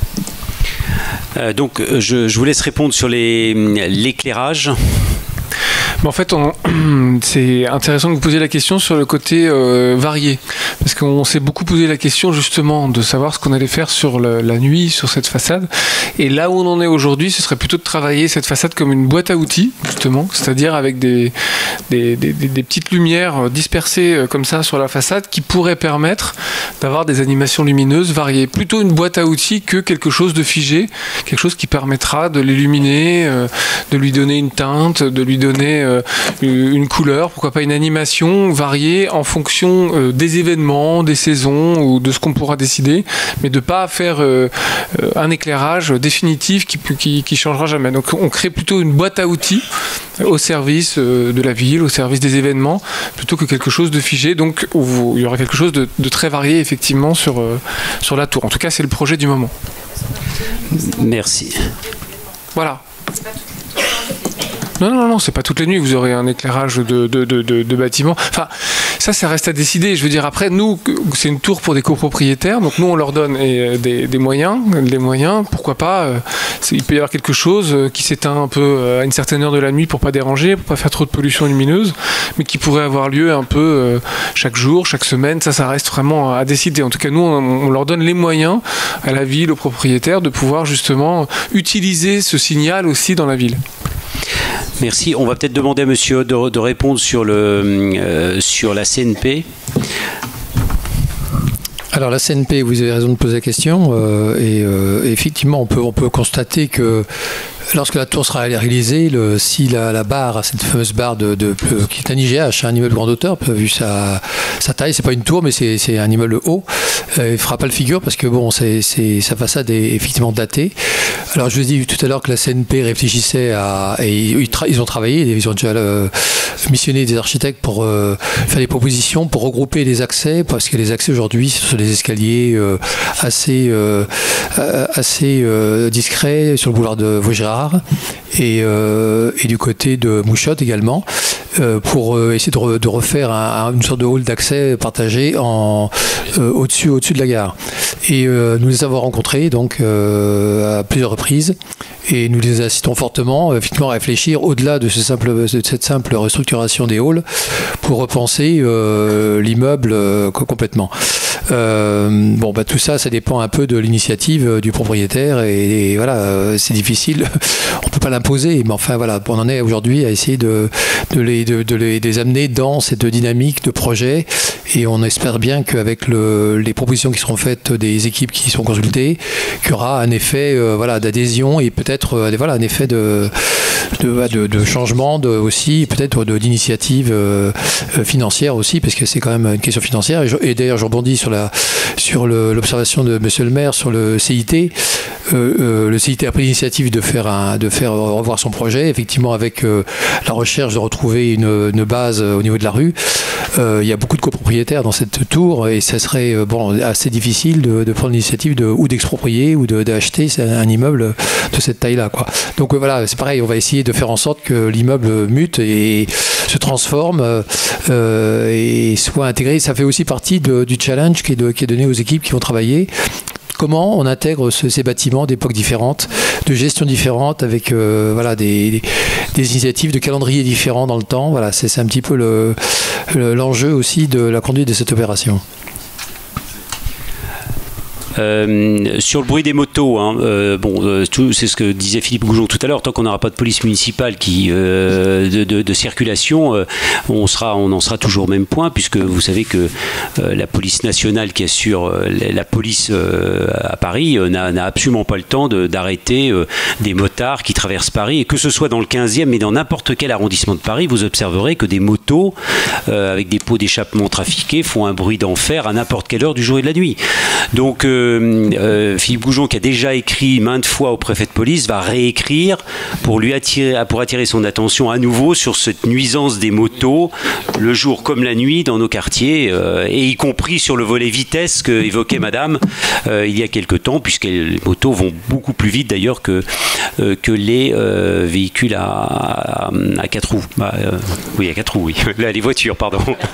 Speaker 1: Donc je vous laisse répondre sur l'éclairage.
Speaker 5: Mais en fait, c'est intéressant que vous posiez la question sur le côté varié. Parce qu'on s'est beaucoup posé la question justement de savoir ce qu'on allait faire sur la nuit, sur cette façade. Et là où on en est aujourd'hui, ce serait plutôt de travailler cette façade comme une boîte à outils, justement. C'est-à-dire avec des petites lumières dispersées comme ça sur la façade qui pourraient permettre d'avoir des animations lumineuses variées. Plutôt une boîte à outils que quelque chose de figé, quelque chose qui permettra de l'illuminer, de lui donner une teinte, de lui donner une couleur, pourquoi pas une animation variée en fonction des événements, des saisons ou de ce qu'on pourra décider, mais de ne pas faire un éclairage définitif qui changera jamais. Donc on crée plutôt une boîte à outils au service de la ville, au service des événements, plutôt que quelque chose de figé. Donc il y aura quelque chose de très varié effectivement sur la tour. En tout cas, c'est le projet du moment.
Speaker 1: Merci.
Speaker 5: Voilà. Non, c'est pas toutes les nuits que vous aurez un éclairage de bâtiment. Enfin, Ça reste à décider. Je veux dire, après, nous, c'est une tour pour des copropriétaires, donc nous, on leur donne des moyens, pourquoi pas. Il peut y avoir quelque chose qui s'éteint un peu à une certaine heure de la nuit pour pas déranger, pour pas faire trop de pollution lumineuse, mais qui pourrait avoir lieu un peu chaque jour, chaque semaine. Ça reste vraiment à décider. En tout cas, nous, on leur donne les moyens à la ville, aux propriétaires, de pouvoir justement utiliser ce signal aussi dans la ville.
Speaker 1: Merci. On va peut-être demander à monsieur de répondre sur la CNP.
Speaker 3: Alors la CNP, vous avez raison de poser la question. Effectivement, on peut constater que lorsque la tour sera réalisée, si la barre, cette fameuse barre qui est un IGH, un immeuble grande hauteur, vu sa taille, c'est pas une tour, mais c'est un immeuble haut, il ne fera pas le figure parce que bon, sa façade est effectivement datée. Alors je vous ai dit tout à l'heure que la CNP réfléchissait et ils ont travaillé, ils ont déjà missionné des architectes pour faire des propositions, pour regrouper les accès, parce que les accès aujourd'hui, ce sont des escaliers assez discrets sur le boulevard de Vaugirard et du côté de Mouchotte également, pour essayer de refaire une sorte de hall d'accès partagé au-dessus de la gare. Et nous les avons rencontrés donc à plusieurs reprises et nous les incitons fortement effectivement à réfléchir au-delà de cette simple restructuration des halls pour repenser l'immeuble complètement. Tout ça dépend un peu de l'initiative du propriétaire et voilà, c'est difficile, on ne peut pas l'imposer, mais enfin voilà, on en est aujourd'hui à essayer de les amener dans cette dynamique de projet et on espère bien qu'avec les propositions qui seront faites des équipes qui sont consultées, qu'il y aura un effet d'adhésion et peut-être un effet de changement aussi, peut-être d'initiative financière aussi, parce que c'est quand même une question financière. Et d'ailleurs, je rebondis sur l'observation de monsieur le maire sur le CIT. Le CIT a pris l'initiative de faire revoir son projet, effectivement avec la recherche de retrouver une base au niveau de la rue. Il y a beaucoup de copropriétaires dans cette tour et ça serait assez difficile de prendre l'initiative ou d'exproprier ou d'acheter un immeuble de cette taille-là, quoi. Donc voilà, c'est pareil, on va essayer de faire en sorte que l'immeuble mute et se transforme et soit intégré. Ça fait aussi partie du challenge qui est donné aux équipes qui vont travailler. Comment on intègre ces bâtiments d'époques différentes, de gestion différentes, avec des initiatives de calendrier différents dans le temps. Voilà, c'est un petit peu l'enjeu aussi de la conduite de cette opération.
Speaker 1: Sur le bruit des motos, c'est ce que disait Philippe Goujon tout à l'heure. Tant qu'on n'aura pas de police municipale de circulation, on en sera toujours au même point, puisque vous savez que la police nationale qui assure la police à Paris n'a absolument pas le temps d'arrêter des motards qui traversent Paris, et que ce soit dans le 15e, mais dans n'importe quel arrondissement de Paris, vous observerez que des motos avec des pots d'échappement trafiqués font un bruit d'enfer à n'importe quelle heure du jour et de la nuit. Donc Philippe Goujon, qui a déjà écrit maintes fois au préfet de police, va réécrire pour attirer son attention à nouveau sur cette nuisance des motos, le jour comme la nuit, dans nos quartiers, et y compris sur le volet vitesse que évoquait madame il y a quelque temps, puisque les motos vont beaucoup plus vite d'ailleurs que les véhicules à 4 roues. Oui, à 4 roues, oui. Là, les voitures, pardon.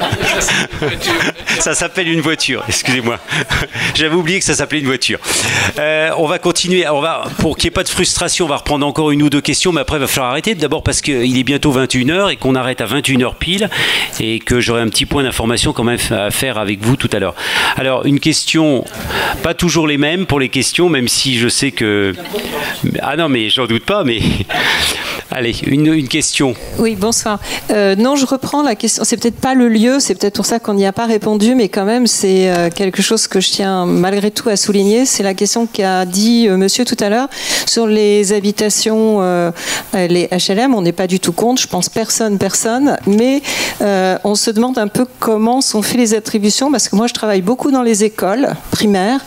Speaker 1: Ça s'appelle une voiture, excusez-moi. J'avais oublié que ça s'appelait une voiture. On va continuer. Pour qu'il n'y ait pas de frustration, on va reprendre encore une ou deux questions, mais après il va falloir arrêter. D'abord parce qu'il est bientôt 21h et qu'on arrête à 21h pile, et que j'aurai un petit point d'information quand même à faire avec vous tout à l'heure. Alors, une question, pas toujours les mêmes pour les questions, même si je sais que... Ah non, mais j'en doute pas, mais... Allez, une question.
Speaker 2: Oui, bonsoir. Non, je reprends la question. C'est peut-être pas le lieu, c'est peut-être pour ça qu'on n'y a pas répondu, mais quand même, c'est quelque chose que je tiens malgré tout à souligner. C'est la question qu'a dit monsieur tout à l'heure sur les habitations, les HLM. On n'est pas du tout contre, je pense personne, mais on se demande un peu comment sont faites les attributions, parce que moi, je travaille beaucoup dans les écoles primaires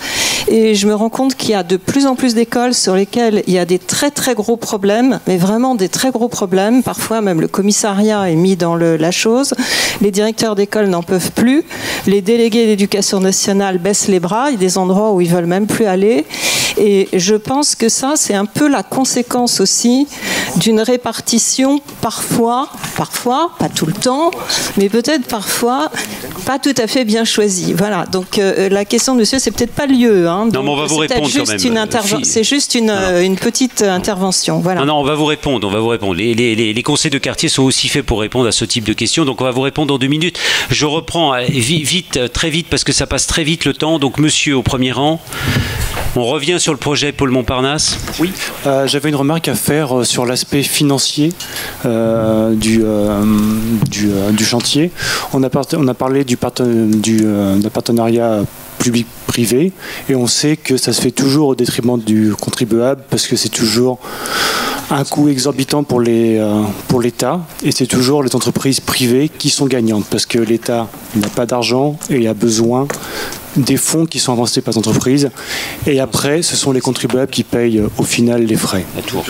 Speaker 2: Et je me rends compte qu'il y a de plus en plus d'écoles sur lesquelles il y a des très très gros problèmes, mais vraiment des très gros problèmes. Parfois même le commissariat est mis dans la chose. Les directeurs d'école n'en peuvent plus. Les délégués d'éducation nationale baissent les bras. Il y a des endroits où ils veulent même plus aller. Et je pense que ça, c'est un peu la conséquence aussi d'une répartition parfois, pas tout le temps, mais peut-être parfois pas tout à fait bien choisie. Voilà. Donc la question de monsieur, c'est peut-être pas le lieu. Hein.
Speaker 1: Non, mais on va vous répondre quand même.
Speaker 2: C'est juste une petite intervention. Voilà.
Speaker 1: Non, on va vous répondre. Les conseils de quartier sont aussi faits pour répondre à ce type de questions. Donc on va vous répondre en 2 minutes. Je reprends vite, très vite, parce que ça passe très vite le temps. Donc monsieur au premier rang. On revient sur le projet Pôle Montparnasse.
Speaker 4: Oui, j'avais une remarque à faire sur l'aspect financier du chantier. On a parlé d'un partenariat public-privé et on sait que ça se fait toujours au détriment du contribuable parce que c'est toujours un coût exorbitant pour l'État et c'est toujours les entreprises privées qui sont gagnantes parce que l'État n'a pas d'argent et il a besoin des fonds qui sont avancés par les entreprises et après ce sont les contribuables qui payent au final les frais.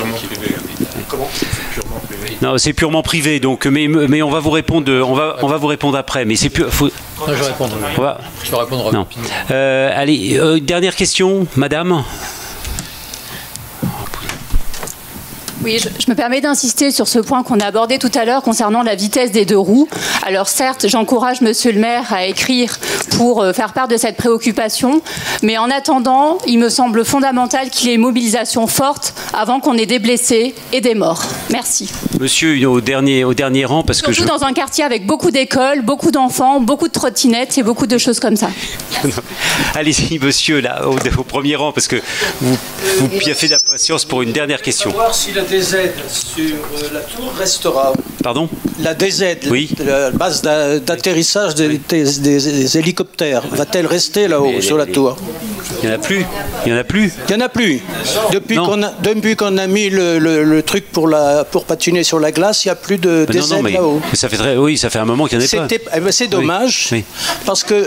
Speaker 1: Non, c'est purement privé. Donc, mais on va vous répondre. On va vous répondre après. Mais c'est plus.
Speaker 3: Non, je vais répondre. Je vais répondre.
Speaker 1: Non. Allez, dernière question, madame.
Speaker 21: Oui, je me permets d'insister sur ce point qu'on a abordé tout à l'heure concernant la vitesse des 2 roues. Alors certes, j'encourage Monsieur le maire à écrire pour faire part de cette préoccupation, mais en attendant, il me semble fondamental qu'il y ait une mobilisation forte avant qu'on ait des blessés et des morts. Merci.
Speaker 1: Monsieur, au dernier rang, parce
Speaker 21: surtout dans un quartier avec beaucoup d'écoles, beaucoup d'enfants, beaucoup de trottinettes et beaucoup de choses comme ça.
Speaker 1: Allez-y, monsieur, là, au premier rang, parce que vous piaffez d'impatience pour une dernière question.
Speaker 8: Si la DZ sur la tour restera.
Speaker 1: Pardon ?
Speaker 8: La DZ,
Speaker 1: oui.
Speaker 8: La base d'atterrissage des hélicoptères, va-t-elle rester là-haut sur la tour ?
Speaker 1: Il n'y en a plus. Il n'y en a plus.
Speaker 8: Il n'y en a plus. Depuis qu'on a mis le truc pour patiner sur la glace, il n'y a plus de DZ là-haut.
Speaker 1: Ça fait un moment qu'il n'y en a pas.
Speaker 8: C'est dommage.
Speaker 1: Oui.
Speaker 8: Parce que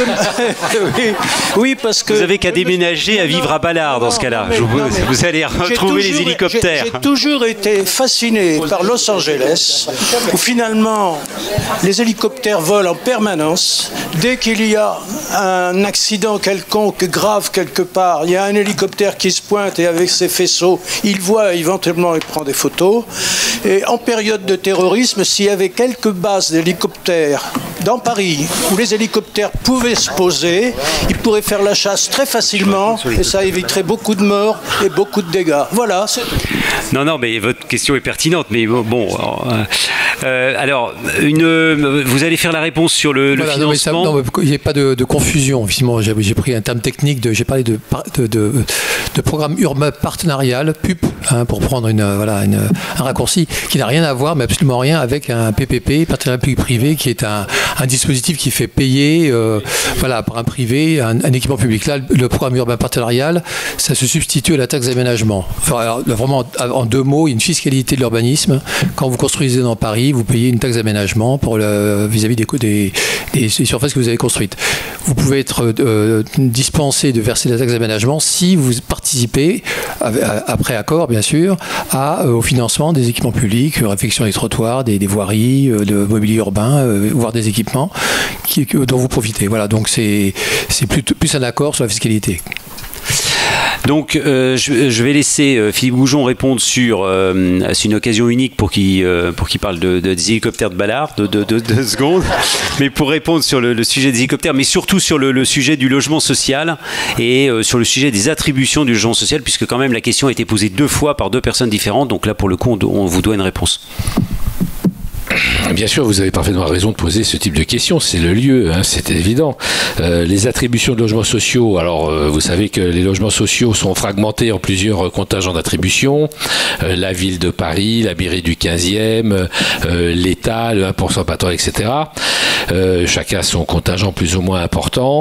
Speaker 8: oui, parce que.
Speaker 1: Vous avez qu'à déménager à vivre à Ballard dans ce cas-là. Vous allez retrouver les hélicoptères.
Speaker 8: J'ai toujours été fasciné par Los Angeles, où finalement les hélicoptères volent en permanence. Dès qu'il y a un accident quelconque grave quelque part, il y a un hélicoptère qui se pointe et avec ses faisceaux, il voit éventuellement, il prend des photos. Et en période de terrorisme, s'il y avait quelques bases d'hélicoptères dans Paris où les hélicoptères pouvaient se poser, ils pourraient faire la chasse très facilement et ça éviterait beaucoup de morts et beaucoup de dégâts. Voilà.
Speaker 1: Non, mais votre question est pertinente, mais bon. Alors, vous allez faire la réponse sur le financement.
Speaker 3: Non, il n'y ait pas de confusion. Effectivement, j'ai pris un terme technique. J'ai parlé de programme urbain partenarial, PUP, pour prendre un raccourci qui n'a rien à voir, mais absolument rien avec un PPP, partenariat public-privé, qui est un dispositif qui fait payer par un privé un équipement public. Là, le programme urbain partenarial, ça se substitue à la taxe d'aménagement. Vraiment, en 2 mots, il y a une fiscalité de l'urbanisme. Quand vous construisez dans Paris, vous payez une taxe d'aménagement vis-à-vis des surfaces que vous avez construites. Vous pouvez être dispensé de verser la taxe d'aménagement si vous participez, après accord bien sûr, au financement des équipements publics, réfection des trottoirs, des voiries, de mobilier urbain, voire des équipements dont vous profitez. Voilà, donc c'est plus un accord sur la fiscalité.
Speaker 1: Donc, je vais laisser Philippe Goujon répondre sur. C'est une occasion unique pour qu'il parle des hélicoptères de Ballard, de 2 secondes. Mais pour répondre sur le sujet des hélicoptères, mais surtout sur le sujet du logement social et sur le sujet des attributions du logement social, puisque quand même la question a été posée 2 fois par 2 personnes différentes. Donc là, pour le coup, on vous doit une réponse.
Speaker 6: Bien sûr, vous avez parfaitement raison de poser ce type de questions. C'est le lieu, c'est évident. Les attributions de logements sociaux, alors vous savez que les logements sociaux sont fragmentés en plusieurs contingents d'attribution. La ville de Paris, la mairie du 15e, l'État, le 1% patronal, etc. Chacun a son contingent plus ou moins important.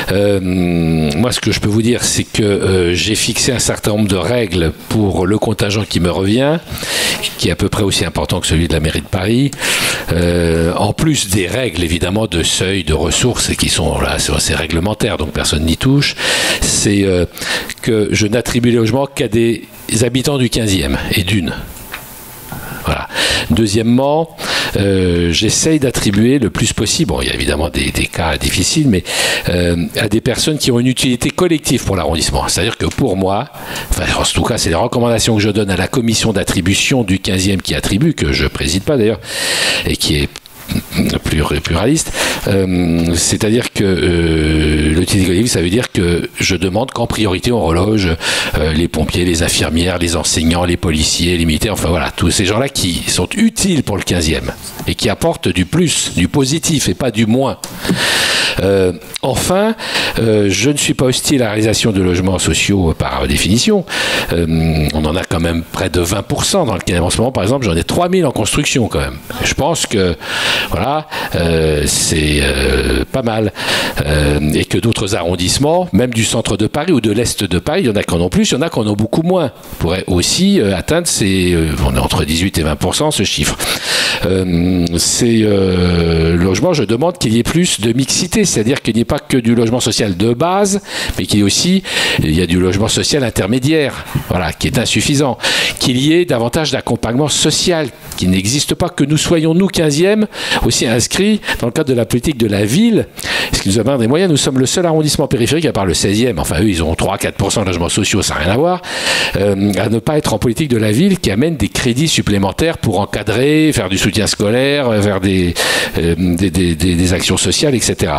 Speaker 6: Moi, ce que je peux vous dire, c'est que j'ai fixé un certain nombre de règles pour le contingent qui me revient, qui est à peu près aussi important que celui de la mairie de Paris, en plus des règles évidemment de seuil, de ressources, et qui sont là, c'est réglementaire, donc personne n'y touche. C'est que je n'attribue les logements qu'à des habitants du 15e et d'une. Voilà. Deuxièmement, j'essaye d'attribuer le plus possible, bon, il y a évidemment des cas difficiles, mais à des personnes qui ont une utilité collective pour l'arrondissement. C'est-à-dire que pour moi, enfin, en tout cas, c'est les recommandations que je donne à la commission d'attribution du 15e qui attribue, que je préside pas d'ailleurs, et qui est pluraliste, c'est-à-dire que l'utilité collective, ça veut dire que je demande qu'en priorité on reloge les pompiers, les infirmières, les enseignants, les policiers, les militaires, enfin voilà, tous ces gens-là qui sont utiles pour le 15e et qui apportent du plus, du positif et pas du moins. Enfin, je ne suis pas hostile à la réalisation de logements sociaux par définition. On en a quand même près de 20% dans le 15e. En ce moment, par exemple, j'en ai 3000 en construction quand même. Je pense que voilà, c'est pas mal. Et que d'autres arrondissements, même du centre de Paris ou de l'est de Paris, il y en a qui en ont plus, il y en a qui en ont beaucoup moins. Pourraient aussi atteindre ces, on est entre 18 et 20% ce chiffre. Ces logements, je demande qu'il y ait plus de mixité, c'est-à-dire qu'il n'y ait pas que du logement social de base, mais qu'il y ait aussi, il y a du logement social intermédiaire, voilà, qui est insuffisant, qu'il y ait davantage d'accompagnement social, qui n'existe pas, que nous soyons, nous, 15e, aussi inscrits dans le cadre de la politique de la ville, ce qui nous amène des moyens. Nous sommes le seul arrondissement périphérique, à part le 16e, enfin eux, ils ont 3-4% de logements sociaux, ça n'a rien à voir, à ne pas être en politique de la ville qui amène des crédits supplémentaires pour encadrer, faire du soutien scolaire, faire des actions sociales, etc.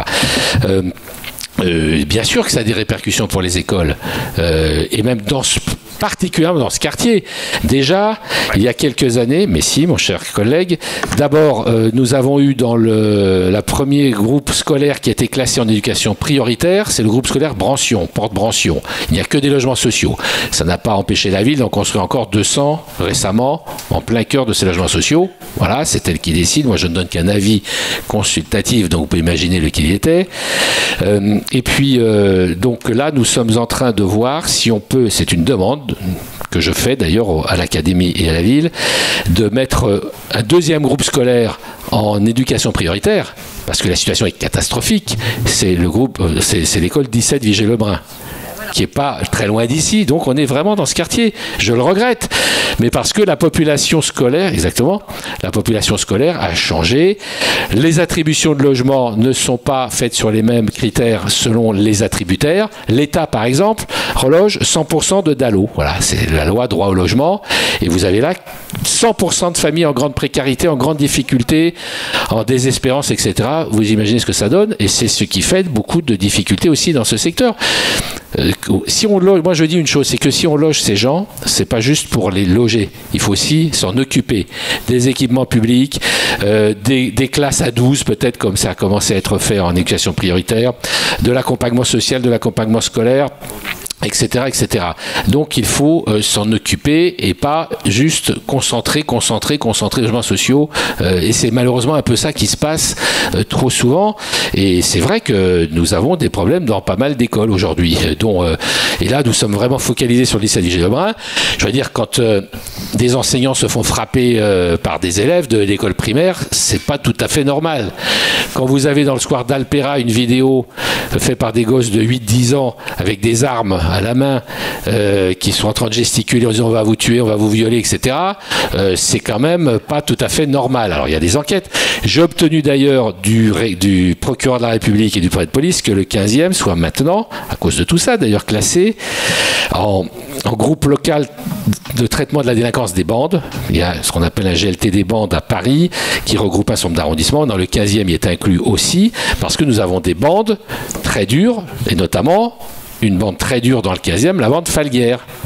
Speaker 6: Bien sûr que ça a des répercussions pour les écoles, et même particulièrement dans ce quartier. Déjà, il y a quelques années, mais si, mon cher collègue, d'abord, nous avons eu dans le premier groupe scolaire qui a été classé en éducation prioritaire, c'est le groupe scolaire Brancion, Porte Brancion. Il n'y a que des logements sociaux. Ça n'a pas empêché la ville d'en construire encore 200 récemment, en plein cœur de ces logements sociaux. Voilà, c'est elle qui décide. Moi, je ne donne qu'un avis consultatif, donc vous pouvez imaginer lequel il était. Et puis, donc là, nous sommes en train de voir si on peut, c'est une demande que je fais d'ailleurs à l'académie et à la ville, de mettre un deuxième groupe scolaire en éducation prioritaire, parce que la situation est catastrophique. C'est le groupe, c'est l'école 17 Vigée-Lebrun, qui n'est pas très loin d'ici, donc on est vraiment dans ce quartier. Je le regrette, mais parce que la population scolaire, exactement, la population scolaire a changé. Les attributions de logements ne sont pas faites sur les mêmes critères selon les attributaires. L'État, par exemple, reloge 100% de DALO. Voilà, c'est la loi droit au logement, et vous avez là 100% de familles en grande précarité, en grande difficulté, en désespérance, etc. Vous imaginez ce que ça donne, et c'est ce qui fait beaucoup de difficultés aussi dans ce secteur. Si on loge, moi je dis une chose, c'est que si on loge ces gens, c'est pas juste pour les loger, il faut aussi s'en occuper. Des équipements publics, des classes à 12 peut-être, comme ça a commencé à être fait en éducation prioritaire, de l'accompagnement social, de l'accompagnement scolaire, etc., etc. Donc il faut s'en occuper et pas juste concentrer les logements sociaux. Et c'est malheureusement un peu ça qui se passe trop souvent. Et c'est vrai que nous avons des problèmes dans pas mal d'écoles aujourd'hui. Et là, nous sommes vraiment focalisés sur le lycée Vigée-Lebrun. Je veux dire, quand des enseignants se font frapper par des élèves de l'école primaire, c'est pas tout à fait normal. Quand vous avez dans le square d'Alpera une vidéo faite par des gosses de 8-10 ans avec des armes à la main qui sont en train de gesticuler en disant on va vous tuer, on va vous violer, etc. C'est quand même pas tout à fait normal. Alors il y a des enquêtes. J'ai obtenu d'ailleurs du procureur de la République et du préfet de police que le 15e soit maintenant, à cause de tout ça d'ailleurs, classé en groupe local de traitement de la délinquance des bandes. Il y a ce qu'on appelle un GLT des bandes à Paris qui regroupe un certain nombre d'arrondissements. Dans le 15e, il est inclus aussi parce que nous avons des bandes très dures, et notamment une bande très dure dans le 15e, la bande Falguière,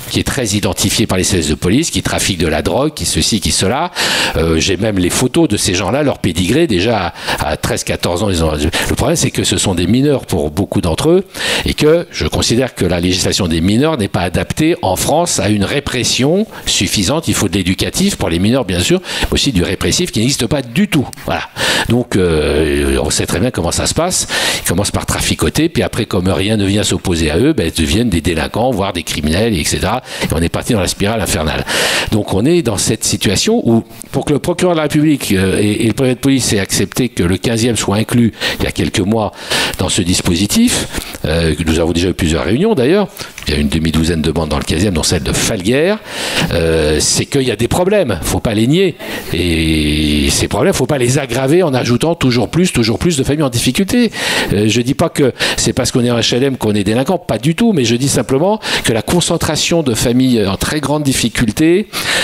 Speaker 6: qui est très identifié par les services de police, qui trafique de la drogue, qui ceci, qui cela. J'ai même les photos de ces gens-là, leur pédigré, déjà à 13-14 ans. Le problème, c'est que ce sont des mineurs pour beaucoup d'entre eux, et que je considère que la législation des mineurs n'est pas adaptée en France à une répression suffisante. Il faut de l'éducatif pour les mineurs, bien sûr, mais aussi du répressif qui n'existe pas du tout. Voilà. Donc, on sait très bien comment ça se passe. Ils commencent par traficoter, puis après, comme rien ne vient s'opposer à eux, ben, ils deviennent des délinquants, voire des criminels, etc. Et on est parti dans la spirale infernale. Donc, on est dans cette situation où, pour que le procureur de la République et le préfet de police aient accepté que le 15e soit inclus il y a quelques mois dans ce dispositif, nous avons déjà eu plusieurs réunions d'ailleurs, il y a une demi-douzaine de bandes dans le 15e, dont celle de Falguière, c'est qu'il y a des problèmes, il ne faut pas les nier. Et ces problèmes, il ne faut pas les aggraver en ajoutant toujours plus de familles en difficulté. Je ne dis pas que c'est parce qu'on est en HLM qu'on est délinquant, pas du tout, mais je dis simplement que la concentration de familles en très grande difficulté,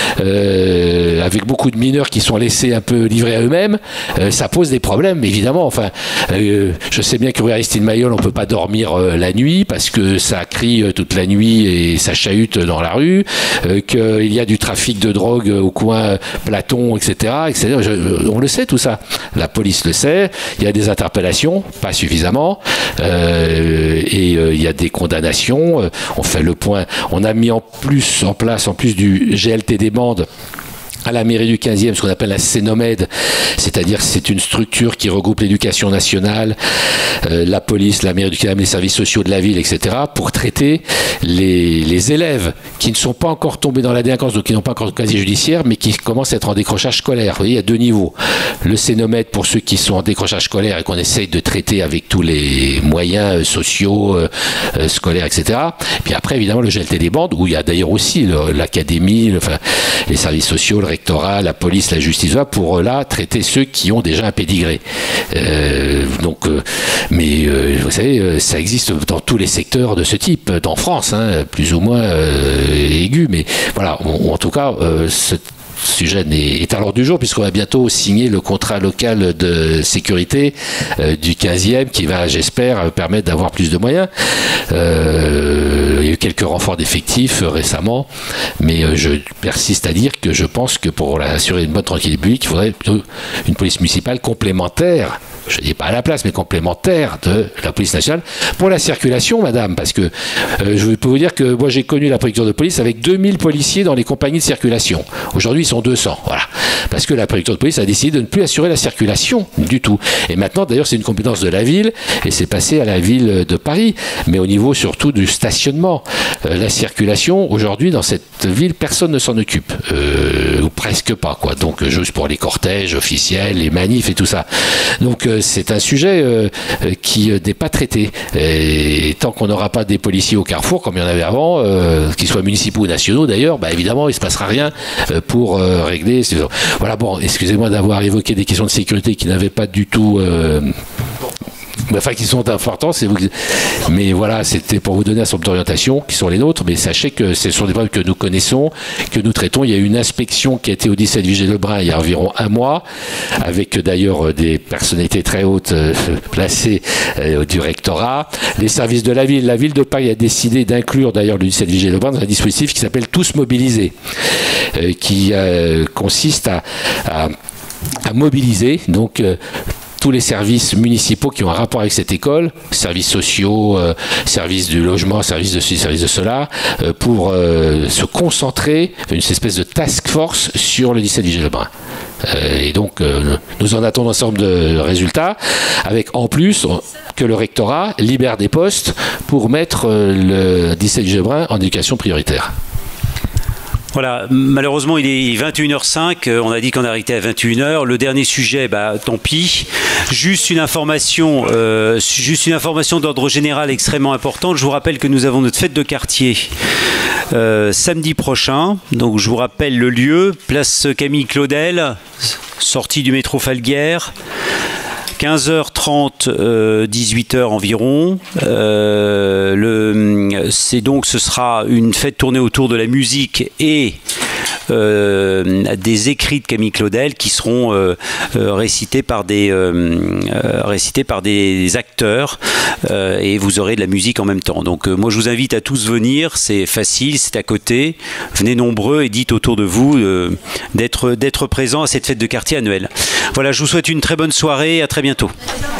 Speaker 6: avec beaucoup de mineurs qui sont laissés un peu livrés à eux-mêmes, ça pose des problèmes, évidemment. Enfin, je sais bien que rue Aristide Maillol, on ne peut pas dormir la nuit parce que ça crie toute la nuit et ça chahute dans la rue, qu'il y a du trafic de drogue au coin Platon, etc. On le sait tout ça. La police le sait. Il y a des interpellations, pas suffisamment, et il y a des condamnations. On fait le point. On a mis en place, en plus du GLT des bandes, à la mairie du 15e, ce qu'on appelle la Cénomède, c'est-à-dire c'est une structure qui regroupe l'éducation nationale, la police, la mairie du 15e, les services sociaux de la ville, etc., pour traiter les élèves qui ne sont pas encore tombés dans la délinquance, donc qui n'ont pas encore de casier judiciaire, mais qui commencent à être en décrochage scolaire. Vous voyez, il y a deux niveaux. Le Cénomède pour ceux qui sont en décrochage scolaire et qu'on essaye de traiter avec tous les moyens sociaux, scolaires, etc. Puis après, évidemment, le GLT des bandes, où il y a d'ailleurs aussi l'académie, les services sociaux, le rectorat, la police, la justice, pour là traiter ceux qui ont déjà un pédigré. Mais vous savez, ça existe dans tous les secteurs de ce type, en France, hein, plus ou moins aigu, mais voilà, en tout cas, ce sujet est à l'ordre du jour puisqu'on va bientôt signer le contrat local de sécurité du 15e qui va, j'espère, permettre d'avoir plus de moyens. Il y a eu quelques renforts d'effectifs récemment, mais je persiste à dire que je pense que pour assurer une bonne tranquillité publique, il faudrait plutôt une police municipale complémentaire. Je ne dis pas à la place, mais complémentaire de la police nationale pour la circulation, madame, parce que je peux vous dire que moi j'ai connu la préfecture de police avec 2000 policiers dans les compagnies de circulation. Aujourd'hui ils sont 200, voilà, parce que la préfecture de police a décidé de ne plus assurer la circulation du tout. Et maintenant d'ailleurs c'est une compétence de la ville et c'est passé à la ville de Paris, mais au niveau surtout du stationnement. La circulation aujourd'hui dans cette ville personne ne s'en occupe, ou presque pas, quoi. Donc juste pour les cortèges officiels, les manifs et tout ça. Donc c'est un sujet qui n'est pas traité. Et tant qu'on n'aura pas des policiers au carrefour, comme il y en avait avant, qu'ils soient municipaux ou nationaux d'ailleurs, bah, évidemment, il ne se passera rien pour régler. Voilà, bon, excusez-moi d'avoir évoqué des questions de sécurité qui n'avaient pas du tout... enfin, qui sont importants, mais voilà, c'était pour vous donner un certain nombre d'orientations qui sont les nôtres, mais sachez que ce sont des problèmes que nous connaissons, que nous traitons. Il y a eu une inspection qui a été au 17 Vigée-Lebrun il y a environ un mois, avec d'ailleurs des personnalités très hautes placées du rectorat. Les services de la ville de Paris a décidé d'inclure d'ailleurs le 17 Vigée-Lebrun dans un dispositif qui s'appelle Tous Mobilisés, qui consiste à mobiliser, donc tous les services municipaux qui ont un rapport avec cette école, services sociaux, services du logement, services de ceci, services de cela, pour se concentrer, une espèce de task force sur le 17 Vigée-Lebrun. Et donc, nous en attendons un certain nombre de résultats, avec en plus que le rectorat libère des postes pour mettre le 17 Vigée-Lebrun en éducation prioritaire.
Speaker 1: Voilà, malheureusement il est 21h05, on a dit qu'on arrêtait à 21h. Le dernier sujet, bah, tant pis. Juste une information d'ordre général extrêmement importante. Je vous rappelle que nous avons notre fête de quartier samedi prochain. Donc je vous rappelle le lieu, place Camille Claudel, sortie du métro Falguière. 15h30, 18h environ. Ce sera une fête tournée autour de la musique et des écrits de Camille Claudel qui seront récités par des acteurs et vous aurez de la musique en même temps. Donc moi je vous invite à tous venir, c'est facile, c'est à côté, venez nombreux et dites autour de vous d'être présents à cette fête de quartier annuelle. Voilà, je vous souhaite une très bonne soirée, à très bientôt.